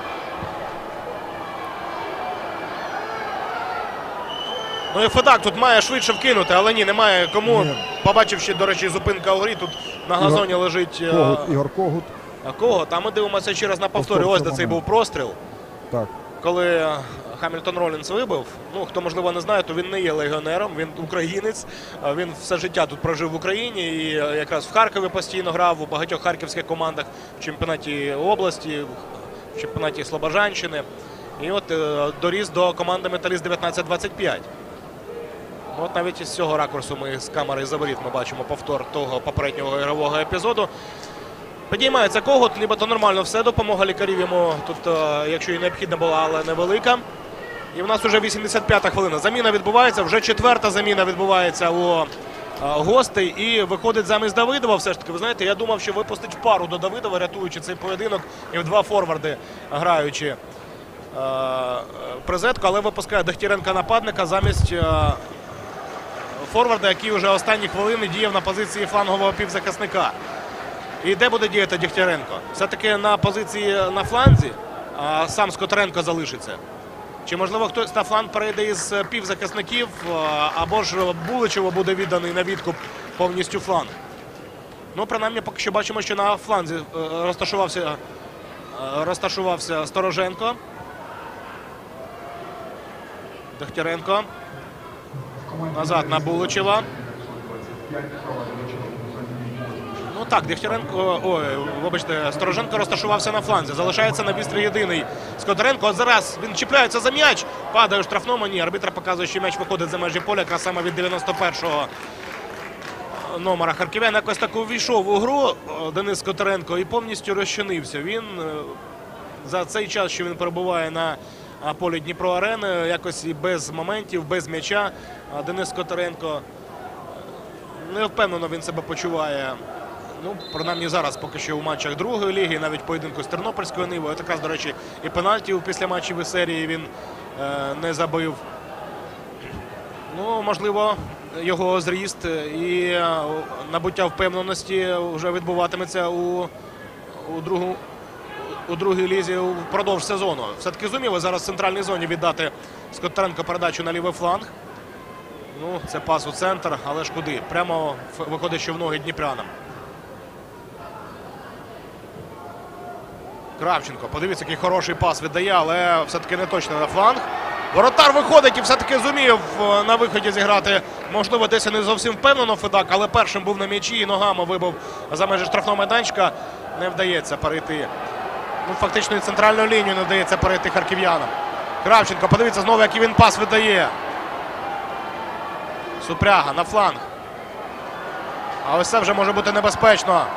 Ну і Федак тут має швидше вкинути, але ні, немає кому. Ні. Побачивши, до речі, зупинка у грі, тут на газоні лежить Ігор Когут. Когут. А ми дивимося ще раз на повторі. Ось де цей був простріл. Так. Коли Хамільтон Ролінс вибив, ну, хто, можливо, не знає, то він не є легіонером, він українець, він все життя тут прожив в Україні і якраз в Харкові постійно грав, у багатьох харківських командах в чемпіонаті області, в чемпіонаті Слобожанщини. І от доріс до команди Металіст 19-25. От навіть із цього ракурсу ми з камери за воріт ми бачимо повтор того попереднього ігрового епізоду. Підіймається Когут, нібито нормально все, допомога лікарів йому тут, якщо і необхідна була, але невелика. І в нас вже 85-та хвилина. Заміна відбувається, вже 4-та заміна відбувається у гостей і виходить замість Давидова. Все ж таки, ви знаєте, я думав, що випустить пару до Давидова, рятуючи цей поєдинок, і в два форварди граючи Призетко, але випускає Дегтяренка нападника замість форварда, який вже останні хвилини діяв на позиції флангового півзахисника. І де буде діяти Дегтяренко? Все-таки на позиції на фланзі, а сам Скотаренко залишиться. Чи, можливо, хтось на фланг перейде із півзахисників, або ж Буличево буде відданий на відкуп повністю фланг? Ну, принаймні, поки що бачимо, що на фланзі розташувався Стороженко. Дегтяренко. Назад на Буличева. Ну так, Дегтяренко, вибачте, Стороженко розташувався на фланзі. Залишається на вістрі єдиний Скотаренко. От зараз він чіпляється за м'яч. Падає у штрафному. Ні, арбітр показує, що м'яч виходить за межі поля. Якраз саме від 91-го номера харків'ян. Якось так увійшов у гру Денис Скотаренко і повністю розчинився. Він за цей час, що він перебуває на полі Дніпро-арени, якось і без моментів, без м'яча. Денис Скотаренко не впевнено він себе почуває. Ну, принаймні зараз поки що у матчах другої ліги, навіть поєдинку з Тернопільською Нивою. От якраз, до речі, і пенальті у післяматчевій серії він не забив. Ну, можливо, його зріст і набуття впевненості вже відбуватиметься у другій лізі впродовж сезону. Все-таки зумів зараз в центральній зоні віддати Скотаренко передачу на лівий фланг. Ну, це пас у центр, але ж куди? Прямо виходить, що в ноги дніпрянам. Кравченко, подивіться, який хороший пас віддає, але все-таки не точно на фланг. Воротар виходить і все-таки зумів на виході зіграти. Можливо, десь не зовсім впевнено Федак, але першим був на м'ячі і ногами вибив за межі штрафного майданчика. Не вдається перейти. Ну, фактично і центральну лінію не вдається перейти харків'янам. Кравченко, подивіться знову, який він пас видає. Супряга на фланг. А ось це вже може бути небезпечно.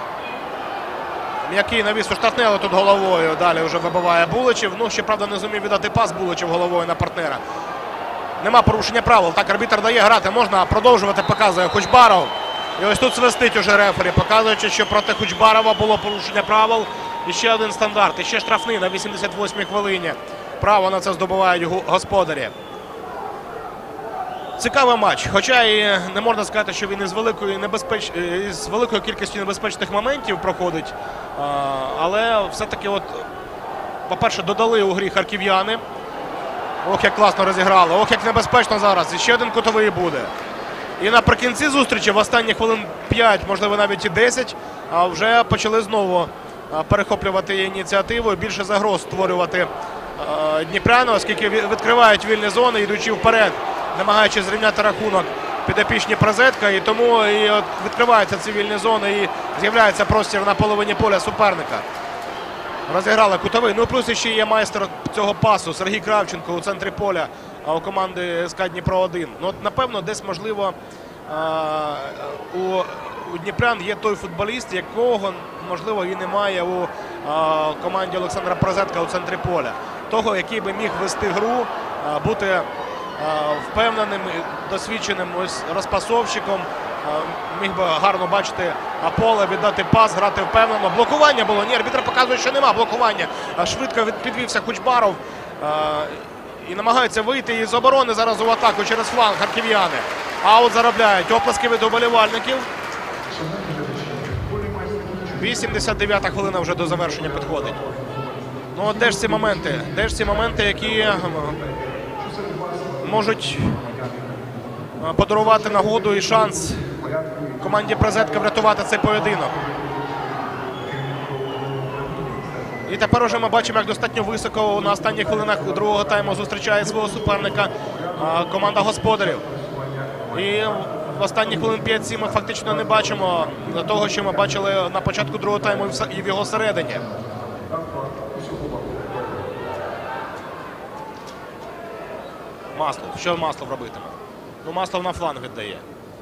М'який навіс у штрафний, але тут головою. Далі вже вибиває Буличев. Ну, щоправда, не зумів віддати пас Буличев головою на партнера. Нема порушення правил. Так, арбітр дає грати. Можна продовжувати, показує Хучбаров. І ось тут свистить уже рефері, показуючи, що проти Хучбарова було порушення правил. І ще один стандарт. І ще штрафний на 88-й хвилині. Право на це здобувають господарі. Цікавий матч, хоча і не можна сказати, що він із великою кількістю небезпечних моментів проходить. Але все-таки, по-перше, додали у грі харків'яни. Ох, як класно розіграли, ох, як небезпечно зараз. І ще один кутовий буде. І наприкінці зустрічі, в останні хвилин 5, можливо навіть і 10, вже почали знову перехоплювати ініціативу, більше загроз створювати дніпряни, оскільки відкривають вільні зони, йдучи вперед, намагаючись зрівняти рахунок підопічні Прозетка, і тому і відкриваються ці вільні зони і з'являється простір на половині поля суперника. Розіграли кутовий. Ну, плюс ще є майстер цього пасу Сергій Кравченко у центрі поля у команди СК Дніпро-1. Ну, от, напевно, десь, можливо, у дніпрян є той футболіст, якого, можливо, і немає у команді Олександра Прозетка у центрі поля. Того, який би міг вести гру, бути впевненим, досвідченим розпасовщиком, міг би гарно бачити поле, віддати пас, грати впевнено. Блокування було. Ні, арбітр показує, що нема блокування. Швидко підвівся Хучбаров і намагаються вийти із оборони зараз у атаку через фланг харків'яни. Аут заробляють оплески від уболівальників. 89-та хвилина вже до завершення підходить. Ну, де ж ці моменти? Де ж ці моменти, які можуть подарувати нагоду і шанс команді Прозетка врятувати цей поєдинок. І тепер уже ми бачимо, як достатньо високо на останніх хвилинах другого тайму зустрічає свого суперника команда господарів. І в останні хвилин 5-7 ми фактично не бачимо того, що ми бачили на початку другого тайму і в його середині. Маслов. Що Маслов робитиме? Ну, Маслов на фланг віддає.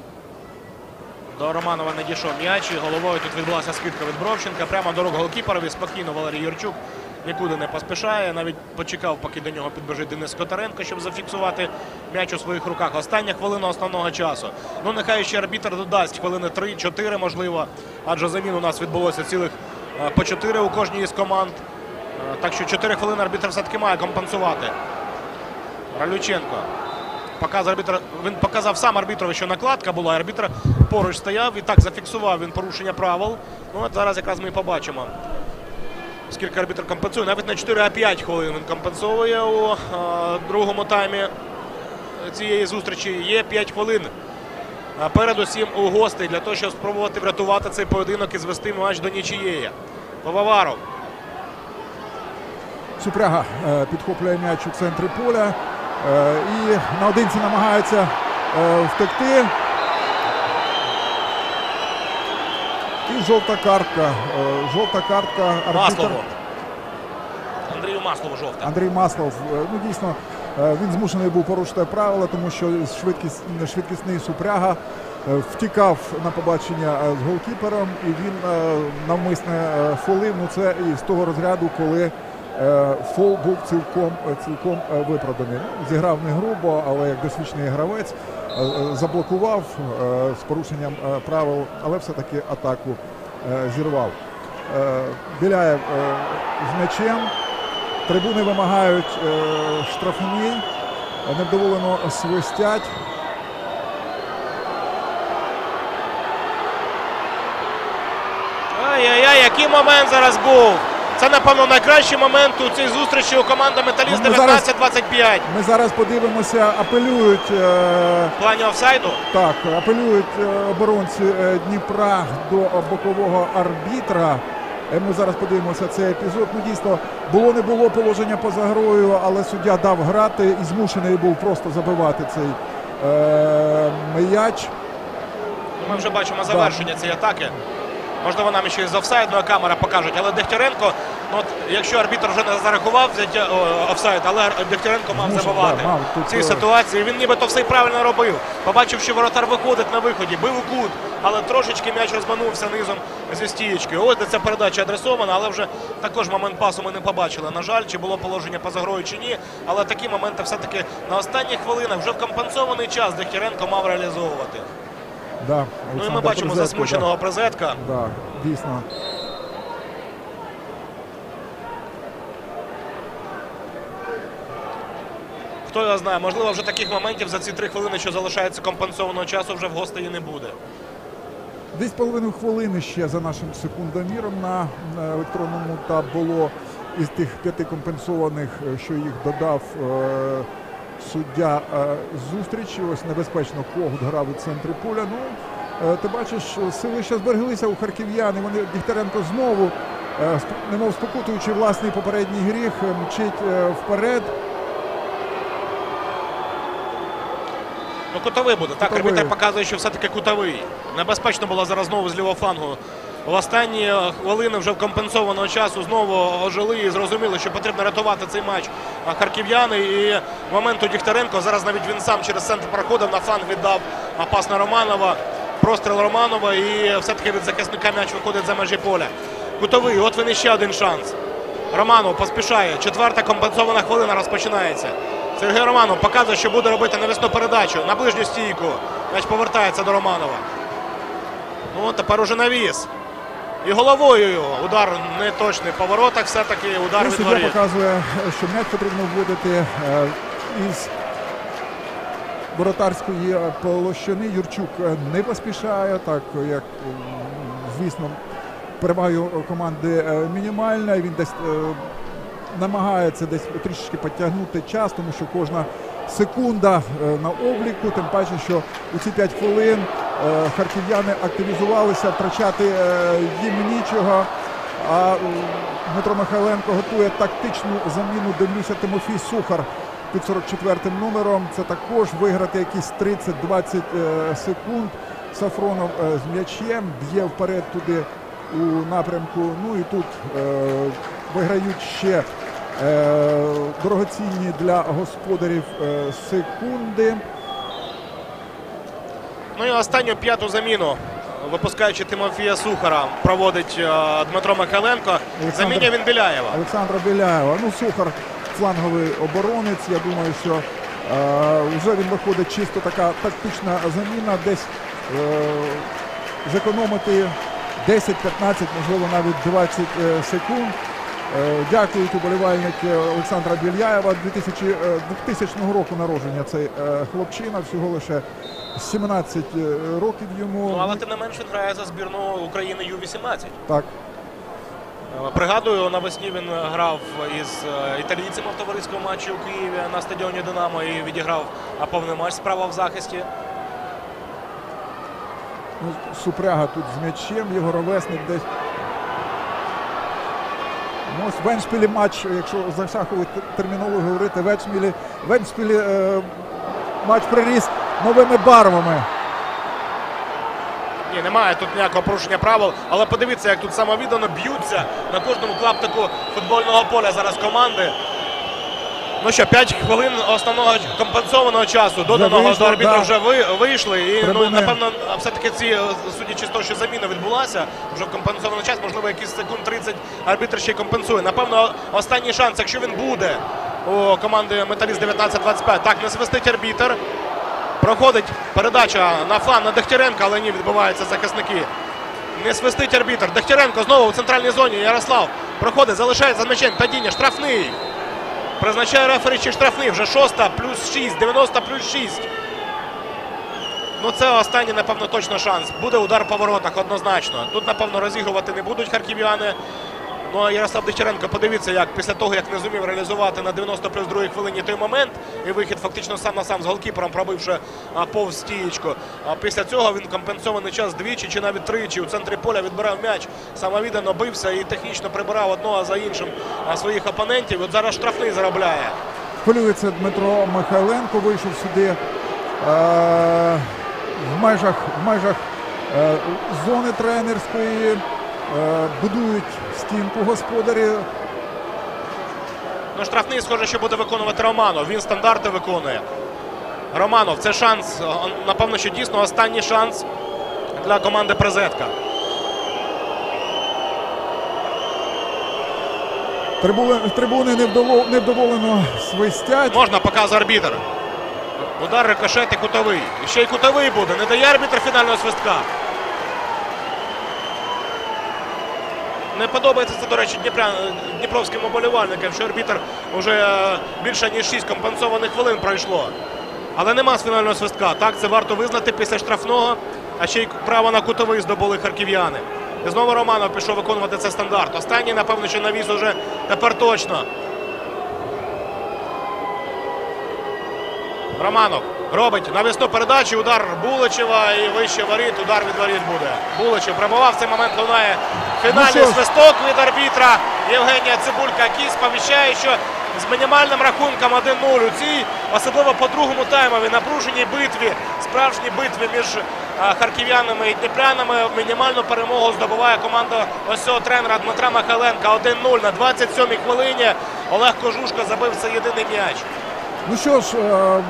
До Романова не дійшов м'яч, і головою тут відбулася скидка від Бровченка. Прямо до рук голкіперові. Спокійно Валерій Юрчук нікуди не поспішає. Навіть почекав, поки до нього підбіжить Денис Скотаренко, щоб зафіксувати м'яч у своїх руках. Остання хвилина основного часу. Ну, нехай ще арбітр додасть хвилини 3-4, можливо. Адже замін у нас відбулося цілих по 4 у кожній із команд. Так що 4 хвилини арбітр все-таки має компенсувати. Ралюченко. Він показав сам арбітрові, що накладка була, арбітр поруч стояв і так зафіксував він порушення правил. Ну, от зараз якраз ми і побачимо, скільки арбітр компенсує. Навіть на 4-5 хвилин він компенсує у другому таймі цієї зустрічі. Є 5 хвилин передусім у гостей, для того, щоб спробувати врятувати цей поєдинок і звести матч до нічиєї. Пивоваров. Супряга підхоплює м'яч у центрі поля і наодинці намагається втекти. І жовта картка. Жовта картка. Арбітр. Маслову. Андрію Маслову жовта. Андрій Маслов, ну дійсно, він змушений був порушити правила, тому що швидкісний Супряга втікав на побачення з голкіпером, і він навмисне фолив. Ну це із того розряду, коли фол був цілком виправданий. Зіграв не грубо, але як досвідчений гравець заблокував з порушенням правил, але все-таки атаку зірвав. Біляєв з м'ячем. Трибуни вимагають штрафний. Невдоволено свистять. Ай-яй-яй, який момент зараз був. Це, напевно, найкращий момент у цій зустрічі у команди «Металіст» 19-25. Ми зараз подивимося, апелюють. В плані офсайду? Так, апелюють оборонці Дніпра до бокового арбітра. Ми зараз подивимося цей епізод. Ну, дійсно, було-не було положення поза грою, але суддя дав грати і змушений був просто забивати цей м'яч. Ми вже бачимо завершення цієї атаки. Можливо, нам ще із офсайдної камера покажуть, але Дегтяренко, ну, от, якщо арбітр вже не зарахував офсайд, але Дегтяренко мав забивати. В цій ситуації він нібито все правильно робив. Побачив, що воротар виходить на виході, бив у кут, але трошечки м'яч розминувся низом зі стієчки. Ось де ця передача адресована, але вже також момент пасу ми не побачили. На жаль, чи було положення поза грою, чи ні, але такі моменти все-таки на останніх хвилинах, вже в компенсований час Дегтяренко мав реалізовувати. Да, ну і ми бачимо засмученого Призетка. Да, дійсно. Хто його знає, можливо, вже таких моментів за ці 3 хвилини, що залишається компенсованого часу, вже в гостей не буде. Десь половину хвилини ще за нашим секундоміром на електронному табло із тих 5 компенсованих, що їх додав суддя зустрічі. Ось небезпечно Когут грав у центрі поля. Ну, ти бачиш, сили ще збереглися у харків'ян. І вони, Дігтяренко знову, немов спокутуючи власний попередній гріх, мчить вперед. Ну, кутовий буде. Так, арбітр показує, що все-таки кутовий. Небезпечно було зараз знову з лівого флангу. В останні хвилини вже в компенсованого часу знову ожили і зрозуміли, що потрібно рятувати цей матч харків'яни. І в момент у Дігтяренко, зараз навіть він сам через центр проходив, на фланг віддав пас на Романова. Простріл Романова і все-таки від захисника м'яч виходить за межі поля. Кутовий, от він іще один шанс. Романов поспішає. 4-та компенсована хвилина розпочинається. Сергій Романов показує, що буде робити навісну передачу на ближню стійку. М'яч повертається до Романова. Ну, тепер уже навіс. І головою його. Удар не точний по воротах, все-таки удар від воріт. Суддя показує, що м'яч потрібно вводити із воротарської площини. Юрчук не поспішає, так як, звісно, перевагою команди мінімальна. Він десь намагається десь трішечки підтягнути час, тому що кожна секунда на обліку, тим паче, що у ці 5 хвилин харків'яни активізувалися, втрачати їм нічого. А Дмитро Михайленко готує тактичну заміну. Дивлюся, Тимофій Сухар під 44-м номером. Це також виграти якісь 30-20 секунд. Сафронов з м'ячем б'є вперед туди у напрямку. Ну і тут виграють ще дорогоцінні для господарів секунди. Ну і останню 5-ту заміну, випускаючи Тимофія Сухара, проводить Дмитро Михайленко. Замінює він Біляєва. Олександра Біляєва. Ну, Сухар фланговий оборонець. Я думаю, що вже він виходить чисто така тактична заміна. Десь зекономити 10-15, можливо, навіть 20 секунд. Дякують уболівальники Олександра Біляєва. 2000 року народження цей хлопчина, всього лише 17 років йому. Ну, але тим не менш він грає за збірну України Ю-18. Так. Пригадую, навесні він грав із італійцями в товариському матчі у Києві на стадіоні «Динамо» і відіграв повний матч справа в захисті. Супряга тут з м'ячем, його ровесник десь. Ну, ось в Вентспілі матч, якщо за шаховою термінологію говорити, в Вентспілі матч приріс новими барвами. Ні, немає тут ніякого порушення правил, але подивіться, як тут самовіддано б'ються на кожному клаптику футбольного поля зараз команди. Ну що, 5 хвилин основного компенсованого часу, доданого вийшло, до арбітра да. вже вийшли. І, ну, Трибуни. напевно, все-таки ці, судячи з того, що заміна відбулася, вже в компенсований час, можливо, якісь секунд 30 арбітр ще й компенсує. Напевно, останній шанс, якщо він буде у команди «Металіст» 19-25. Так, не свистить арбітр. Проходить передача на фланг на Дегтяренка, але ні, відбиваються захисники. Не свистить арбітр. Дегтяренко знову у центральній зоні. Ярослав проходить, залишається з м'ячем. Падіння, штрафний. Призначає рефері чи штрафний. Вже 6 плюс 6, 90 плюс 6. Ну це останній, напевно, точно шанс. Буде удар по воротах однозначно. Тут, напевно, розігрувати не будуть харків'яни. Ну а Ярослав Дегтяренко, подивіться, як після того, як не зумів реалізувати на 90 плюс 2 хвилині той момент і вихід фактично сам на сам з голкіпером, пробивши повз стієчку. А після цього він компенсований час двічі чи навіть тричі у центрі поля відбирав м'яч, самовіддано бився і технічно прибирав одного за іншим своїх опонентів. От зараз штрафний заробляє. Хвилюється Дмитро Михайленко, вийшов сюди в межах зони тренерської. Будують стінку господарі. Ну, штрафний, схоже, що буде виконувати Романов. Він стандарти виконує. Романов, це шанс, напевно, що дійсно останній шанс для команди Призетка. Трибуни невдоволено свистять. Можна, показує арбітр. Удар, рикошет і кутовий. І ще й кутовий буде. Не дає арбітр фінального свистка. Не подобається це, до речі, дніпровським уболівальникам, що арбітр вже більше ніж 6 компенсованих хвилин пройшло. Але нема фінального свистка. Так, це варто визнати після штрафного, а ще й право на кутовий здобули харків'яни. І знову Романов пішов виконувати цей стандарт. Останній, напевно, що навіс уже тепер точно. Романов робить навісну передачу, удар Буличева і вище воріт, удар від воріт буде. Буличев пробував, в цей момент лунає фінальний свисток від арбітра Євгенія Цибулька. Який сповіщає, що з мінімальним рахунком 1-0 у цій, особливо по другому таймові, напруженій битві, справжній битві між харків'янами і дніпрянами, мінімальну перемогу здобуває команда ось цього тренера Дмитра Михайленка. 1-0 на 27-й хвилині. Олег Кожушко забив цей єдиний м'яч. Ну що ж,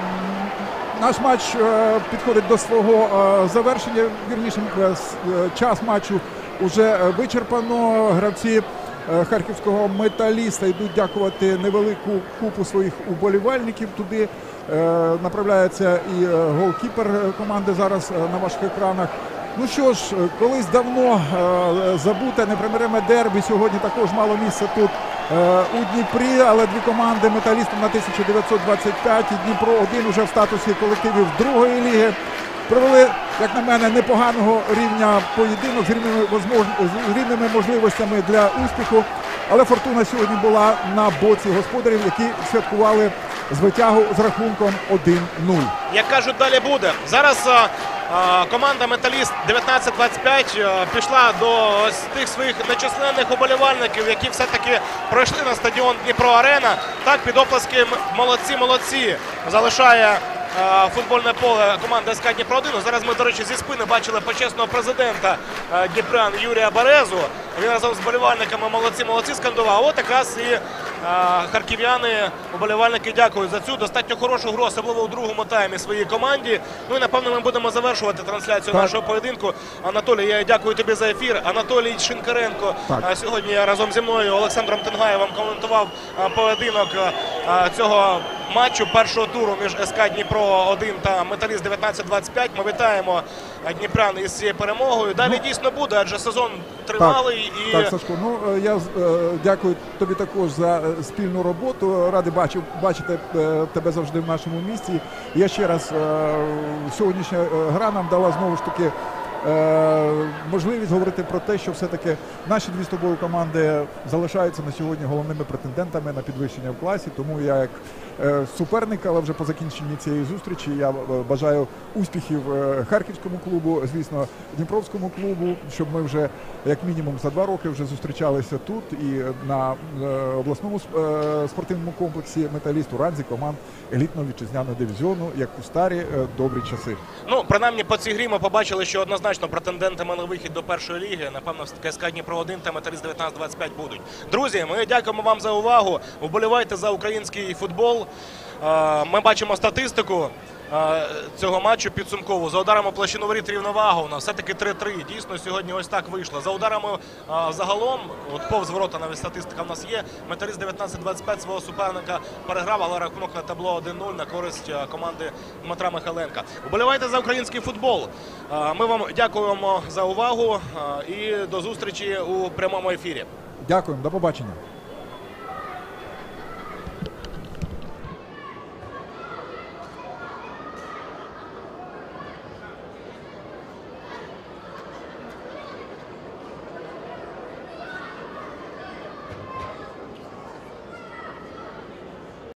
наш матч підходить до свого завершення. Вірніше, час матчу вже вичерпано. Гравці харківського «Металіста» йдуть дякувати невелику купу своїх уболівальників. Туди направляється і голкіпер команди зараз на ваших екранах. Ну що ж, колись давно забуте непримиреме дербі сьогодні також мало місце тут у Дніпрі, але дві команди «Металістом» на 1925 і «Дніпро-1» уже в статусі колективів другої ліги провели, як на мене, непоганого рівня поєдинок з рівними можливостями для успіху. Але фортуна сьогодні була на боці господарів, які святкували звитягу з рахунком 1-0. Як кажуть, далі буде. Зараз команда «Металіст» 19-25 пішла до ось тих своїх нечисленних уболівальників, які все-таки пройшли на стадіон Дніпро-Арена. Так, під оплески молодці залишає футбольне поле команди СК Дніпро-1. Зараз ми, до речі, зі спини бачили почесного президента дніпрян Юрія Березу. Він разом з вболівальниками молодці скандував. От якраз і харків'яни, вболівальники дякують за цю достатньо хорошу гру, особливо у другому таймі своїй команді. Ну і напевно ми будемо завершувати трансляцію нашого поєдинку. Анатолій, я дякую тобі за ефір. Анатолій Шинкаренко сьогодні разом зі мною, Олександром Тенгаєвим, коментував поєдинок цього матчу першого туру між СК Дніпро-1 та Металіст 19-25. Ми вітаємо дніпрян із цією перемогою. Далі дійсно буде, адже сезон тривалий. Так, Сашко, ну я дякую тобі також за спільну роботу. Радий бачити тебе завжди в нашому місті. Я ще раз, сьогоднішня гра нам дала знову ж таки можливість говорити про те, що все-таки наші дві з тобою команди залишаються на сьогодні головними претендентами на підвищення в класі. Тому я як суперник, але вже по закінченні цієї зустрічі, я бажаю успіхів Харківському клубу, звісно, Дніпровському клубу, щоб ми вже як мінімум за 2 роки вже зустрічалися тут і на обласному спортивному комплексі «Металіст» у ранзі команд елітного вітчизняного дивізіону, як у старі добрі часи. Ну, принаймні по цій грі ми побачили, що однозначно претендентами на вихід до першої ліги, напевно, КСКА Дніпро-1 та Металіст 19-25 будуть. Друзі, ми дякуємо вам за увагу. Вболівайте за український футбол. Ми бачимо статистику цього матчу підсумкову. За ударами площину воріт рівновага у нас все-таки 3-3. Дійсно, сьогодні ось так вийшло. За ударами загалом, от повз ворота навіть статистика в нас є, Металіст 19-25 свого суперника переграв, але рахунок на табло 1-0 на користь команди Дмитра Михайленка. Вболівайте за український футбол. Ми вам дякуємо за увагу і до зустрічі у прямому ефірі. Дякуємо, до побачення.